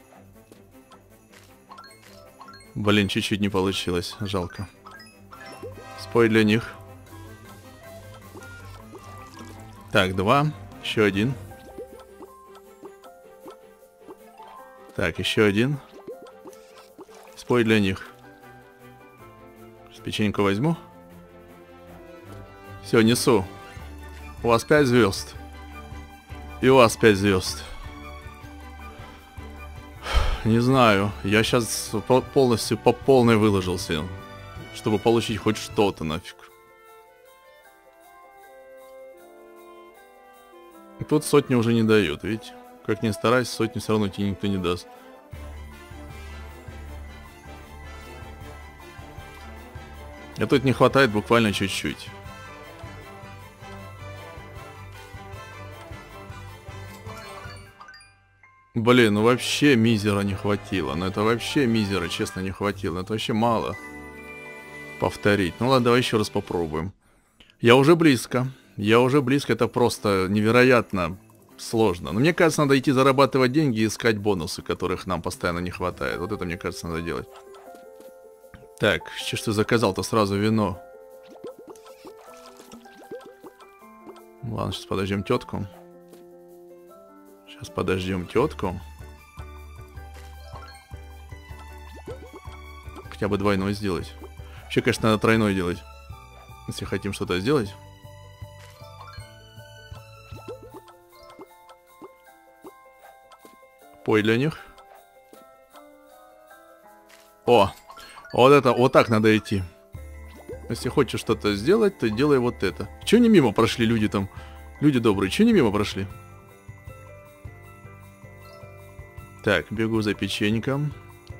Блин, чуть-чуть не получилось. Жалко. Спой для них. Так, 2. Еще 1. Так, еще 1. Спой для них. Сейчас печеньку возьму. Все, несу. У вас 5 звезд. И у вас 5 звезд. Не знаю. Я сейчас полностью по полной выложился. Чтобы получить хоть что-то нафиг. Тут сотни уже не дают, видите? Как ни старайся, сотни все равно тебе никто не даст. А тут не хватает буквально чуть-чуть. Блин, ну вообще мизера не хватило. Ну это вообще мизера, честно, не хватило. Это вообще мало. Повторить. Ну ладно, давай еще раз попробуем. Я уже близко. Я уже близко. Это просто невероятно сложно. Но мне кажется, надо идти зарабатывать деньги и искать бонусы, которых нам постоянно не хватает. Вот это, мне кажется, надо делать. Так, что ж ты заказал-то сразу вино? Ладно, сейчас подождем тетку. Сейчас подождем тетку. Хотя бы двойной сделать. Вообще, конечно, надо тройной делать. Если хотим что-то сделать. Пой для них. О! Вот это, вот так надо идти. Если хочешь что-то сделать, то делай вот это. Чего не мимо прошли люди там? Люди добрые, чего не мимо прошли? Так, бегу за печеньком.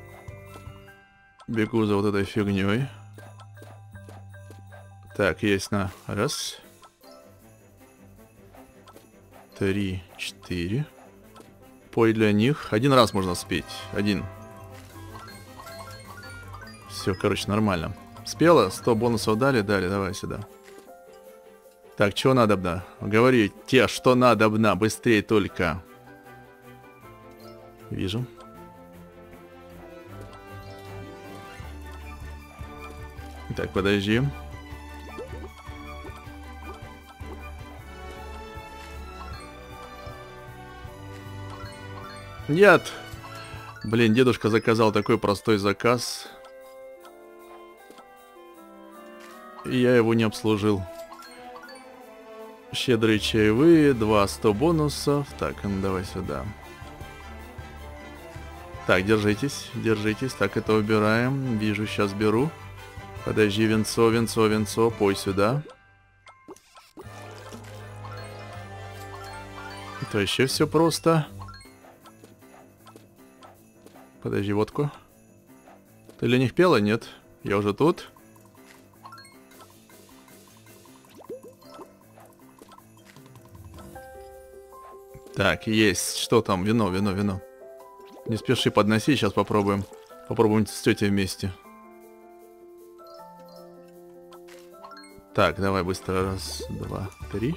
Бегу за вот этой фигней. Так, есть на. Раз. 3, 4. Пой для них. Один раз можно спеть. Один. Все, короче, нормально. Спела, 100 бонусов дали, давай сюда. Так, чего надобно? Говори, те, что надобно, быстрее только. Вижу. Так, подожди. Нет. Блин, дедушка заказал такой простой заказ. И я его не обслужил. Щедрые чаевые, 100 бонусов. Так, ну давай сюда. Так, держитесь, держитесь. Так, это убираем. Вижу, сейчас беру. Подожди, венцо, венцо, венцо. Пой сюда. Это вообще все просто. Подожди, водку. Ты для них пела? Нет. Я уже тут. Так, есть. Что там? Вино, вино, вино. Не спеши подноси, сейчас попробуем. Попробуем с тетей вместе. Так, давай быстро. Раз, два, 3.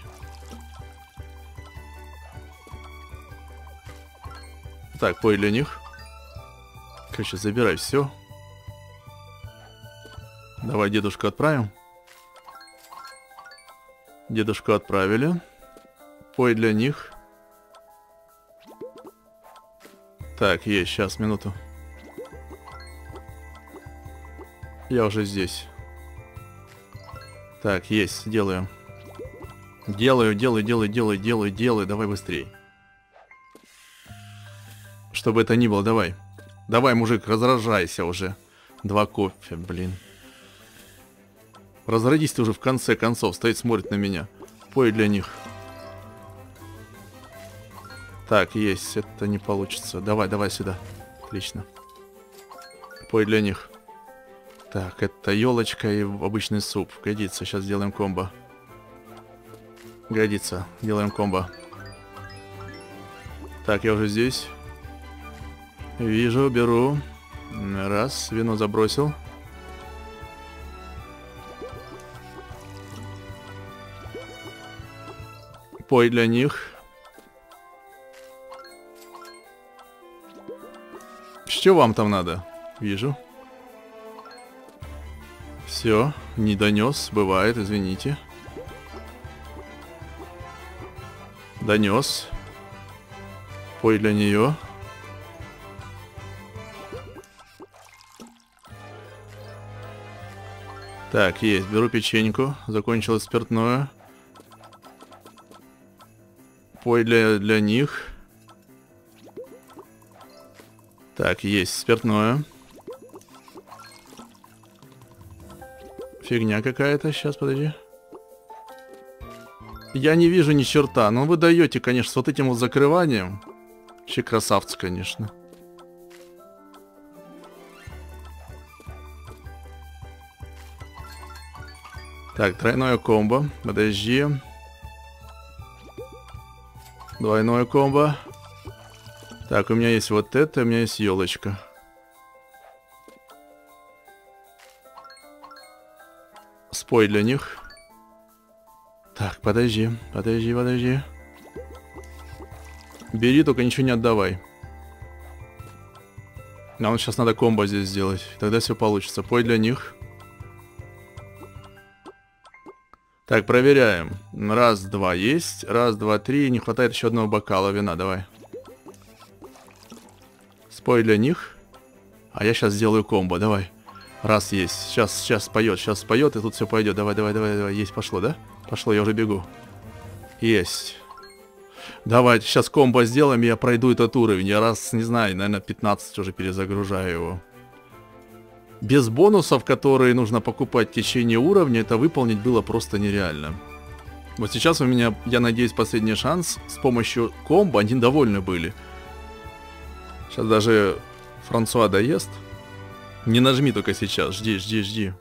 Так, пой для них. Короче, забирай все. Давай дедушку отправим. Дедушку отправили. Пой для них. Так, есть, сейчас, минуту. Я уже здесь. Так, есть, делаю. Делаю. Давай быстрей. Чтобы это ни было, давай. Давай, мужик, разражайся уже. 2 кофе, блин. Разродись ты уже в конце концов. Стоит, смотрит на меня. Пой для них. Так, есть, это не получится. Давай сюда. Отлично. Пой для них. Так, это елочка и обычный суп. Годится, сейчас сделаем комбо. Годится, делаем комбо. Так, я уже здесь. Вижу, беру. Раз, вино забросил. Пой для них. Что вам там надо? Вижу. Все, не донес, бывает, извините. Донес. Пой для нее. Так, есть, беру печеньку. Закончилось спиртное. Пой для них. Так, есть спиртное. Фигня какая-то. Сейчас, подожди. Я не вижу ни черта. Но вы даете, конечно, с вот этим вот закрыванием. Вообще красавцы, конечно. Так, тройное комбо. Подожди. Двойное комбо. Так, у меня есть вот это, у меня есть елочка. Спой для них. Так, подожди. Бери, только ничего не отдавай. Нам сейчас надо комбо здесь сделать. Тогда все получится. Пой для них. Так, проверяем. Раз, два есть. Раз, два, три. Не хватает еще одного бокала вина. Давай. Спой для них. А я сейчас сделаю комбо. Давай. Раз есть. Сейчас споет, и тут все пойдет. Давай. Есть, пошло, да? Пошло, я уже бегу. Есть. Давайте сейчас комбо сделаем, и я пройду этот уровень. Я раз, не знаю, наверное, 15 уже перезагружаю его. Без бонусов, которые нужно покупать в течение уровня, это выполнить было просто нереально. Вот сейчас у меня, я надеюсь, последний шанс. С помощью комбо они довольны были. Сейчас даже Франсуа доест. Не нажми только сейчас. Жди.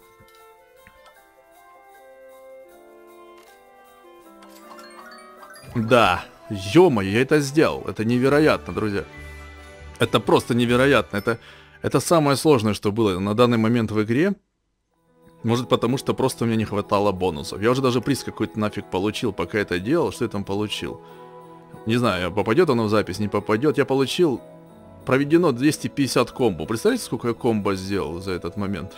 Да. Ё-моё, я это сделал. Это невероятно, друзья. Это просто невероятно. Это самое сложное, что было на данный момент в игре. Может, потому что просто у меня не хватало бонусов. Я уже даже приз какой-то нафиг получил, пока это делал. Что я там получил? Не знаю, попадет оно в запись, не попадет. Я получил... Проведено 250 комбо. Представляете, сколько я комбо сделал за этот момент?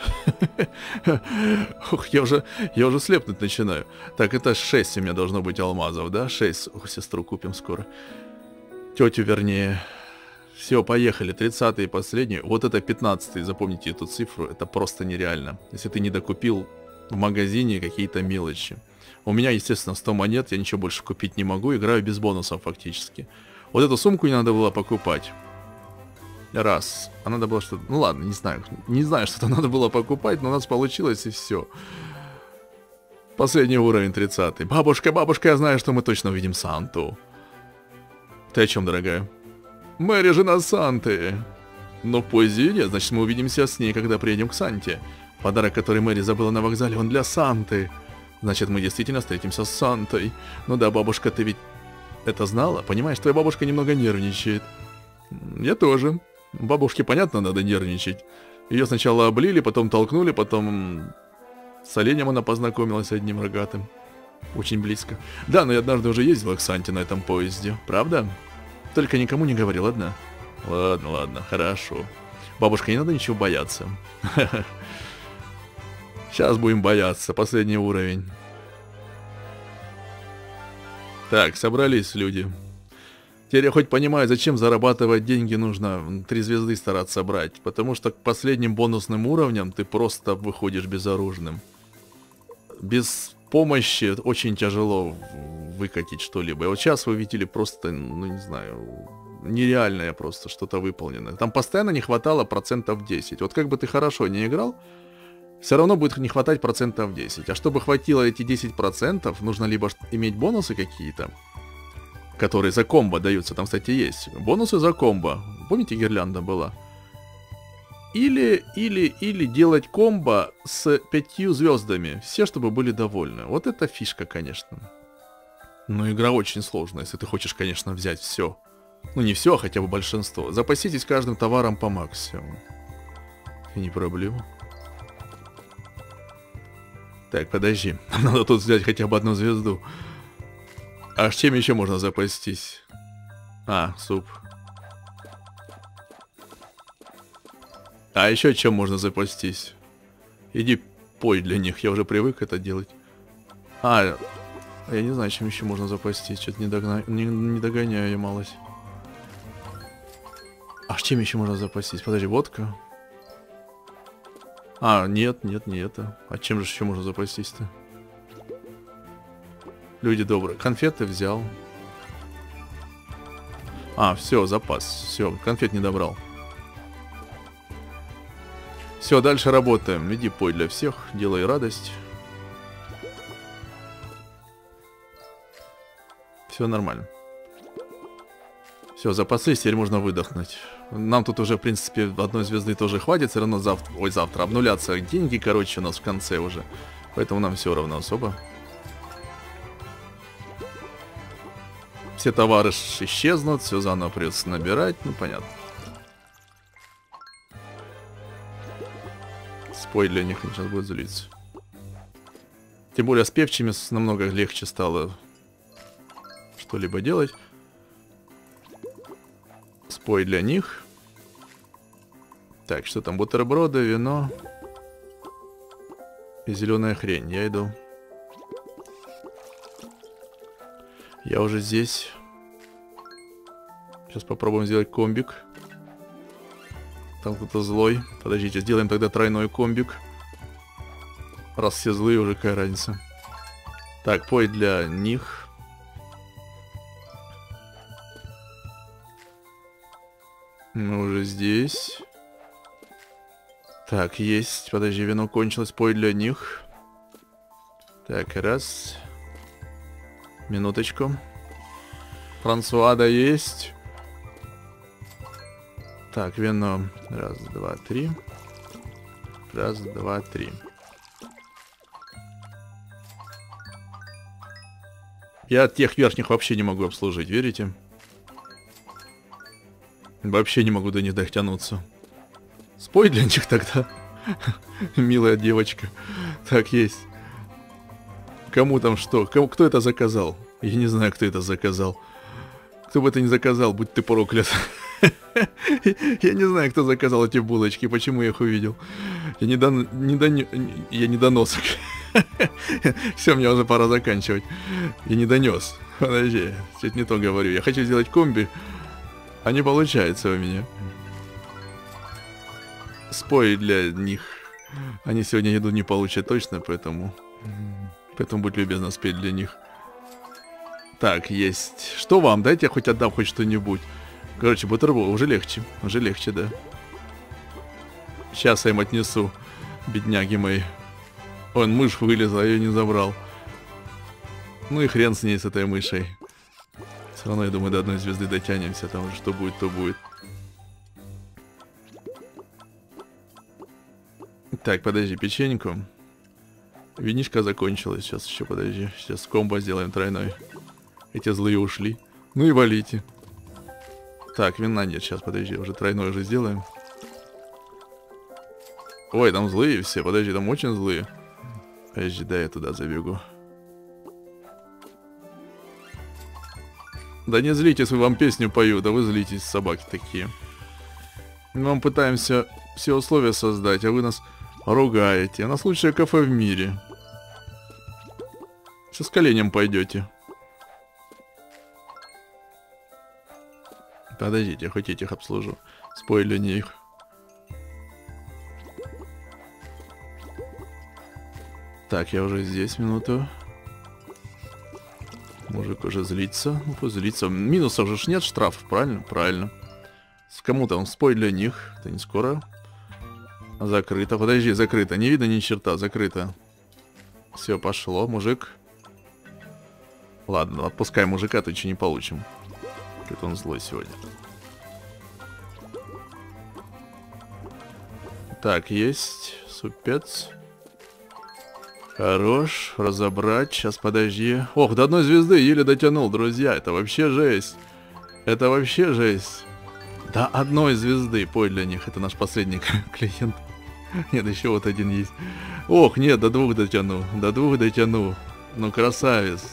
Ух, я уже слепнуть начинаю. Так, это 6 у меня должно быть алмазов, да? 6. Ух, сестру купим скоро. Тетю, вернее. Все, поехали. 30-й и последний. Вот это 15-й. Запомните эту цифру. Это просто нереально. Если ты не докупил в магазине какие-то мелочи. У меня, естественно, 100 монет. Я ничего больше купить не могу. Играю без бонусов фактически. Вот эту сумку не надо было покупать. Раз. А надо было что-то... Ну ладно, не знаю. Не знаю, что-то надо было покупать, но у нас получилось, и все. Последний уровень, 30-й. Бабушка, я знаю, что мы точно увидим Санту. Ты о чем, дорогая? Мэри, жена Санты. Но позже нет, значит, мы увидимся с ней, когда приедем к Санте. Подарок, который Мэри забыла на вокзале, он для Санты. Значит, мы действительно встретимся с Сантой. Ну да, бабушка, ты ведь это знала? Понимаешь, твоя бабушка немного нервничает. Я тоже. Бабушке, понятно, надо нервничать. Ее сначала облили, потом толкнули, потом с оленем она познакомилась одним рогатым. Очень близко. Да, но я однажды уже ездила к Санте на этом поезде. Правда? Только никому не говори, ладно? Ладно, хорошо. Бабушка, не надо ничего бояться. Сейчас будем бояться. Последний уровень. Так, собрались люди. Теперь я хоть понимаю, зачем зарабатывать деньги нужно 3 звезды стараться брать. Потому что к последним бонусным уровням ты просто выходишь безоружным. Без помощи очень тяжело выкатить что-либо. И вот сейчас вы видели просто, ну не знаю, нереальное просто что-то выполненное. Там постоянно не хватало процентов 10. Вот как бы ты хорошо не играл, все равно будет не хватать процентов 10. А чтобы хватило эти 10%, нужно либо иметь бонусы какие-то, которые за комбо даются. Там, кстати, есть бонусы за комбо. Помните, гирлянда была? Или делать комбо с 5 звездами. Все, чтобы были довольны. Вот это фишка, конечно. Но игра очень сложная, если ты хочешь, конечно, взять все. Ну, не все, а хотя бы большинство. Запаситесь каждым товаром по максимуму. И не проблема. Так, подожди. Надо тут взять хотя бы 1 звезду. А с чем еще можно запастись? А, суп. А еще чем можно запастись? Иди пой для них, я уже привык это делать. А, я не знаю, чем еще можно запастись. Что-то не догоняю я малость. А с чем еще можно запастись? Подожди, водка. А, нет, не это. А чем же еще можно запастись-то? Люди добрые. Конфеты взял. А, все, запас. Все, конфет не добрал. Все, дальше работаем. Иди пой для всех, делай радость. Все нормально. Все, запаслись, теперь можно выдохнуть. Нам тут уже, в принципе, 1 звезды тоже хватит. Все равно завтра обнулятся деньги, короче, у нас в конце уже. Поэтому нам все равно особо. Все товары исчезнут, все заново придется набирать, ну понятно. Спой для них сейчас будет злиться. Тем более с певчими намного легче стало что-либо делать. Спой для них. Так, что там? Бутерброды, вино. И зеленая хрень. Я иду. Я уже здесь. Сейчас попробуем сделать комбик. Там кто-то злой. Подождите, сделаем тогда тройной комбик. Раз все злые, уже какая разница. Так, пой для них. Мы уже здесь. Так, есть. Подожди, вино кончилось. Пой для них. Так, раз. Минуточку. Франсуада есть. Так, вино. Раз, два, три. Раз, два, три. Я от тех верхних вообще не могу обслужить, верите? Вообще не могу до них дотянуться. Спой для них тогда. Милая девочка. Так, есть. Кому там что? Кто это заказал? Я не знаю, кто это заказал. Кто бы это не заказал, будь ты проклят. Я не знаю, кто заказал эти булочки, почему я их увидел. Я не доносок. Все, мне уже пора заканчивать. Я не донес. Подожди, чуть не то говорю. Я хочу сделать комби, а не получается у меня. Спой для них. Они сегодня еду не получат точно, поэтому будь любезна спеть для них. Так, есть. Что вам? Дайте я хоть отдам хоть что-нибудь. Короче, бутерброд. Уже легче, да. Сейчас я им отнесу, бедняги мои. Он, мышь вылезла, я ее не забрал. Ну и хрен с ней, с этой мышей. Все равно, я думаю, до 1 звезды дотянемся. Там уже что будет, то будет. Так, подожди, печеньку. Винишка закончилась. Сейчас еще, подожди. Сейчас комбо сделаем тройной. Эти злые ушли. Ну и валите. Так, вина нет. Сейчас, подожди. Уже тройной уже сделаем. Ой, там злые все. Подожди, там очень злые. Подожди, да, я туда забегу. Да не злитесь, вы вам песню пою. Да вы злитесь, собаки такие. Мы вам пытаемся все условия создать, а вы нас Ругаете. У нас лучшее кафе в мире. Сейчас с коленем пойдете. Подождите, хоть этих обслужу. Спойлерни их. Так, я уже здесь, минуту. Мужик уже злится. Ну, пусть злится. Минусов же нет, штрафов, правильно? Правильно. С кому-то он спой для них. Это не скоро. Закрыто. Подожди, закрыто. Не видно ни черта, закрыто. Все, пошло, мужик. Ладно, отпускай мужика, то ничего не получим. Как он злой сегодня. Так, есть. Супец. Хорош. Разобрать. Сейчас, подожди. Ох, до 1 звезды еле дотянул, друзья. Это вообще жесть. Это вообще жесть. До 1 звезды. Пой для них. Это наш последний клиент. Нет, еще вот один есть. Ох, нет, до 2 дотяну. До 2 дотяну. Ну, красавец.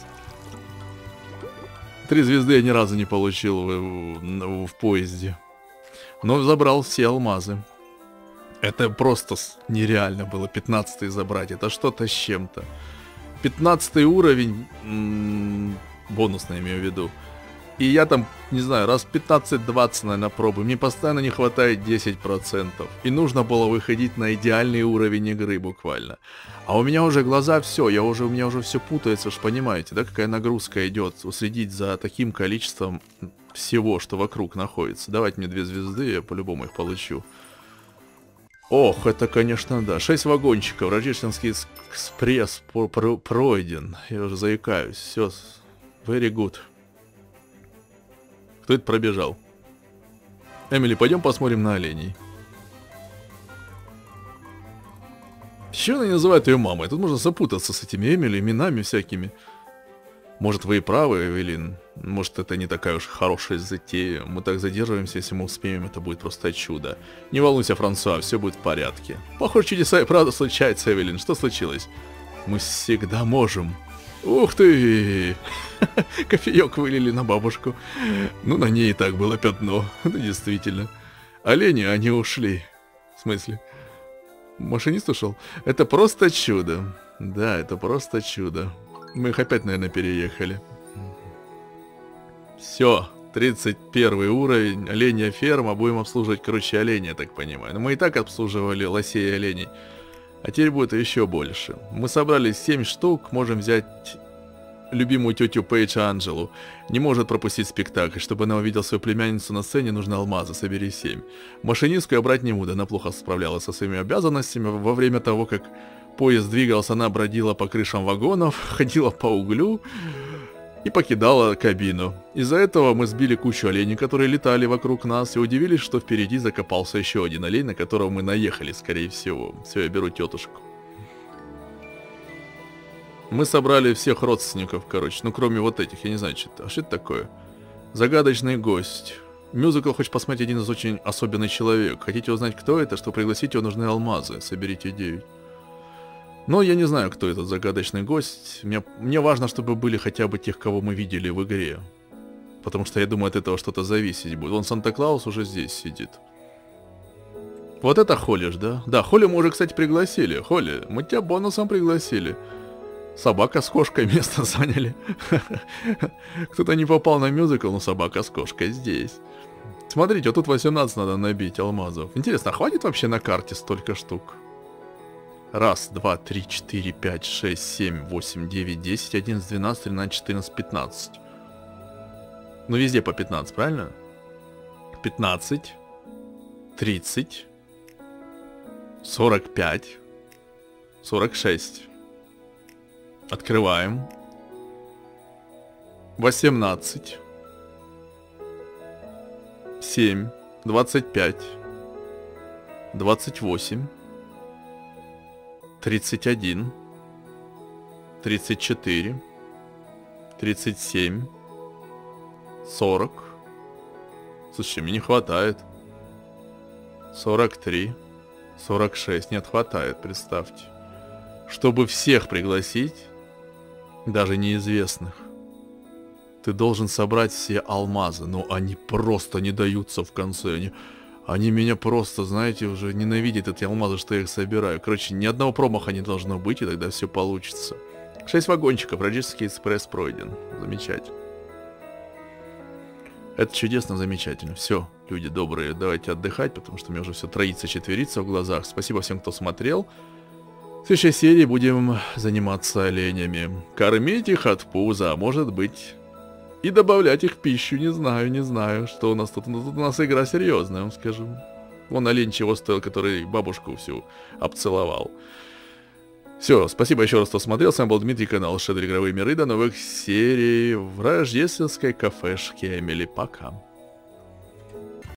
3 звезды я ни разу не получил в поезде. Но забрал все алмазы. Это просто нереально было 15-й забрать. Это что-то с чем-то. 15-й уровень. Бонусный, я имею в виду. И я там, не знаю, раз 15-20, наверное, пробую. Мне постоянно не хватает 10%. И нужно было выходить на идеальный уровень игры буквально. А у меня уже глаза все, у меня уже все путается, ж понимаете, да, какая нагрузка идет. Уследить за таким количеством всего, что вокруг находится. Давайте мне 2 звезды, я по-любому их получу. Ох, это, конечно, да. 6 вагончиков. Рождественский экспресс пройден. Я уже заикаюсь. Все. Very good. Кто это пробежал? Эмили, пойдем посмотрим на оленей. Еще она называет ее мамой. Тут можно запутаться с этими Эмили, именами всякими. Может, вы и правы, Эвелин. Может, это не такая уж хорошая затея. Мы так задерживаемся, если мы успеем, это будет просто чудо. Не волнуйся, Франсуа, все будет в порядке. Похоже, чудеса и правда случаются, Эвелин. Что случилось? Мы всегда можем. Ух ты! Кофеек вылили на бабушку. Ну, на ней и так было пятно. Ну, действительно. Олени, они ушли. В смысле? Машинист ушел? Это просто чудо. Да, это просто чудо. Мы их опять, наверное, переехали. Все, 31 уровень, оленья ферма, будем обслуживать, короче, оленей, я так понимаю. Но мы и так обслуживали лосей и оленей. А теперь будет еще больше. Мы собрали 7 штук, можем взять любимую тетю Пейдж Анджелу. Не может пропустить спектакль. Чтобы она увидела свою племянницу на сцене, нужны алмазы, собери 7. Машинистку я брать не буду, она плохо справлялась со своими обязанностями. Во время того, как поезд двигался, она бродила по крышам вагонов, ходила по углю и покидала кабину. Из-за этого мы сбили кучу оленей, которые летали вокруг нас, и удивились, что впереди закопался еще один олень, на которого мы наехали, скорее всего. Все, я беру тетушку. Мы собрали всех родственников, короче, ну кроме вот этих, я не знаю, что это. А что это такое? Загадочный гость. Мюзикл хочет посмотреть один из очень особенный человек. Хотите узнать, кто это? Чтобы пригласить его, нужны алмазы. Соберите 9. Но я не знаю, кто этот загадочный гость. Мне важно, чтобы были хотя бы тех, кого мы видели в игре. Потому что я думаю, от этого что-то зависеть будет. Вон Санта-Клаус уже здесь сидит. Вот это Холли ж, да? Да, Холли мы уже, кстати, пригласили. Холли, мы тебя бонусом пригласили. Собака с кошкой место заняли. Кто-то не попал на мюзикл, но собака с кошкой здесь. Смотрите, вот тут 18 надо набить алмазов. Интересно, а хватит вообще на карте столько штук? 1, 2, 3, 4, 5, 6, 7, 8, 9, 10, 11, 12, 13, 14, 15. Ну, везде по 15, правильно? 15, 30, 45, 46. Открываем. 18. 7. 25. 28. 31. 34. 37. 40. Слушай, мне не хватает. 43. 46. Нет, хватает, представьте. Чтобы всех пригласить, даже неизвестных, ты должен собрать все алмазы. Но они просто не даются в конце. Они меня просто, знаете, уже ненавидят эти алмазы, что я их собираю. Короче, ни одного промаха не должно быть, и тогда все получится. 6 вагончиков, Рождественский экспресс пройден. Замечательно. Это чудесно, замечательно. Все, люди добрые, давайте отдыхать, потому что мне уже все троится, четверится в глазах. Спасибо всем, кто смотрел. В следующей серии будем заниматься оленями. Кормить их от пуза, а может быть... И добавлять их в пищу, не знаю, что у нас тут. Ну, тут у нас игра серьезная, вам скажу. Вон олень чего стоил, который бабушку всю обцеловал. Все, спасибо еще раз, кто смотрел. С вами был Дмитрий, канал Shadow Игровые миры. До новых серий в рождественской кафешке Эмили. Пока.